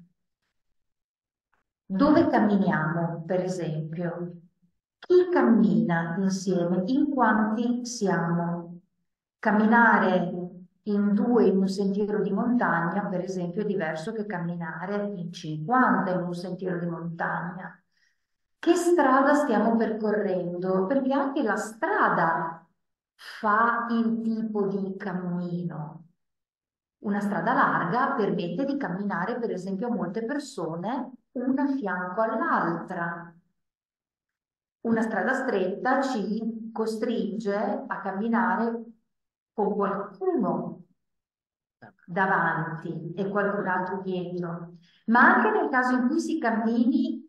Dove camminiamo, per esempio? Chi cammina insieme? In quanti siamo? Camminare in due in un sentiero di montagna, per esempio, è diverso che camminare in cinquanta in un sentiero di montagna. Che strada stiamo percorrendo? Perché anche la strada fa il tipo di cammino. Una strada larga permette di camminare, per esempio, a molte persone una a fianco all'altra. Una strada stretta ci costringe a camminare con qualcuno davanti e qualcun altro dietro, ma anche nel caso in cui si cammini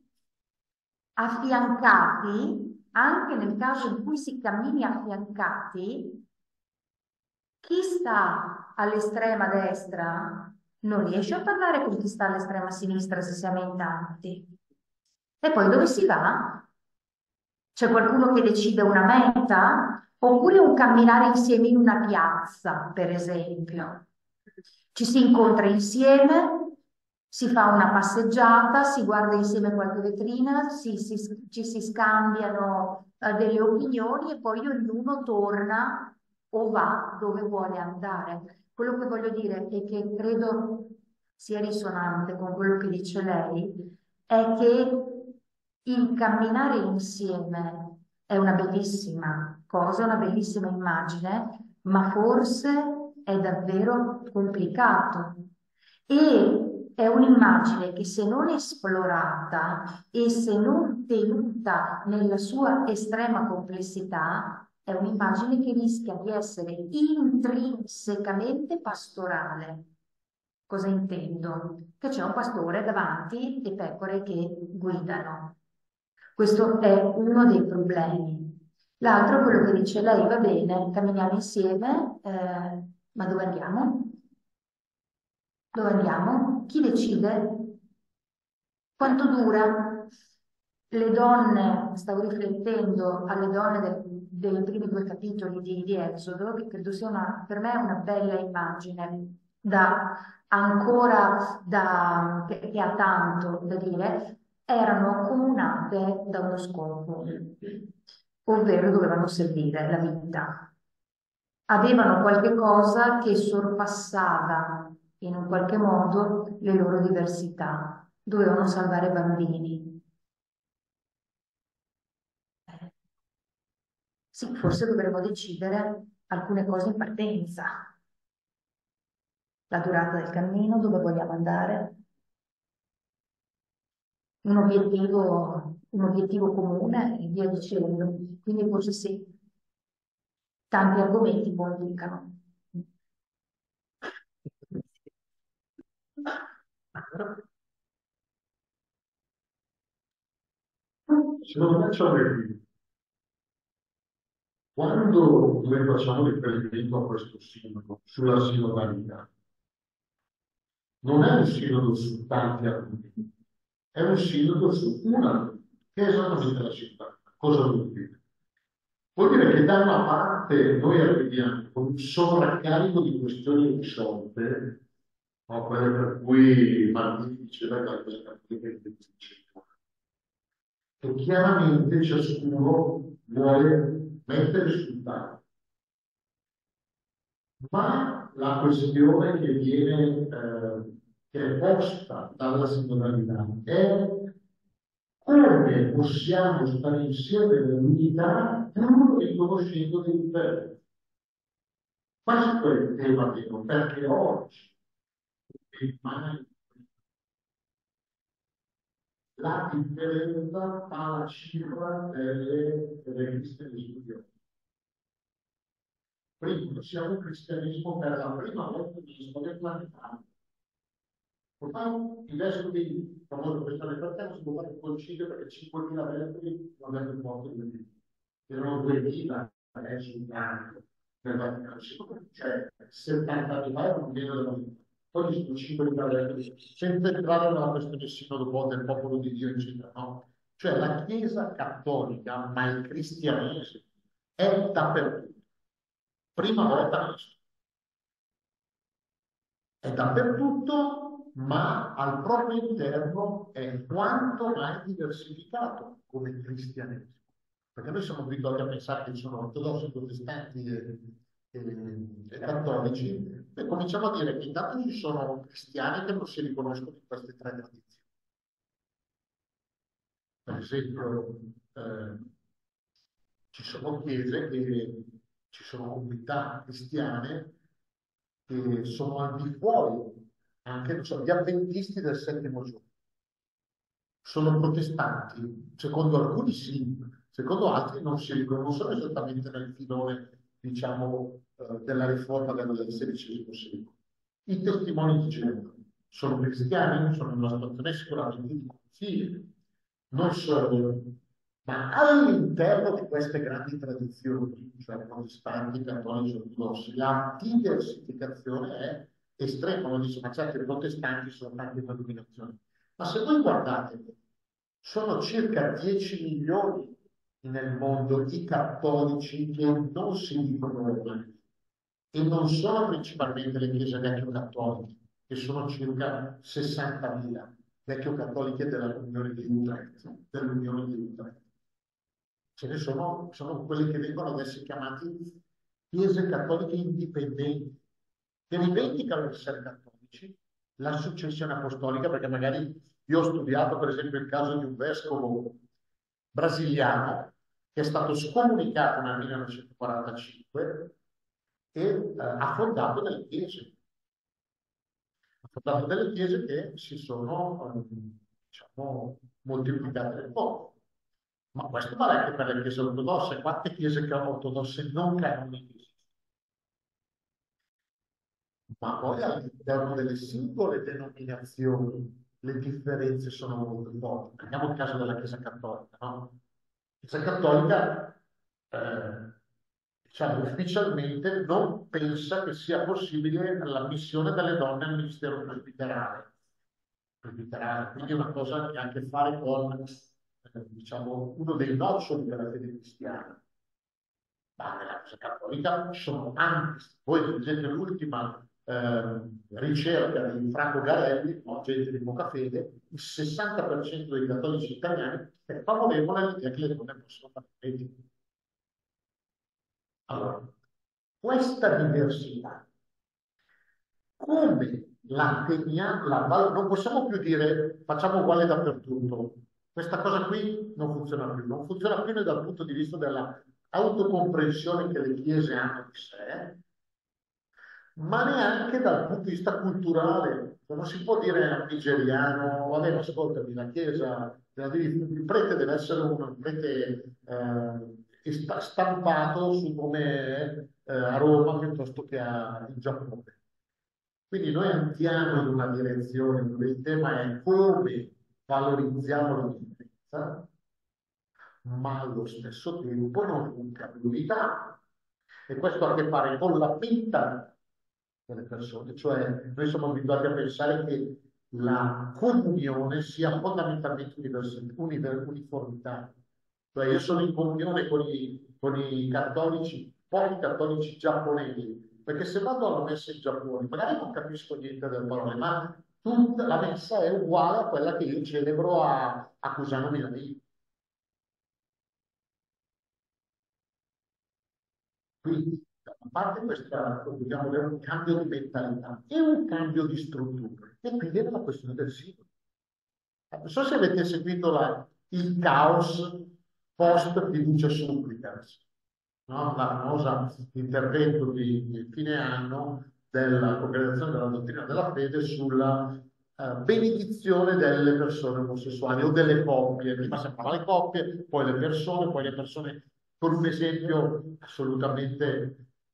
affiancati, anche nel caso in cui si cammini affiancati, chi sta all'estrema destra non riesce a parlare con chi sta all'estrema sinistra se siamo in tanti. E poi dove si va? C'è qualcuno che decide una meta? Oppure un camminare insieme in una piazza, per esempio. Ci si incontra insieme, si fa una passeggiata, si guarda insieme qualche vetrina, si, si- ci si scambiano eh, delle opinioni e poi ognuno torna o va dove vuole andare. Quello che voglio dire e che credo sia risonante con quello che dice lei è che il camminare insieme è una bellissima cosa, una bellissima immagine, ma forse è davvero complicato. E è un'immagine che se non esplorata e se non tenuta nella sua estrema complessità, è un'immagine che rischia di essere intrinsecamente pastorale. Cosa intendo? Che c'è un pastore davanti e pecore che guidano. Questo è uno dei problemi. L'altro, quello che dice lei, va bene, camminiamo insieme, eh, ma dove andiamo? Dove andiamo? Chi decide? Quanto dura? Le donne, stavo riflettendo alle donne del- dei primi due capitoli di, di Esodo, che credo sia una, per me una bella immagine, da ancora da, che, che ha tanto da dire, erano accomunate da uno scopo, ovvero dovevano servire la vita. Avevano qualche cosa che sorpassava in un qualche modo le loro diversità. Dovevano salvare bambini. Eh, Sì, forse dovremmo decidere alcune cose in partenza. La durata del cammino, dove vogliamo andare, un obiettivo, un obiettivo comune e via dicendo. Quindi forse sì, tanti argomenti poi implicano. Secondo me c'è un equilibrio. Quando noi facciamo riferimento a questo sinodo, sulla sinodalità, non è un sinodo su tanti argomenti, è un sinodo su un argomento, che è esattamente la sinodalità. Cosa vuol dire? Vuol dire che da una parte noi arriviamo con un sovraccarico di questioni irrisolte, no? Quelle per cui Martini diceva che la cosa cattolica è difficile. E chiaramente ciascuno vuole mettere sul tavolo. Ma la questione che viene, eh, che è posta dalla sinodalità è come possiamo stare insieme nell'unità pur riconoscendo le differenze. Questo è il tema vero, perché oggi ormai la differenza fa la cifra delle, delle cristianesimo di oggi. Primo, siamo un cristianesimo per la prima volta nella storia planetaria. Ormai il vescovi, famoso questione per te, non si può fare un concilio perché cinquemila vescovi non hanno il posto di dire. Erano duemila adesso in anno nel Vaticano. Cioè, settanta anni fa erano meno della metà. Oggi sono cinquemila vescovi, senza entrare nella questione sinodo del popolo di Dio, eccetera. No? Cioè la Chiesa cattolica, ma il cristianesimo, è dappertutto. Prima volta nella storia. È dappertutto, ma al proprio interno è quanto mai diversificato come cristianesimo. Perché noi siamo abituati a pensare che ci sono ortodossi, protestanti e, e, e cattolici, e cominciamo a dire che intanto ci sono cristiani che non si riconoscono in queste tre tradizioni. Per esempio, eh, ci sono chiese che ci sono comunità cristiane che sono al di fuori, anche non so, gli avventisti del settimo giorno. Sono protestanti, secondo alcuni sì, secondo altri non si riconoscono esattamente nel filone, diciamo, eh, della riforma del sedicesimo secolo. I testimoni di Geova sono cristiani, sono in una situazione sicuramente difficile, non solo, ma all'interno di queste grandi tradizioni, cioè protestanti, cattolici, ortodossi, la diversificazione è estrema. Uno dice, ma certo i protestanti sono tanti denominazioni. Ma se voi guardate, sono circa dieci milioni nel mondo i cattolici che non si dicono romani. E non sono principalmente le chiese vecchio-cattoliche, che sono circa sessantamila vecchio-cattoliche dell'Unione di Utrecht, dell'Unione di Utrecht. Ce ne sono, sono quelli che vengono ad essere chiamati chiese cattoliche indipendenti, che rivendicano di essere cattolici, la successione apostolica, perché magari io ho studiato per esempio il caso di un vescovo brasiliano che è stato scomunicato nel millenovecentoquarantacinque e eh, ha fondato delle chiese. Ha fondato delle chiese che si sono, eh, diciamo, moltiplicate nel mondo. Ma questo vale anche per le chiese ortodosse. Quante chiese ortodosse non canoniche esistono? Ma poi all'interno delle singole denominazioni le differenze sono molto forti. Prendiamo il caso della Chiesa Cattolica, no? La Chiesa Cattolica eh, diciamo, ufficialmente non pensa che sia possibile l'ammissione delle donne al ministero presbiterale. presbiterale. Quindi è una cosa che ha a che fare con, eh, diciamo, uno dei noccioli della fede cristiana. Ma nella Chiesa Cattolica sono tanti. Poi, per esempio, l'ultima eh, ricerca di Franco Garelli, no, gente di poca fede, il sessanta per cento dei cattolici italiani è favorevole all'idea che le donne possono fare fede. Allora, questa diversità, come la teniamo, la, non possiamo più dire facciamo uguale dappertutto. Questa cosa qui non funziona più. Non funziona più né dal punto di vista della autocomprensione che le chiese hanno di sé, ma neanche dal punto di vista culturale. Non si può dire al nigeriano, vabbè, ma ascoltami, la chiesa, il prete deve essere un prete eh, stampato su come è eh, a Roma piuttosto che a, in Giappone. Quindi noi andiamo in una direzione dove il tema è come valorizziamo la differenza, ma allo stesso tempo non un cambio di età. E questo ha a che fare con la mentalità delle persone, cioè noi siamo abituati a pensare che la comunione sia fondamentalmente uniformità. Cioè io sono in comunione con i, con i cattolici, pochi cattolici giapponesi, perché se vado alla messa in Giappone, magari non capisco niente delle parole, ma tutta la messa è uguale a quella che io celebro a, a Cusano Milanese. Quindi, da una parte questa, dobbiamo avere un cambio di mentalità e un cambio di struttura. E qui viene la questione del singolo. Non so se avete seguito la, il caos post fiducia supplicans, no? La famosa intervento di, di fine anno della Congregazione della Dottrina della Fede sulla uh, benedizione delle persone omosessuali o delle coppie. Prima sembrava le coppie, poi le persone, poi le persone, con un esempio assolutamente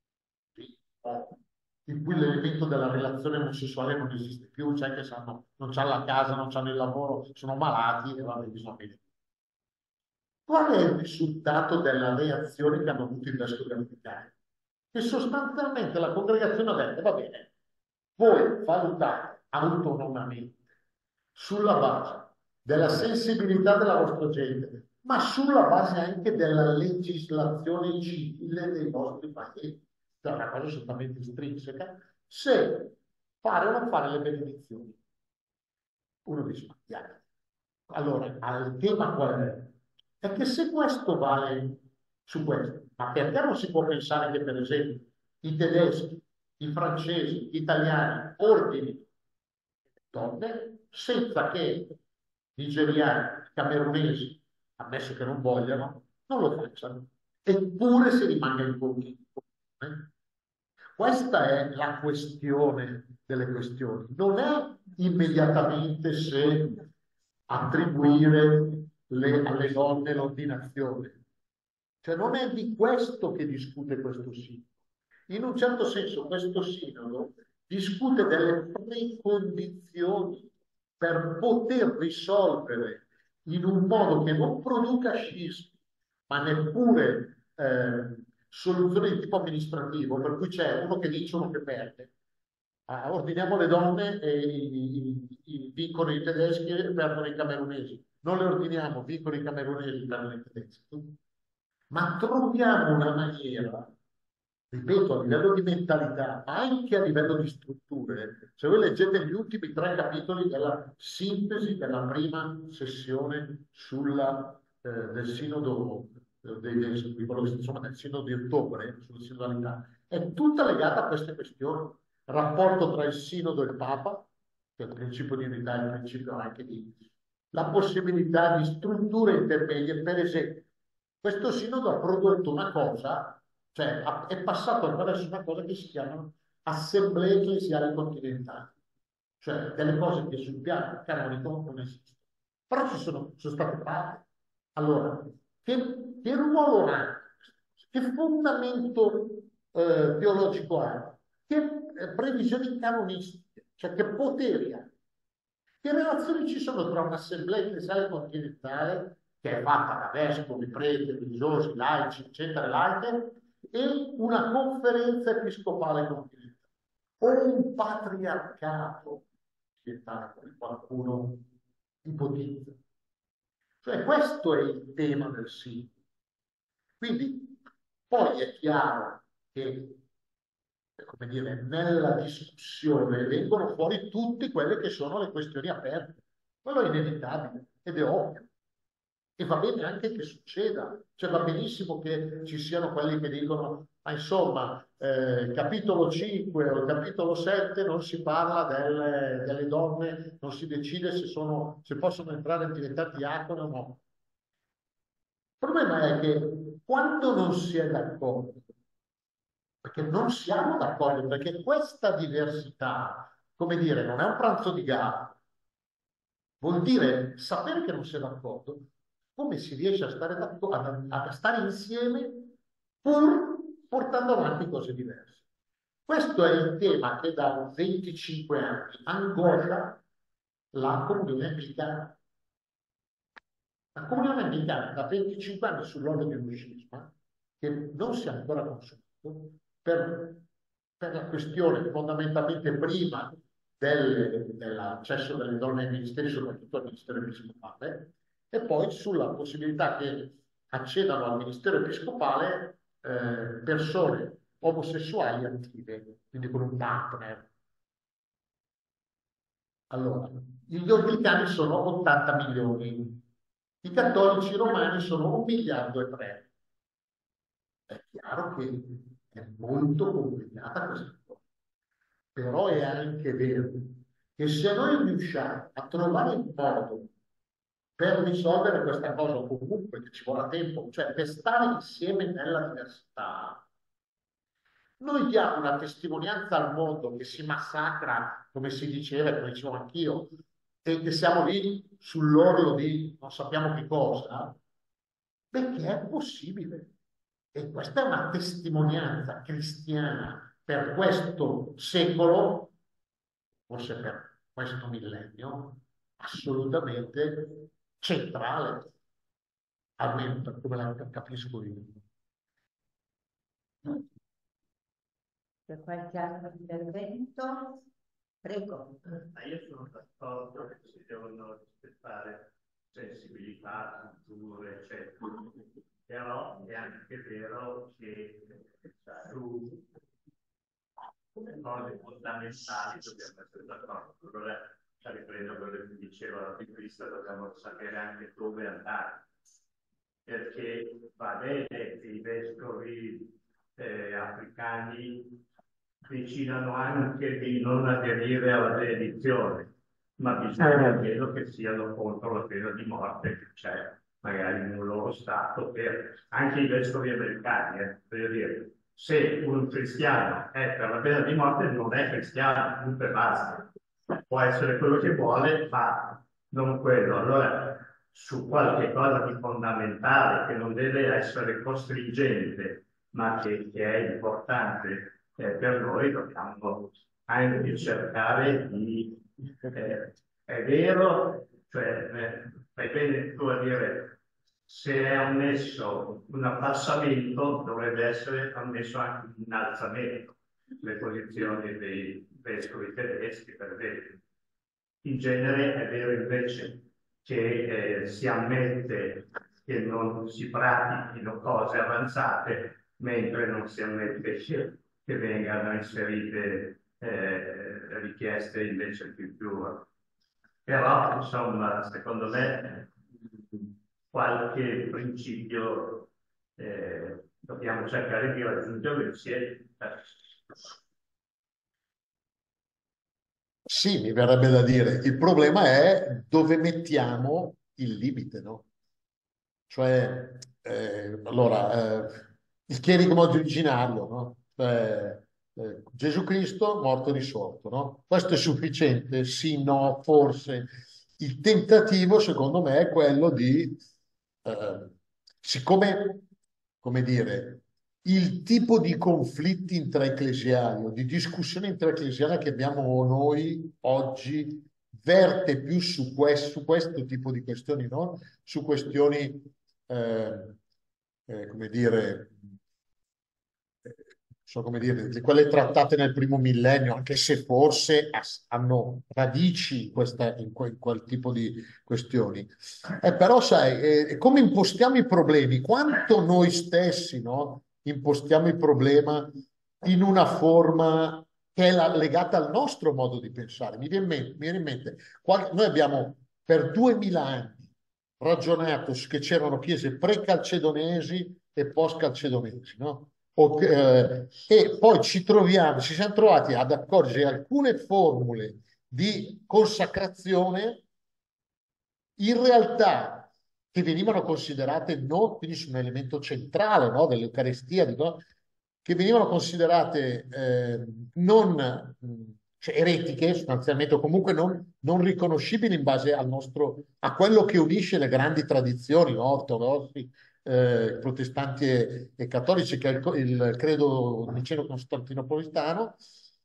in cui l'elemento della relazione omosessuale non esiste più, cioè che sanno, non hanno la casa, non hanno il lavoro, sono malati e vabbè, bisogna vedere. Qual è il risultato della reazione che hanno avuto i vescovi americani? Che sostanzialmente la congregazione ha detto, va bene, voi valutate autonomamente sulla base della sensibilità della vostra gente, ma sulla base anche della legislazione civile dei vostri paesi, è una cosa assolutamente intrinseca, se fare o non fare le benedizioni. Uno dice, ma chiaro. Allora, il tema qual è? È che se questo vale su questo, ma perché non si può pensare che per esempio i tedeschi, i francesi, gli italiani ordini donne senza che i nigeriani, i camerunesi, ammesso che non vogliano, non lo facciano, eppure si rimanga in comune. Questa è la questione delle questioni. Non è immediatamente se attribuire le, alle donne l'ordinazione. Cioè non è di questo che discute questo sinodo. In un certo senso questo sinodo discute delle precondizioni per poter risolvere in un modo che non produca scismi, ma neppure eh, soluzioni di tipo amministrativo, per cui c'è uno che vince, uno che perde. Ah, ordiniamo le donne e i, i, i, vincono i tedeschi e perdono i camerunesi. Non le ordiniamo, vincono i camerunesi e perdono i tedeschi. Ma troviamo una maniera, ripeto, a livello di mentalità, anche a livello di strutture. Se voi leggete gli ultimi tre capitoli della sintesi della prima sessione sulla, eh, del sinodo, eh, dei, dei, insomma, del sinodo di ottobre, sulla sinodalità, è tutta legata a queste questioni. Rapporto tra il sinodo e il Papa, che è il principio di unità e il principio anche di la possibilità di strutture intermedie. Per esempio, questo sinodo ha prodotto una cosa, cioè è passato attraverso una cosa che si chiamano assemblee ecclesiali continentali, cioè delle cose che sul piano canonico non esistono, però ci sono, sono state fatte. Allora, che, che ruolo ha? Che fondamento eh, teologico ha? Che eh, previsioni canonistiche, cioè che poteri ha? Che relazioni ci sono tra un'assemblea ecclesiale continentale, che è fatta da vescovi, preti, religiosi, laici, eccetera, laiche, e una conferenza episcopale continentale? O un patriarcato occidentale, come qualcuno ipotizza? Cioè questo è il tema del sito. Quindi poi è chiaro che, come dire, nella discussione vengono fuori tutte quelle che sono le questioni aperte. Quello è inevitabile ed è ovvio. E va bene anche che succeda. Cioè va benissimo che ci siano quelli che dicono, ma insomma, eh, capitolo cinque o capitolo sette non si parla delle, delle donne, non si decide se, sono, se possono entrare a diventare diacone o no. Il problema è che quando non si è d'accordo, perché non siamo d'accordo, perché questa diversità, come dire, non è un pranzo di gara, vuol dire sapere che non si è d'accordo, come si riesce a stare, a, a stare insieme pur portando avanti cose diverse. Questo è il tema che da venticinque anni angoscia la comunione anglicana. La comunione anglicana da venticinque anni sull'orlo di un scisma che non si è ancora consumato per, per la questione fondamentalmente prima del, dell'accesso delle donne ai ministeri, soprattutto al ministero episcopale, e poi sulla possibilità che accedano al ministero episcopale eh, persone omosessuali attive, quindi con un partner. Allora, gli anglicani sono ottanta milioni, i cattolici romani sono un miliardo e tre. È chiaro che è molto complicata questa cosa, però è anche vero che se noi riusciamo a trovare un modo per risolvere questa cosa, o comunque che ci vuole tempo, cioè per stare insieme nella diversità, noi diamo una testimonianza al mondo che si massacra, come si diceva, come dicevo anch'io, e che siamo lì sull'orlo di non sappiamo che cosa, perché è possibile. E questa è una testimonianza cristiana per questo secolo, forse per questo millennio, assolutamente centrale, almeno per come la capisco io. C'è qualche altro intervento? Prego. Ma io sono d'accordo che si devono rispettare sensibilità, culture, eccetera. Però è anche vero che su le cose fondamentali dobbiamo essere d'accordo. Allora, riprendo quello che diceva l'articolista, dobbiamo sapere anche dove andare. Perché va bene che i vescovi eh, africani decidano anche di non aderire alla benedizione, ma bisogna almeno che siano contro la pena di morte che c'è magari in un loro stato, per anche i vescovi americani, eh, voglio dire, se un cristiano è per la pena di morte non è cristiano, punto e basta. Può essere quello che vuole, ma non quello. Allora, su qualche cosa di fondamentale che non deve essere costringente, ma che, che è importante eh, per noi, dobbiamo anche di cercare di... Eh, è vero, cioè, eh, fai bene tu a dire, se è ammesso un abbassamento, dovrebbe essere ammesso anche un innalzamento, le posizioni dei vescovi tedeschi, per esempio. In genere è vero invece che eh, si ammette che non si pratichino cose avanzate, mentre non si ammette che, che vengano inserite eh, richieste invece più più. Però, insomma, secondo me qualche principio eh, dobbiamo cercare di raggiungerlo insieme. Sì, mi verrebbe da dire, il problema è dove mettiamo il limite, no? Cioè, eh, allora, eh, il chierico originario, no? Cioè, eh, Gesù Cristo morto e risorto, no? Questo è sufficiente? Sì, no, forse. Il tentativo, secondo me, è quello di, eh, siccome, come dire, il tipo di conflitti intraecclesiali o di discussione intraecclesiale che abbiamo noi oggi verte più su questo, su questo tipo di questioni, no? Su questioni, eh, eh, come dire, eh, so come dire, di quelle trattate nel primo millennio, anche se forse as- hanno radici in, questa- in que- in quel tipo di questioni. Eh, però, sai, eh, come impostiamo i problemi? Quanto noi stessi, no, impostiamo il problema in una forma che è la- legata al nostro modo di pensare. Mi viene in mente, mi viene in mente, qual- noi abbiamo per duemila anni ragionato su che c'erano chiese pre-calcedonesi e post-calcedonesi, no? O- eh, e poi ci troviamo, ci siamo trovati ad accorgere alcune formule di consacrazione in realtà che venivano considerate non, quindi sono un elemento centrale, no, dell'Eucaristia, di- no, che venivano considerate eh, non mh, cioè, eretiche sostanzialmente, o comunque non, non riconoscibili in base al nostro, a quello che unisce le grandi tradizioni, no, ortodossi, eh, protestanti e, e cattolici, che è il, co- il credo niceno-costantinopolitano.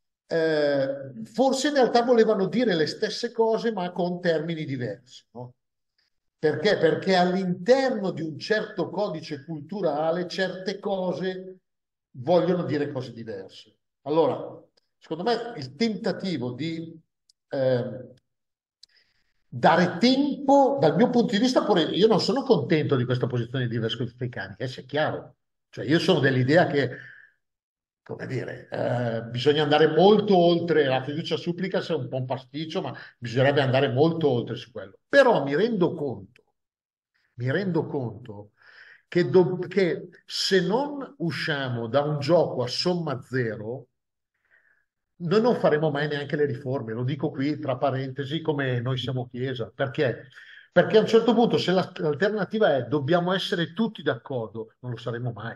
Eh, forse in realtà volevano dire le stesse cose ma con termini diversi, no? Perché? Perché all'interno di un certo codice culturale certe cose vogliono dire cose diverse. Allora, secondo me il tentativo di eh, dare tempo, dal mio punto di vista, pure io non sono contento di questa posizione di vescovi africani, eh, sia chiaro. Cioè, io sono dell'idea che, come dire, eh, bisogna andare molto oltre la fiducia supplica, se è un po' un pasticcio, ma bisognerebbe andare molto oltre su quello. Però mi rendo conto mi rendo conto che, do- che se non usciamo da un gioco a somma zero, noi non faremo mai neanche le riforme. Lo dico qui tra parentesi, come noi siamo Chiesa. Perché? Perché a un certo punto, se la- l'alternativa è dobbiamo essere tutti d'accordo, non lo saremo mai.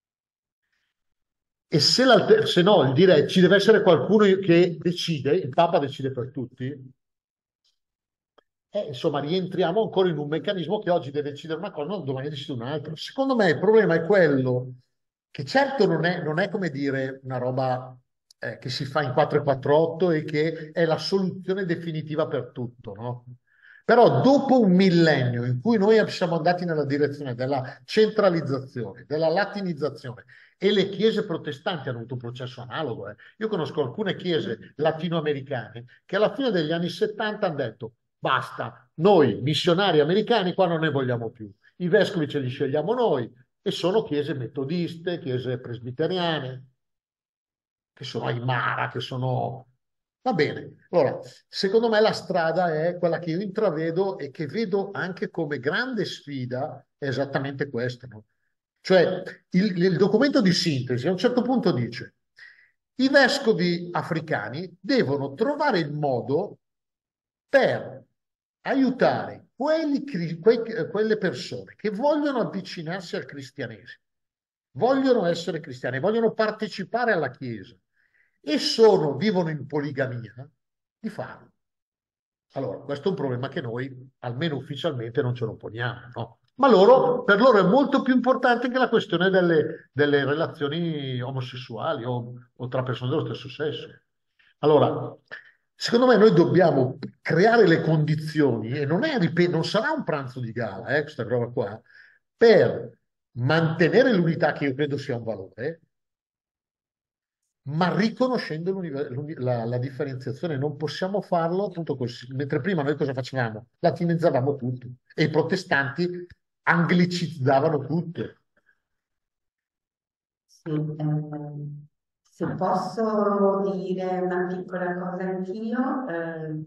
E se, l'alter- se no, il dire ci deve essere qualcuno che decide, il Papa decide per tutti, eh, insomma, rientriamo ancora in un meccanismo che oggi deve decidere una cosa, non domani decide un'altra. Secondo me il problema è quello che certo non è, non è come dire una roba eh, che si fa in quattro e quattr'otto e che è la soluzione definitiva per tutto, no? Però dopo un millennio in cui noi siamo andati nella direzione della centralizzazione, della latinizzazione, e le chiese protestanti hanno avuto un processo analogo. eh. Io conosco alcune chiese latinoamericane che alla fine degli anni settanta hanno detto basta, noi missionari americani qua non ne vogliamo più. I vescovi ce li scegliamo noi e sono chiese metodiste, chiese presbiteriane, che sono Aymara, che sono... Va bene. Allora, secondo me la strada è quella che io intravedo e che vedo anche come grande sfida, è esattamente questa, no? Cioè, il, il documento di sintesi a un certo punto dice i vescovi africani devono trovare il modo per aiutare quelli cri- quei- quelle persone che vogliono avvicinarsi al cristianesimo, vogliono essere cristiani, vogliono partecipare alla Chiesa e sono, vivono in poligamia, di farlo. Allora, questo è un problema che noi, almeno ufficialmente, non ce lo poniamo, no? Ma loro, per loro è molto più importante che la questione delle, delle relazioni omosessuali o, o tra persone dello stesso sesso. Allora, secondo me noi dobbiamo creare le condizioni, e non è, ripeto, non sarà un pranzo di gala, eh, questa roba qua, per mantenere l'unità, che io credo sia un valore, ma riconoscendo l'univer- l'uni- la, la differenziazione. Non possiamo farlo appunto così, mentre prima noi cosa facevamo? Latinizzavamo tutto e i protestanti anglicizzavano tutto. Sì, eh, se posso dire una piccola cosa anch'io, eh,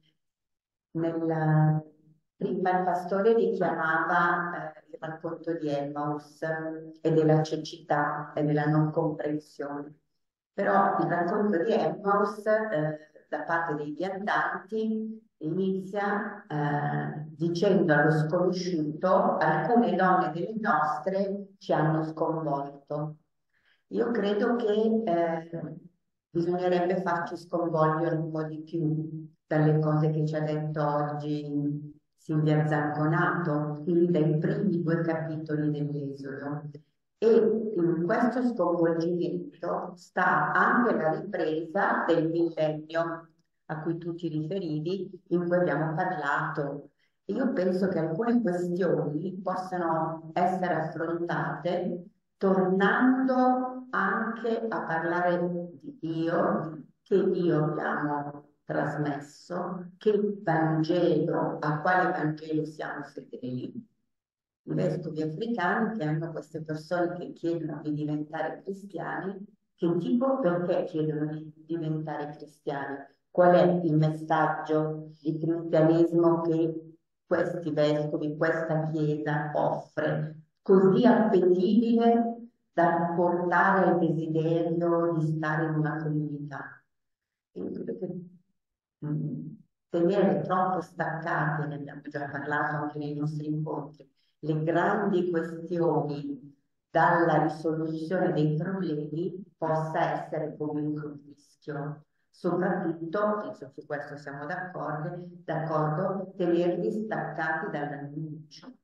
nel, prima il pastore richiamava eh, il racconto di Emmaus e della cecità e della non comprensione. Però il racconto di Emmaus, eh, da parte dei viandanti, inizia eh, dicendo allo sconosciuto: alcune donne delle nostre ci hanno sconvolto. Io credo che eh, bisognerebbe farci sconvolgere un po' di più dalle cose che ci ha detto oggi Silvia Zacconato, quindi dai primi due capitoli dell'Esodo. E in questo sconvolgimento sta anche la ripresa del millennio a cui tu ti riferivi, in cui abbiamo parlato. Io penso che alcune questioni possano essere affrontate tornando anche a parlare di Dio, che Dio abbiamo trasmesso, che Vangelo, a quale Vangelo siamo fedeli. I vescovi africani che hanno queste persone che chiedono di diventare cristiani, che tipo, perché chiedono di diventare cristiani? Qual è il messaggio di cristianesimo che questi vescovi, questa chiesa offre, così appetibile da portare al desiderio di stare in una comunità? Io credo che mh, tenere troppo staccate, ne abbiamo già parlato anche nei nostri incontri, le grandi questioni dalla risoluzione dei problemi possa essere comunque un rischio. Soprattutto, penso su questo siamo d'accordo, d'accordo, tenerli staccati dall'annuncio.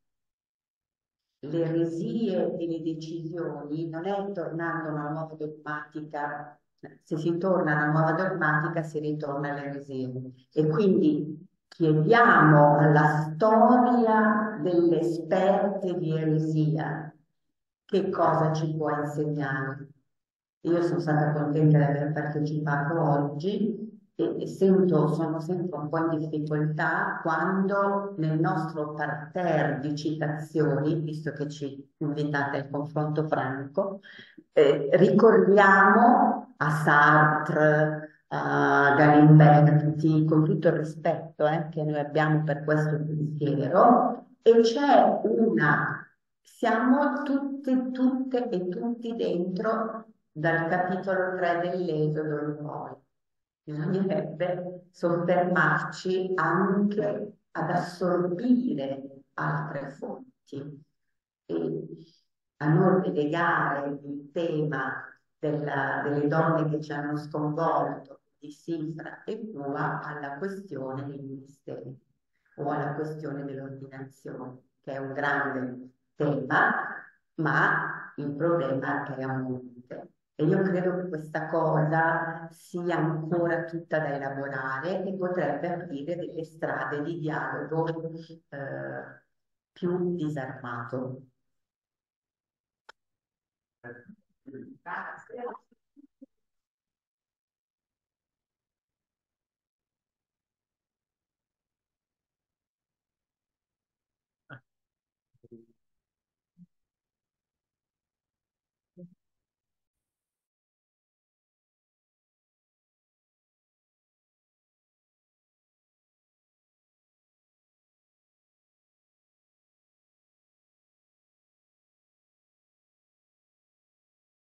Le eresie delle decisioni non è tornando a una nuova dogmatica, se si torna a una nuova dogmatica si ritorna all'eresia. E quindi chiediamo alla storia delle esperte di eresia che cosa ci può insegnare. Io sono stata contenta di aver partecipato oggi e sento, sono sempre un po' in difficoltà quando nel nostro parterre di citazioni, visto che ci invitate al confronto franco, eh, ricordiamo a Sartre, a Galimberti, con tutto il rispetto eh, che noi abbiamo per questo pensiero, e c'è una, siamo tutte, tutte e tutti dentro dal capitolo tre dell'Esodo in poi. Bisognerebbe soffermarci anche ad assorbire altre fonti e a non relegare il tema della- delle donne che ci hanno sconvolto di Sifra e Pua alla questione dei ministeri o alla questione dell'ordinazione, che è un grande tema, ma il problema è a monte. E io credo che questa cosa sia ancora tutta da elaborare e potrebbe aprire delle strade di dialogo eh, più disarmato. Grazie.